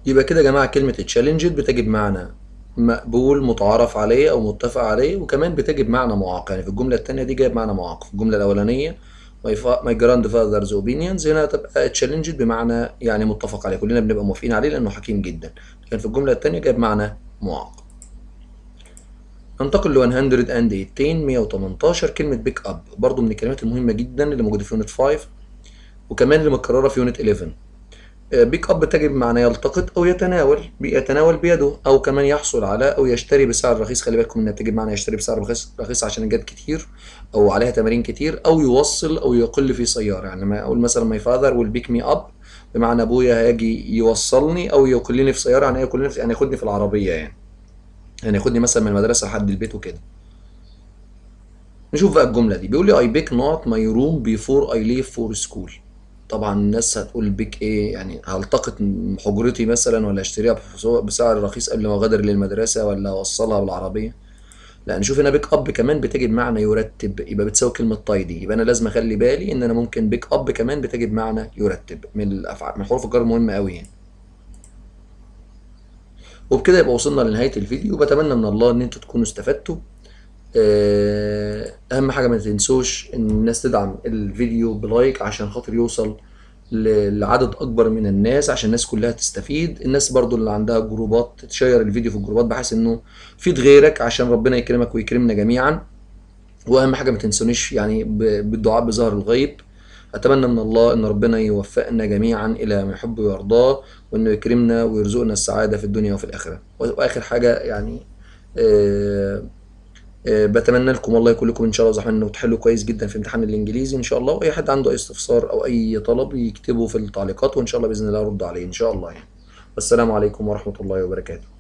يبقى كده يا جماعة كلمة challenged بتجي بمعنى مقبول، متعارف عليه أو متفق عليه، وكمان بتجي بمعنى معاق. يعني في الجملة التانية دي جاية بمعنى معاق. في الجملة الأولانية my, fa- my grandfather's opinions، هنا تبقى challenged بمعنى يعني متفق عليه، كلنا بنبقى موافقين عليه لأنه حكيم جدا. لكن في الجملة التانية جاية بمعنى معاق. ننتقل ل مية وتمنتاشر مية وتمنتاشر كلمة بيك اب، برضو من الكلمات المهمة جدا اللي موجودة في يونت خمسة، وكمان اللي متكررة في يونت حداشر. بيك اب تجب معنى يلتقط او يتناول، بيتناول بيده، او كمان يحصل على او يشتري بسعر رخيص. خلي بالكم انها بتجب معنى يشتري بسعر رخيص رخيص عشان جات كتير او عليها تمارين كتير، او يوصل او يقل في سياره. يعني لما اقول مثلا ماي فاذر ويل بيك مي اب، بمعنى ابويا هيجي يوصلني او يقلني في سياره، يعني يقلني في يعني ياخدني في العربيه، يعني يعني ياخدني مثلا من المدرسه لحد البيت وكده. نشوف بقى الجمله دي، بيقول لي I pick not my room before I leave for school. طبعا الناس هتقول بيك ايه، يعني هلتقط حجرتي مثلا، ولا اشتريها بسعر رخيص قبل ما اغادر للمدرسه، ولا اوصلها بالعربيه. لا، نشوف هنا بيك اب كمان بتجي بمعنى يرتب، يبقى بتساوي كلمه تايدي. يبقى انا لازم اخلي بالي ان انا ممكن بيك اب كمان بتجي بمعنى يرتب، من الافعال من حروف الجر المهمه قوي يعني. وبكده يبقى وصلنا لنهايه الفيديو. بتمنى من الله ان انتوا تكونوا استفدتوا. اهم حاجه ما تنسوش ان الناس تدعم الفيديو بلايك عشان خاطر يوصل ل- لعدد اكبر من الناس، عشان الناس كلها تستفيد. الناس برضو اللي عندها جروبات تشير الفيديو في الجروبات بحيث انه يفيد غيرك، عشان ربنا يكرمك ويكرمنا جميعا. واهم حاجه ما تنسونيش يعني ب- بالدعاء بظهر الغيب. اتمنى من الله ان ربنا يوفقنا جميعا الى ما يحب ويرضاه، وانه يكرمنا ويرزقنا السعاده في الدنيا وفي الاخره. واخر حاجه يعني آه، آه، بتمنى لكم والله كلكم ان شاء الله زحمن انه تحلوا كويس جدا في امتحان الانجليزي ان شاء الله. واي حد عنده اي استفسار او اي طلب يكتبه في التعليقات، وان شاء الله باذن الله ارد عليه ان شاء الله يعني. والسلام عليكم ورحمه الله وبركاته.